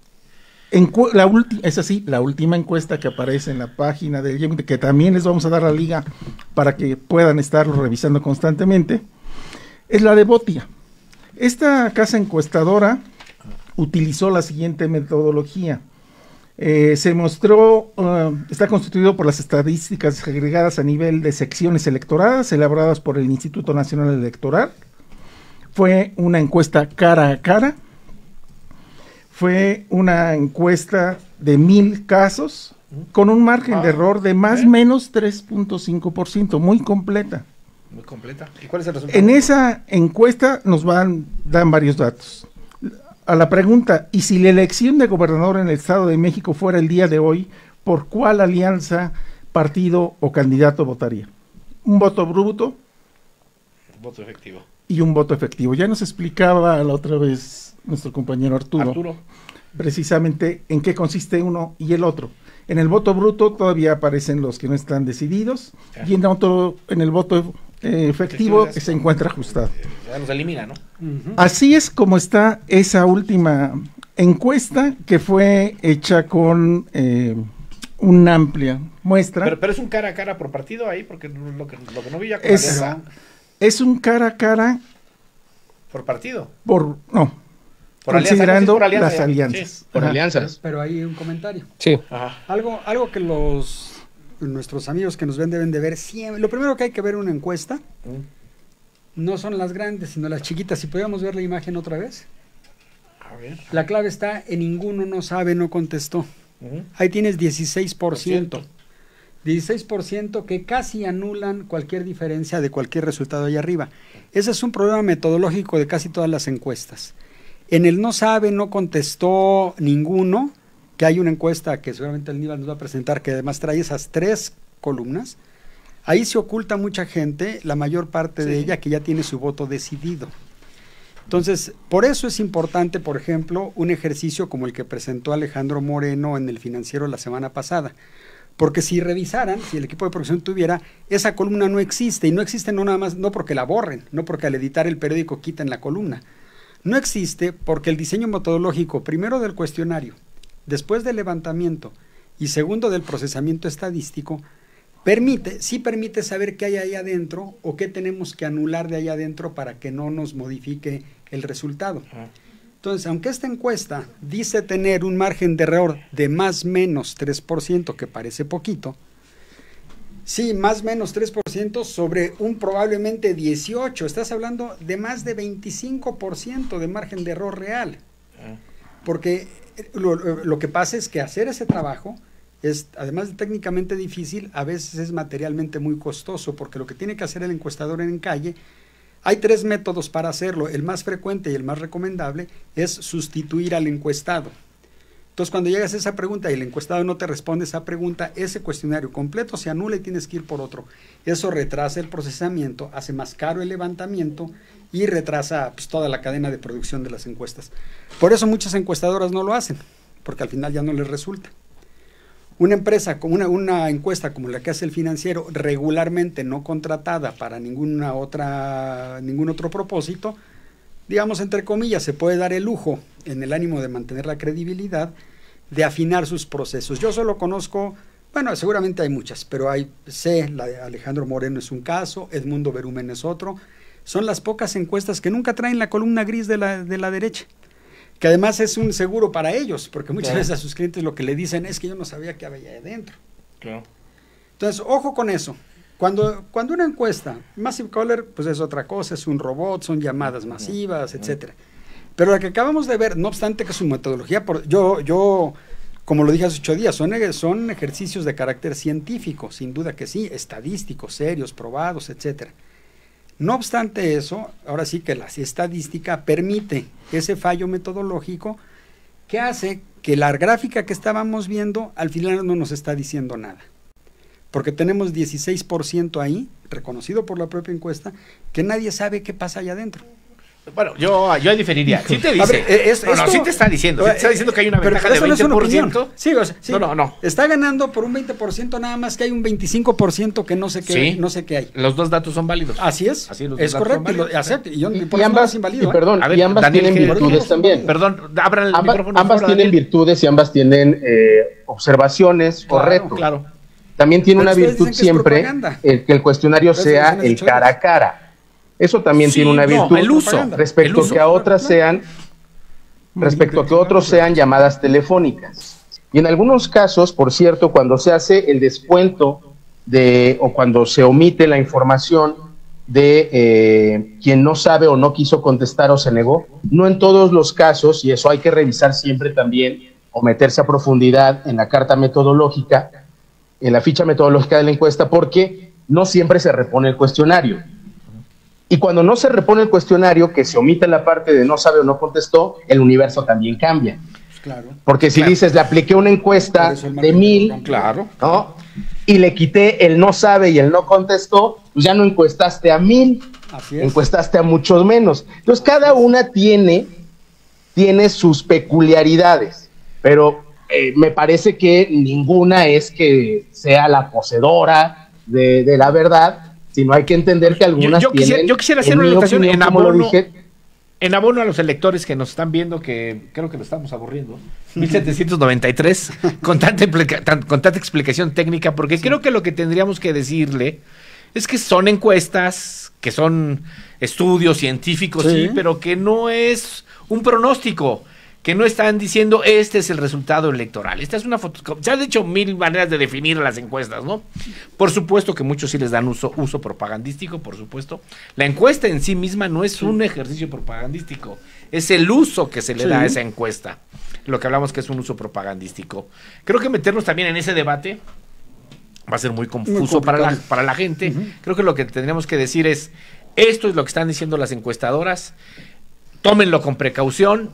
última encuesta que aparece en la página del IEM, que también les vamos a dar la liga para que puedan estarlo revisando constantemente, es la de Botia. Esta casa encuestadora utilizó la siguiente metodología. Se mostró, está constituido por las estadísticas agregadas a nivel de secciones electoradas elaboradas por el Instituto Nacional Electoral. Fue una encuesta cara a cara. Fue una encuesta de 1000 casos con un margen de error de más o menos 3.5%, muy completa. Muy completa. ¿Y cuál es el resultado? En esa encuesta nos dan varios datos. A la pregunta, ¿y si la elección de gobernador en el Estado de México fuera el día de hoy, por cuál alianza, partido o candidato votaría? Un voto bruto. Voto efectivo. Y un voto efectivo. Ya nos explicaba la otra vez nuestro compañero Arturo, precisamente en qué consiste uno y el otro. En el voto bruto todavía aparecen los que no están decididos, y en el voto efectivo se encuentra ajustado. Ya los elimina, ¿no? Así es como está esa última encuesta, que fue hecha con una amplia muestra. Pero es un cara a cara por partido ahí, porque lo que no vi ya con es un cara a cara por partido. Considerando las alianzas. Sí, por alianzas. Pero hay un comentario. Sí. Ajá. Algo que nuestros amigos que nos ven deben de ver siempre. Lo primero que hay que ver en una encuesta no son las grandes, sino las chiquitas. Si podíamos ver la imagen otra vez. A ver. La clave está en ninguno no sabe, no contestó. Ahí tienes 16%. 16% que casi anulan cualquier diferencia de cualquier resultado allá arriba. Ese es un problema metodológico de casi todas las encuestas. En el no sabe, no contestó ninguno, que hay una encuesta que seguramente el Aníbal nos va a presentar, que además trae esas 3 columnas, ahí se oculta mucha gente, la mayor parte de ella que ya tiene su voto decidido. Entonces, por eso es importante, por ejemplo, un ejercicio como el que presentó Alejandro Moreno en El Financiero la semana pasada. Porque si revisaran, si el equipo de producción tuviera, esa columna no existe, y no existe no nada más, no porque la borren, no porque al editar el periódico quiten la columna. No existe porque el diseño metodológico, primero del cuestionario, después del levantamiento y segundo del procesamiento estadístico, sí permite saber qué hay ahí adentro o qué tenemos que anular de ahí adentro para que no nos modifique el resultado. Entonces, aunque esta encuesta dice tener un margen de error de más o menos 3%, que parece poquito, sí, más o menos 3% sobre un probablemente 18%, estás hablando de más de 25% de margen de error real. Porque lo que pasa es que hacer ese trabajo es, además de técnicamente difícil, a veces es materialmente muy costoso, porque lo que tiene que hacer el encuestador en calle, hay 3 métodos para hacerlo. El más frecuente y el más recomendable es sustituir al encuestado. Entonces, cuando llegas a esa pregunta y el encuestado no te responde esa pregunta, ese cuestionario completo se anula y tienes que ir por otro. Eso retrasa el procesamiento, hace más caro el levantamiento y retrasa toda la cadena de producción de las encuestas. Por eso muchas encuestadoras no lo hacen, porque al final ya no les resulta. Una empresa, como una encuesta como la que hace el Financiero, regularmente no contratada para ningún otro propósito, digamos entre comillas, se puede dar el lujo, en el ánimo de mantener la credibilidad, de afinar sus procesos. Yo solo conozco, bueno, seguramente hay muchas, pero la de Alejandro Moreno es un caso, Edmundo Berumen es otro. Son las pocas encuestas que nunca traen la columna gris de la derecha, que además es un seguro para ellos, porque muchas veces a sus clientes lo que le dicen es que yo no sabía qué había ahí adentro. Claro. Entonces, ojo con eso. Cuando una encuesta, Massive Caller, pues es otra cosa, es un robot, son llamadas masivas, etcétera. Pero la que acabamos de ver, no obstante que su metodología, yo como lo dije hace 8 días, son ejercicios de carácter científico, sin duda que sí, estadísticos, serios, probados, etcétera. No obstante eso, ahora sí que la estadística permite ese fallo metodológico que hace que la gráfica que estábamos viendo al final no nos está diciendo nada. Porque tenemos 16% ahí, reconocido por la propia encuesta, que nadie sabe qué pasa allá adentro. Bueno, yo diferiría. Sí te dice. Sí te está diciendo. Sí te está diciendo que hay una ventaja de 20%. Sí, o sea, sí. No. Está ganando por un 20%, nada más que hay un 25% que no sé qué hay. Los dos datos son válidos. Así es. Es correcto. Y ambas tienen virtudes también. Perdón, abran el micrófono. Ambas tienen virtudes y ambas tienen observaciones o retos. Claro. También tiene una virtud siempre que el cuestionario sea el cara a cara. Eso también tiene una virtud respecto a que a otras sean llamadas telefónicas. Y en algunos casos, por cierto, cuando se hace el descuento o cuando se omite la información de quien no sabe o no quiso contestar o se negó, no en todos los casos, y eso hay que revisar siempre también o meterse a profundidad en la carta metodológica, en la ficha metodológica de la encuesta, porque no siempre se repone el cuestionario. Y cuando no se repone el cuestionario, que se omite la parte de no sabe o no contestó, el universo también cambia. Claro. Porque si dices, le apliqué una encuesta de 1000, ¿no? Y le quité el no sabe y el no contestó, pues ya no encuestaste a 1000, encuestaste a muchos menos. Entonces cada una tiene sus peculiaridades, pero me parece que ninguna es que sea la poseedora de la verdad, sino hay que entender que algunas yo quisiera hacer una anotación en abono a los electores que nos están viendo, que creo que lo estamos aburriendo. 1793, con tanta explicación técnica, porque creo que lo que tendríamos que decirle es que son encuestas, que son estudios científicos, sí, pero que no es un pronóstico, que no están diciendo este es el resultado electoral. Esta es una foto. Se han dicho 1000 maneras de definir las encuestas, ¿no? Por supuesto que muchos sí les dan uso propagandístico, por supuesto. La encuesta en sí misma no es un ejercicio propagandístico, es el uso que se le da a esa encuesta. Lo que hablamos que es un uso propagandístico. Creo que meternos también en ese debate va a ser muy confuso para la gente. Creo que lo que tendríamos que decir es, esto es lo que están diciendo las encuestadoras, tómenlo con precaución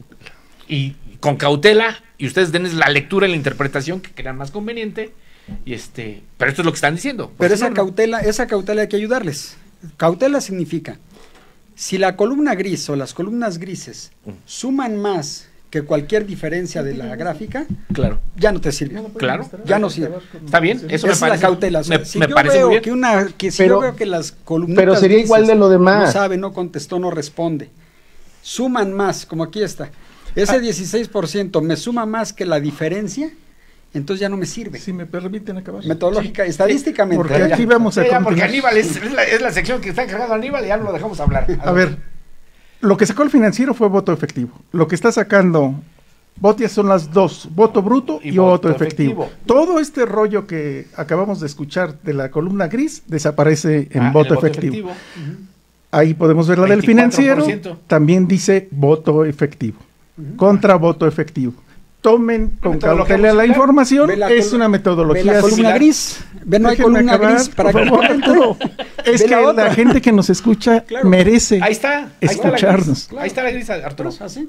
y con cautela, y ustedes denles la lectura y la interpretación que crean más conveniente, pero esto es lo que están diciendo. Pero esa cautela hay que ayudarles. Cautela significa, si la columna gris o las columnas grises suman más que cualquier diferencia de la gráfica, claro, ya no te sirve. Claro, ya no sirve. Está bien, eso es la cautela. Si yo veo muy bien. Yo veo que las columnas pero sería grises, igual de lo demás. No sabe, no contestó, no responde. Suman más, como aquí está. Ese 16% me suma más que la diferencia, entonces ya no me sirve. Si me permiten acabar. Metodológica, estadísticamente. Porque aquí vamos a porque Aníbal es la sección que está encargado Aníbal y ya no lo dejamos hablar. A ver, lo que sacó el Financiero fue voto efectivo. Lo que está sacando Botia son las dos, voto bruto y voto efectivo. Todo este rollo que acabamos de escuchar de la columna gris desaparece en voto efectivo. Ahí podemos ver la del Financiero, también dice voto efectivo, contra voto efectivo. Tomen con cautela la información, es una metodología. Ve la columna gris, no hay columna gris para que es que la gente que nos escucha merece escucharnos. Ahí está la gris, Arturo. ¿Así?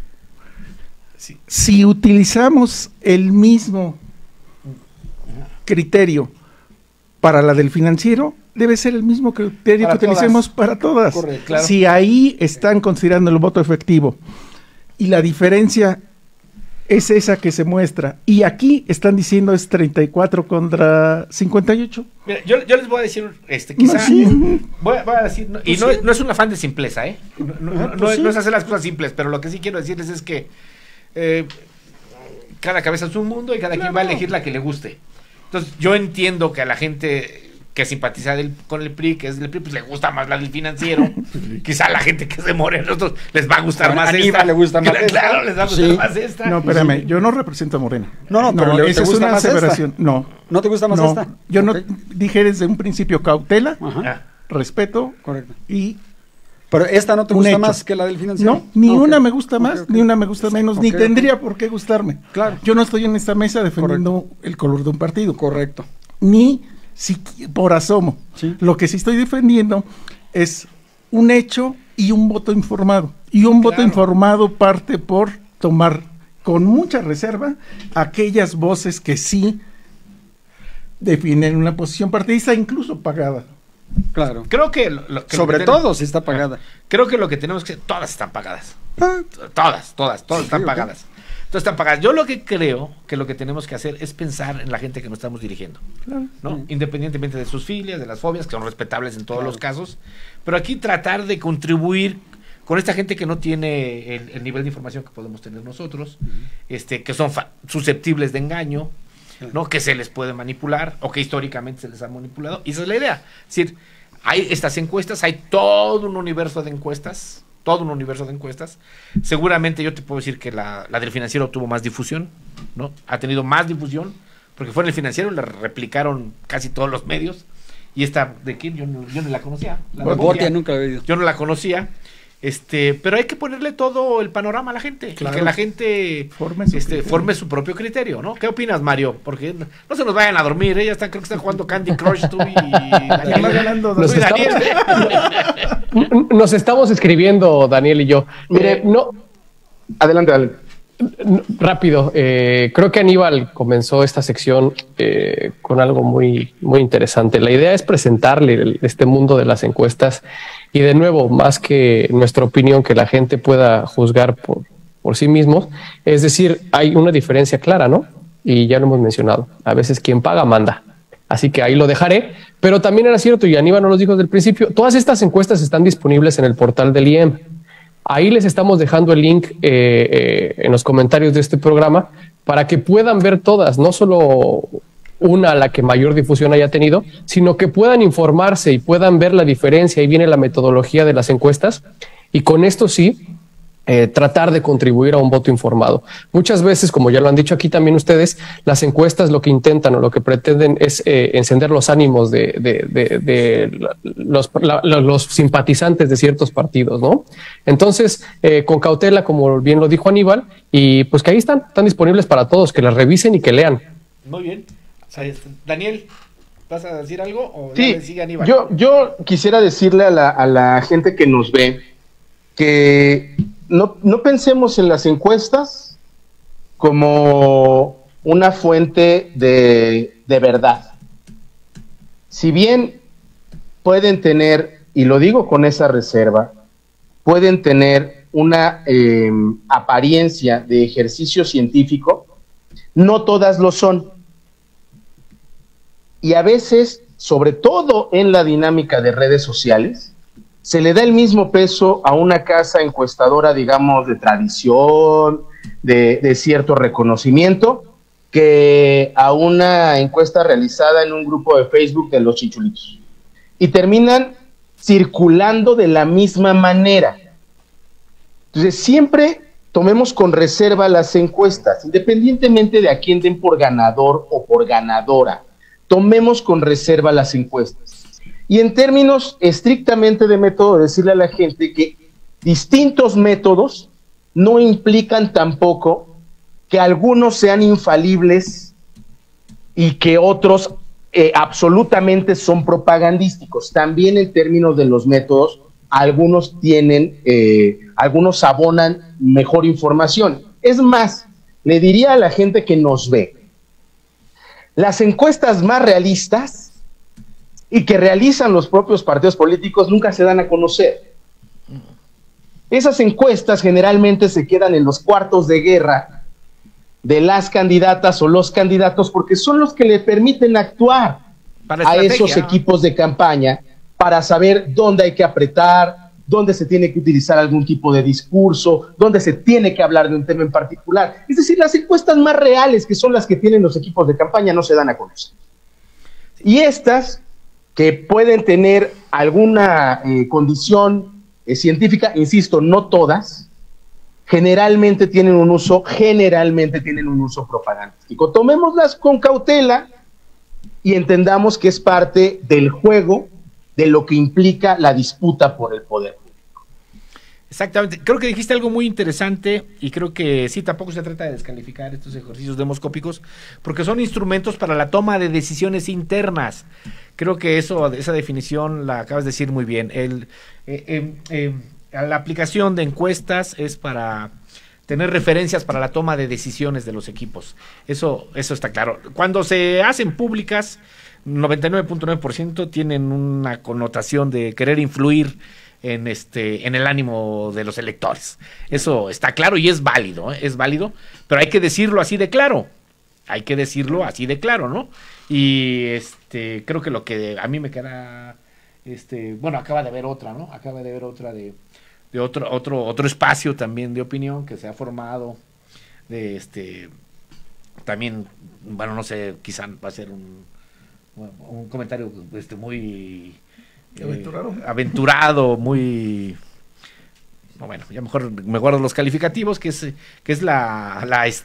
Sí. Si utilizamos el mismo criterio para la del Financiero, debe ser el mismo criterio que utilicemos para todas. Correcto, claro. Si ahí están considerando el voto efectivo y la diferencia es esa que se muestra. Y aquí están diciendo es 34 contra 58. Mira, yo les voy a decir, quizá, voy a decir, y no es un afán de simpleza, no es hacer las cosas simples, pero lo que sí quiero decirles es que cada cabeza es un mundo y cada quien va a elegir la que le guste. Entonces, yo entiendo que a la gente que simpatiza con el PRI, que es del PRI, pues le gusta más la del Financiero. Quizá a la gente que es de Morena, les va a gustar más esta. Aníbal le gusta más esta. Claro, les va a gustar más esta. No, espérame, yo no represento a Morena. No, pero esa es una aseveración. No. ¿No te gusta más esta? Yo no dije desde un principio cautela, respeto. Correcto. Y pero esta no te gusta más que la del Financiero. No, ni una me gusta más, ni una me gusta menos, ni tendría por qué gustarme. Claro. Yo no estoy en esta mesa defendiendo el color de un partido. Correcto. Ni por asomo. Sí. Lo que sí estoy defendiendo es un hecho y un voto informado. Y un voto informado parte por tomar con mucha reserva aquellas voces que sí definen una posición partidista, incluso pagada. Claro. Creo que sobre todo si está pagada. Creo que lo que tenemos que todas están pagadas. Todas están pagadas. Todas están pagadas. Yo lo que creo que lo que tenemos que hacer es pensar en la gente que nos estamos dirigiendo, ¿no? Independientemente de sus filias, de las fobias, que son respetables en todos los casos, pero aquí tratar de contribuir con esta gente que no tiene el nivel de información que podemos tener nosotros, que son susceptibles de engaño, ¿no? Que se les puede manipular o que históricamente se les ha manipulado, y esa es la idea. Es decir, hay estas encuestas, hay todo un universo de encuestas, seguramente yo te puedo decir que la del Financiero obtuvo más difusión, ¿no? Ha tenido más difusión, porque fue en el Financiero, la replicaron casi todos los medios, y esta de quién yo no la conocía. Botia nunca la he oído. Yo no la conocía. Pero hay que ponerle todo el panorama a la gente, que la gente forme su propio criterio, ¿no? ¿Qué opinas, Mario? Porque no se nos vayan a dormir, creo que están jugando Candy Crush tú y Daniel. Nos estamos escribiendo, Daniel y yo. Mire, adelante. Rápido, creo que Aníbal comenzó esta sección con algo muy, muy interesante. La idea es presentarle este mundo de las encuestas y, de nuevo, más que nuestra opinión, que la gente pueda juzgar por sí mismos. Es decir, hay una diferencia clara, ¿no? Y ya lo hemos mencionado. A veces quien paga manda. Así que ahí lo dejaré. Pero también era cierto, y Aníbal nos lo dijo desde el principio, todas estas encuestas están disponibles en el portal del IEM. Ahí les estamos dejando el link en los comentarios de este programa para que puedan ver todas, no solo una, la que mayor difusión haya tenido, sino que puedan informarse y puedan ver la diferencia. Ahí viene la metodología de las encuestas, y con esto sí, tratar de contribuir a un voto informado. Muchas veces, como ya lo han dicho aquí también ustedes, las encuestas lo que intentan o lo que pretenden es encender los ánimos de los simpatizantes de ciertos partidos, ¿no? Entonces, con cautela, como bien lo dijo Aníbal, y pues que ahí están disponibles para todos, que las revisen y que lean. Muy bien. Daniel, ¿vas a decir algo? O sí, sigue Aníbal? Yo quisiera decirle a la gente que nos ve que no pensemos en las encuestas como una fuente de verdad. Si bien pueden tener, y lo digo con esa reserva, pueden tener una apariencia de ejercicio científico, no todas lo son. Y a veces, sobre todo en la dinámica de redes sociales, se le da el mismo peso a una casa encuestadora, digamos, de tradición, de cierto reconocimiento, que a una encuesta realizada en un grupo de Facebook de los Chichulitos. Y terminan circulando de la misma manera. Entonces, siempre tomemos con reserva las encuestas, independientemente de a quién den por ganador o por ganadora. Tomemos con reserva las encuestas. Y en términos estrictamente de método, decirle a la gente que distintos métodos no implican tampoco que algunos sean infalibles y que otros absolutamente son propagandísticos. También en términos de los métodos, algunos algunos abonan mejor información. Es más, le diría a la gente que nos ve, las encuestas más realistas y que realizan los propios partidos políticos nunca se dan a conocer. Esas encuestas generalmente se quedan en los cuartos de guerra de las candidatas o los candidatos, porque son los que le permiten actuar a esos equipos de campaña para saber dónde hay que apretar, dónde se tiene que utilizar algún tipo de discurso, dónde se tiene que hablar de un tema en particular. Es decir, las encuestas más reales, que son las que tienen los equipos de campaña, no se dan a conocer. Y estas, que pueden tener alguna condición científica, insisto, no todas, generalmente tienen un uso propagandístico. Tomémoslas con cautela y entendamos que es parte del juego de lo que implica la disputa por el poder. Exactamente, creo que dijiste algo muy interesante y creo que sí, tampoco se trata de descalificar estos ejercicios demoscópicos porque son instrumentos para la toma de decisiones internas. Creo que esa definición la acabas de decir muy bien. La aplicación de encuestas es para tener referencias para la toma de decisiones de los equipos. Eso está claro. Cuando se hacen públicas, 99.9% tienen una connotación de querer influir en el ánimo de los electores. Eso está claro y es válido, pero hay que decirlo así de claro. ¿No? Y creo que lo que a mí me queda bueno, acaba de haber otra, ¿no? Acaba de haber otra de otro espacio también de opinión que se ha formado también, bueno, no sé, quizá va a ser un comentario muy aventurado, muy bueno, ya mejor me guardo los calificativos, que es la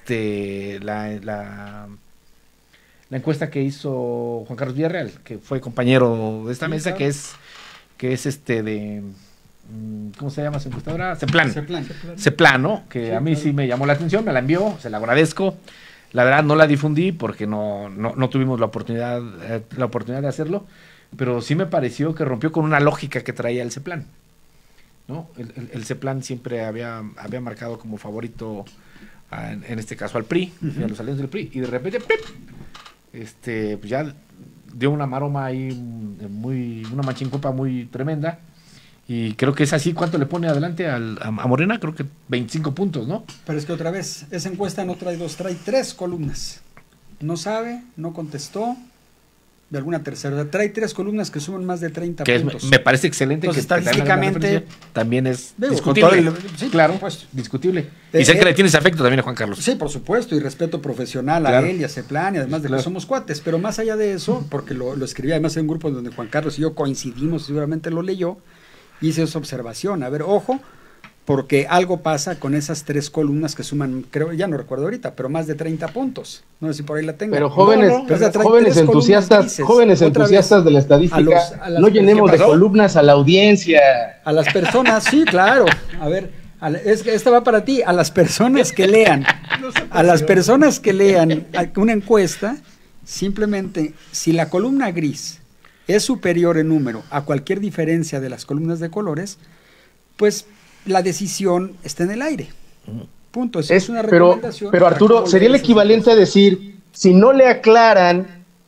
encuesta que hizo Juan Carlos Villarreal, que fue compañero de esta mesa, que es de ¿cómo se llama su encuestadora? Ceplan, ¿no? Que sí, a mí sí me llamó la atención, me la envió, se la agradezco. La verdad no la difundí porque no tuvimos la oportunidad de hacerlo, pero sí me pareció que rompió con una lógica que traía el Ceplan, ¿no? El Ceplan siempre había marcado como favorito en este caso al PRI, a los aliados del PRI, y de repente pues ya dio una maroma ahí una machincuepa muy tremenda. Y creo que es así. ¿Cuánto le pone adelante a Morena? Creo que 25 puntos, ¿no? Pero es que otra vez, esa encuesta no trae dos, trae 3 columnas. No sabe, no contestó, de alguna tercera. Trae 3 columnas que suman más de 30 puntos. Me parece excelente. Entonces, estadísticamente también es discutible. Sí, claro, pues discutible. Y sé que le tienes afecto también a Juan Carlos. Sí, por supuesto, y respeto profesional a él y a Ceplan, y además de que somos cuates. Pero más allá de eso, porque lo escribí además en un grupo donde Juan Carlos y yo coincidimos, seguramente lo leyó, hice esa observación. A ver, ojo, porque algo pasa con esas 3 columnas que suman, creo, ya no recuerdo ahorita, pero más de 30 puntos. No sé si por ahí la tengo. Pero jóvenes entusiastas de la estadística, no llenemos de columnas a la audiencia. A las personas, sí, claro. A ver, esta va para ti, a las personas que lean. A las personas que lean una encuesta, simplemente, si la columna gris es superior en número a cualquier diferencia de las columnas de colores, pues la decisión está en el aire. Punto. Es una recomendación. Pero Arturo, sería el equivalente a decir, si no le aclaran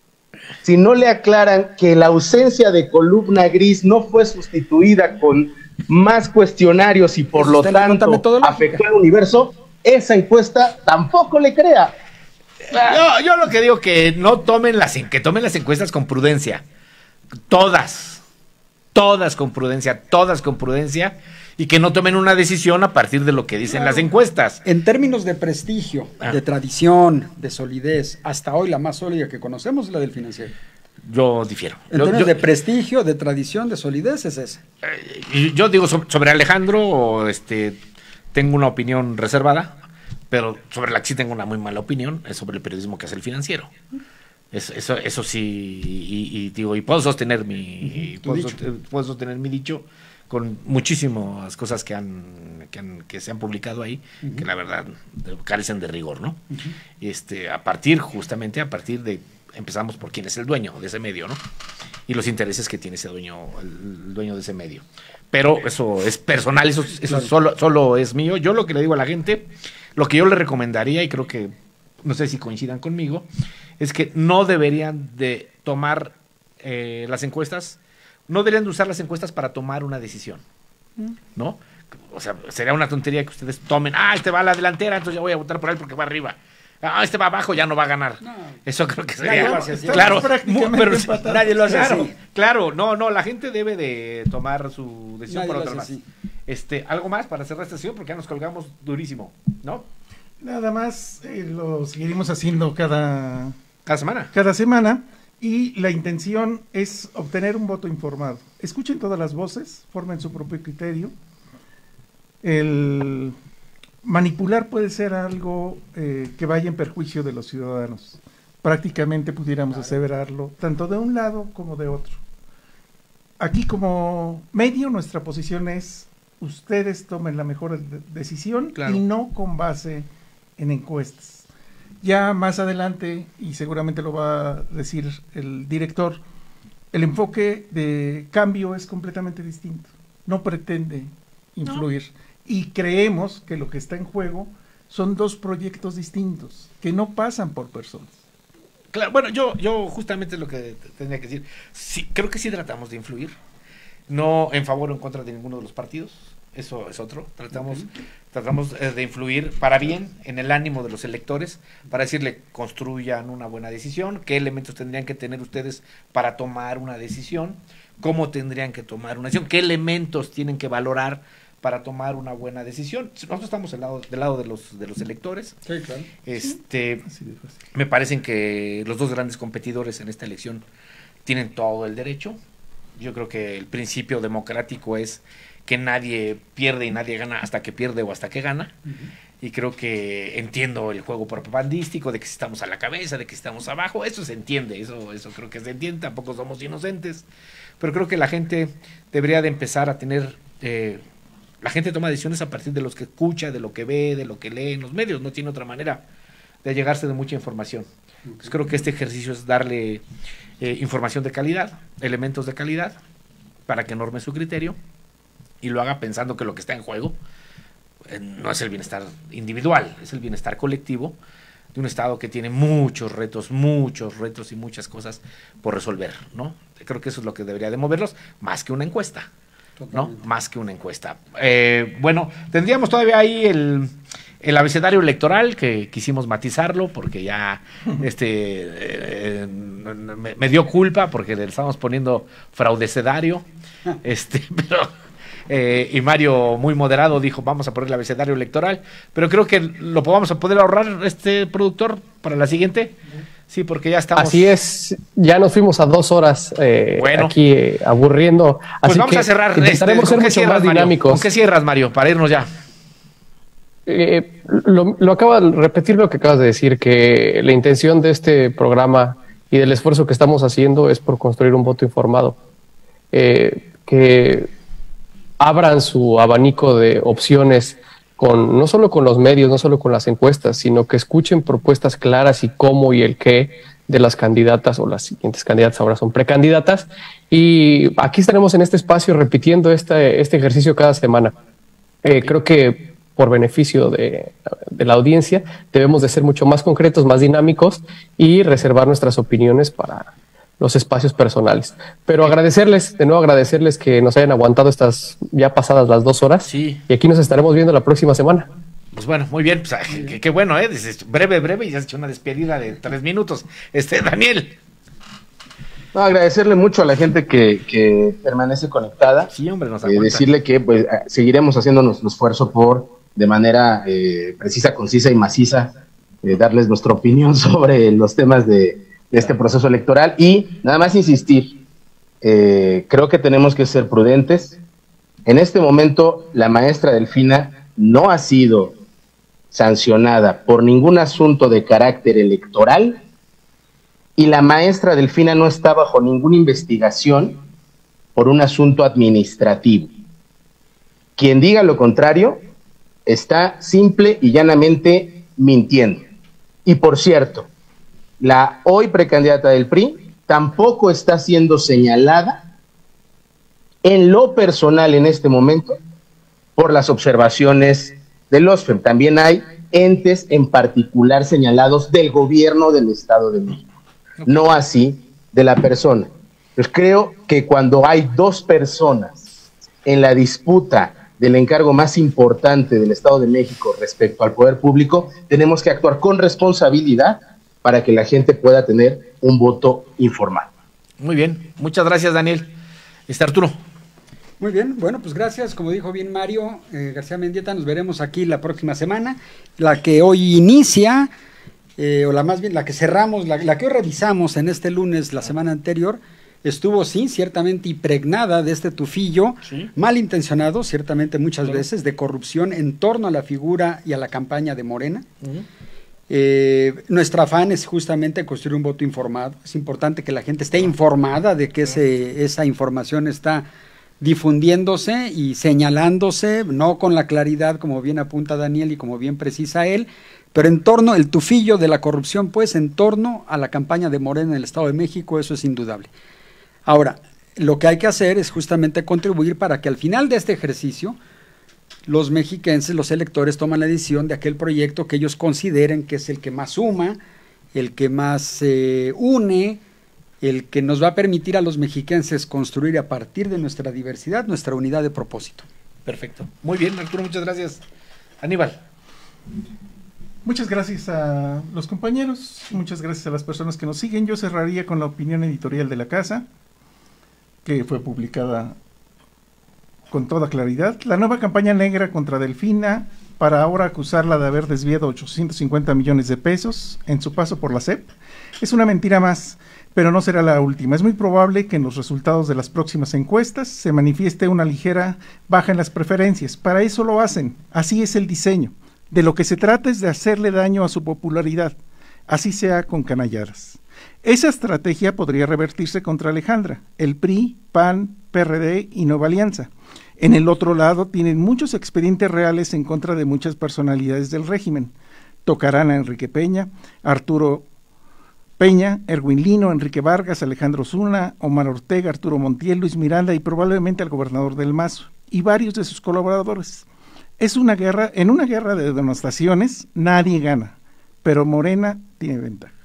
que la ausencia de columna gris no fue sustituida con más cuestionarios y por lo tanto afectó al universo, esa encuesta tampoco le crea. Yo lo que digo que tomen las encuestas con prudencia. Todas con prudencia, y que no tomen una decisión a partir de lo que dicen las encuestas. En términos de prestigio, de tradición, de solidez, hasta hoy la más sólida que conocemos es la del Financiero. Yo difiero. En términos de prestigio, de tradición, de solidez, es esa. Yo digo sobre Alejandro, tengo una opinión reservada, pero sobre la que sí tengo una muy mala opinión es sobre el periodismo que hace el Financiero. Eso sí, y puedo sostener puedo sostener mi dicho con muchísimas cosas que se han publicado ahí, que la verdad carecen de rigor, ¿no? A partir de, empezamos por quién es el dueño de ese medio, ¿no? Y los intereses que tiene ese el dueño de ese medio. Pero eso es personal, eso solo es mío. Yo lo que le digo a la gente, lo que yo le recomendaría, y creo que, no sé si coincidan conmigo, es que no deberían de tomar las encuestas, no deberían de usar las encuestas para tomar una decisión, ¿no? O sea, sería una tontería que ustedes tomen, este va a la delantera, entonces ya voy a votar por él porque va arriba. este va abajo, ya no va a ganar. No. Eso creo que sería. Claro, nadie lo hace así. Claro, no, la gente debe de tomar su decisión por otra más. Algo más para cerrar esta sesión, porque ya nos colgamos durísimo, ¿no? Nada más, lo seguiremos haciendo cada semana. Cada semana, y la intención es obtener un voto informado. Escuchen todas las voces, formen su propio criterio. El manipular puede ser algo que vaya en perjuicio de los ciudadanos. Prácticamente pudiéramos aseverarlo, tanto de un lado como de otro. Aquí como medio, nuestra posición es: ustedes tomen la mejor decisión, y no con base en encuestas. Ya más adelante, y seguramente lo va a decir el director, el enfoque de cambio es completamente distinto. No pretende influir. Y creemos que lo que está en juego son dos proyectos distintos, que no pasan por personas. Claro, bueno, yo justamente es lo que tenía que decir. Sí, creo que sí tratamos de influir, no en favor o en contra de ninguno de los partidos. Eso es otro. Tratamos de influir para bien en el ánimo de los electores, para decirle: construyan una buena decisión, qué elementos tendrían que tener ustedes para tomar una decisión, cómo tendrían que tomar una decisión, qué elementos tienen que valorar para tomar una buena decisión. Nosotros estamos del lado de los electores. Sí, claro. Me parecen que los dos grandes competidores en esta elección tienen todo el derecho. Yo creo que el principio democrático es que nadie pierde y nadie gana hasta que pierde o hasta que gana. Y creo que entiendo el juego propagandístico de que si estamos a la cabeza, de que estamos abajo, eso se entiende, eso creo que se entiende, tampoco somos inocentes, pero creo que la gente debería de empezar a tener, la gente toma decisiones a partir de lo que escucha, de lo que ve, de lo que lee en los medios, no tiene otra manera de llegarse de mucha información. Entonces, creo que este ejercicio es darle información de calidad, elementos de calidad, para que norme su criterio y lo haga pensando que lo que está en juego no es el bienestar individual, es el bienestar colectivo de un Estado que tiene muchos retos y muchas cosas por resolver, ¿no? Creo que eso es lo que debería de moverlos, más que una encuesta, ¿no? Más que una encuesta. Bueno, tendríamos todavía ahí el abecedario electoral, que quisimos matizarlo porque ya me dio culpa porque le estábamos poniendo fraudecedario, pero y Mario, muy moderado, dijo: vamos a poner el abecedario electoral, pero creo que lo vamos a poder ahorrar, productor, para la siguiente. Sí, porque ya estamos. Así es, ya nos fuimos a 2 horas aquí aburriendo. Pues así vamos que a cerrar. Intentaremos ser mucho más dinámicos. ¿Con qué cierras, Mario, para irnos ya? Lo acaba de repetir lo que acabas de decir, que la intención de este programa y del esfuerzo que estamos haciendo es por construir un voto informado. Que abran su abanico de opciones no solo con los medios, no solo con las encuestas, sino que escuchen propuestas claras y cómo y el qué de las candidatas, o las siguientes candidatas ahora son precandidatas, y aquí estaremos en este espacio repitiendo este ejercicio cada semana. Creo que por beneficio de la audiencia debemos de ser mucho más concretos, más dinámicos y reservar nuestras opiniones para los espacios personales. Pero agradecerles que nos hayan aguantado estas ya pasadas las 2 horas. Sí. Y aquí nos estaremos viendo la próxima semana. Pues bueno, muy bien. Pues, qué bueno, breve, y ya has hecho una despedida de 3 minutos. Daniel. No, agradecerle mucho a la gente que permanece conectada. Sí, hombre, nos aguanta. Decirle que pues seguiremos haciendo nuestro esfuerzo por, de manera precisa, concisa y maciza, darles nuestra opinión sobre los temas de este proceso electoral, y nada más insistir, creo que tenemos que ser prudentes. En este momento la maestra Delfina no ha sido sancionada por ningún asunto de carácter electoral, y la maestra Delfina no está bajo ninguna investigación por un asunto administrativo. Quien diga lo contrario está simple y llanamente mintiendo. Y por cierto, la hoy precandidata del PRI tampoco está siendo señalada en lo personal en este momento por las observaciones del OSFEM. También hay entes en particular señalados del gobierno del Estado de México, no así de la persona. Pues creo que cuando hay 2 personas en la disputa del encargo más importante del Estado de México respecto al poder público, tenemos que actuar con responsabilidad para que la gente pueda tener un voto informado. Muy bien, muchas gracias, Daniel. Arturo. Muy bien, bueno, pues gracias, como dijo bien Mario García Mendieta, nos veremos aquí la próxima semana, la que hoy inicia, o la que cerramos, la que hoy revisamos en este lunes, la semana anterior, estuvo, sí, ciertamente impregnada de este tufillo, sí, malintencionado, ciertamente muchas veces, de corrupción en torno a la figura y a la campaña de Morena. Nuestro afán es justamente construir un voto informado. Es importante que la gente esté informada de que esa información está difundiéndose y señalándose, no con la claridad como bien apunta Daniel y como bien precisa él, pero en torno, el tufillo de la corrupción, pues, en torno a la campaña de Morena en el Estado de México, eso es indudable. Ahora, lo que hay que hacer es justamente contribuir para que al final de este ejercicio los mexiquenses, los electores, toman la decisión de aquel proyecto que ellos consideren que es el que más suma, el que más une, el que nos va a permitir a los mexiquenses construir a partir de nuestra diversidad, nuestra unidad de propósito. Perfecto. Muy bien, Arturo, muchas gracias. Aníbal. Muchas gracias a los compañeros, muchas gracias a las personas que nos siguen. Yo cerraría con la opinión editorial de la casa, que fue publicada con toda claridad. La nueva campaña negra contra Delfina, para ahora acusarla de haber desviado 850 millones de pesos en su paso por la SEP, es una mentira más, pero no será la última. Es muy probable que en los resultados de las próximas encuestas se manifieste una ligera baja en las preferencias. Para eso lo hacen, así es el diseño. De lo que se trata es de hacerle daño a su popularidad, así sea con canalladas. Esa estrategia podría revertirse contra Alejandra, el PRI, PAN, PRD y Nueva Alianza. En el otro lado tienen muchos expedientes reales en contra de muchas personalidades del régimen. Tocarán a Enrique Peña, Arturo Peña, Erwin Lino, Enrique Vargas, Alejandro Zuna, Omar Ortega, Arturo Montiel, Luis Miranda y probablemente al gobernador del Mazo y varios de sus colaboradores. Es una guerra, en una guerra de denostaciones nadie gana, pero Morena tiene ventaja.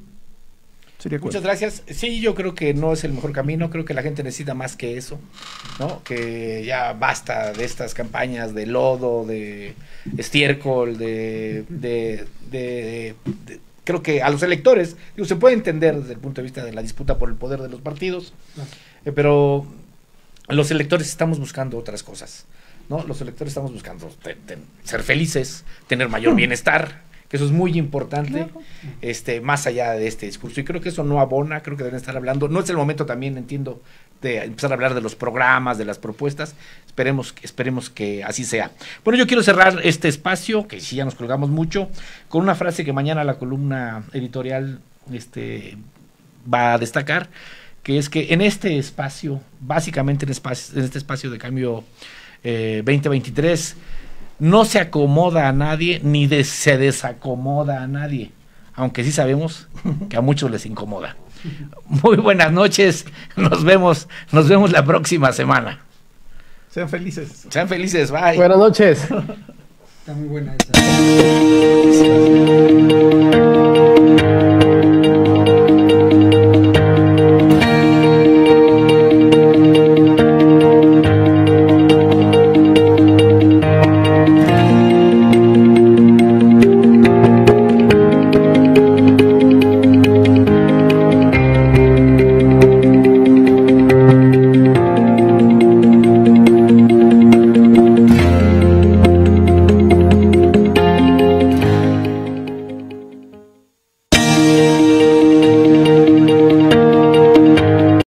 Muchas gracias. Sí, yo creo que no es el mejor camino, creo que la gente necesita más que eso, ¿no? Que ya basta de estas campañas de lodo, de estiércol, creo que a los electores, digo, se puede entender desde el punto de vista de la disputa por el poder de los partidos, pero los electores estamos buscando otras cosas, ¿no? Los electores estamos buscando ser felices, tener mayor bienestar, que eso es muy importante, más allá de este discurso, y creo que eso no abona, creo que deben estar hablando, no es el momento también, entiendo, de empezar a hablar de los programas, de las propuestas, esperemos que así sea. Bueno, yo quiero cerrar este espacio, que sí ya nos colgamos mucho, con una frase que mañana la columna editorial va a destacar, que es que en este espacio, básicamente en este espacio de cambio 2023, no se acomoda a nadie ni se desacomoda a nadie, aunque sí sabemos que a muchos les incomoda. Muy buenas noches, nos vemos la próxima semana. Sean felices. Sean felices, bye. Buenas noches. Está muy buena esa.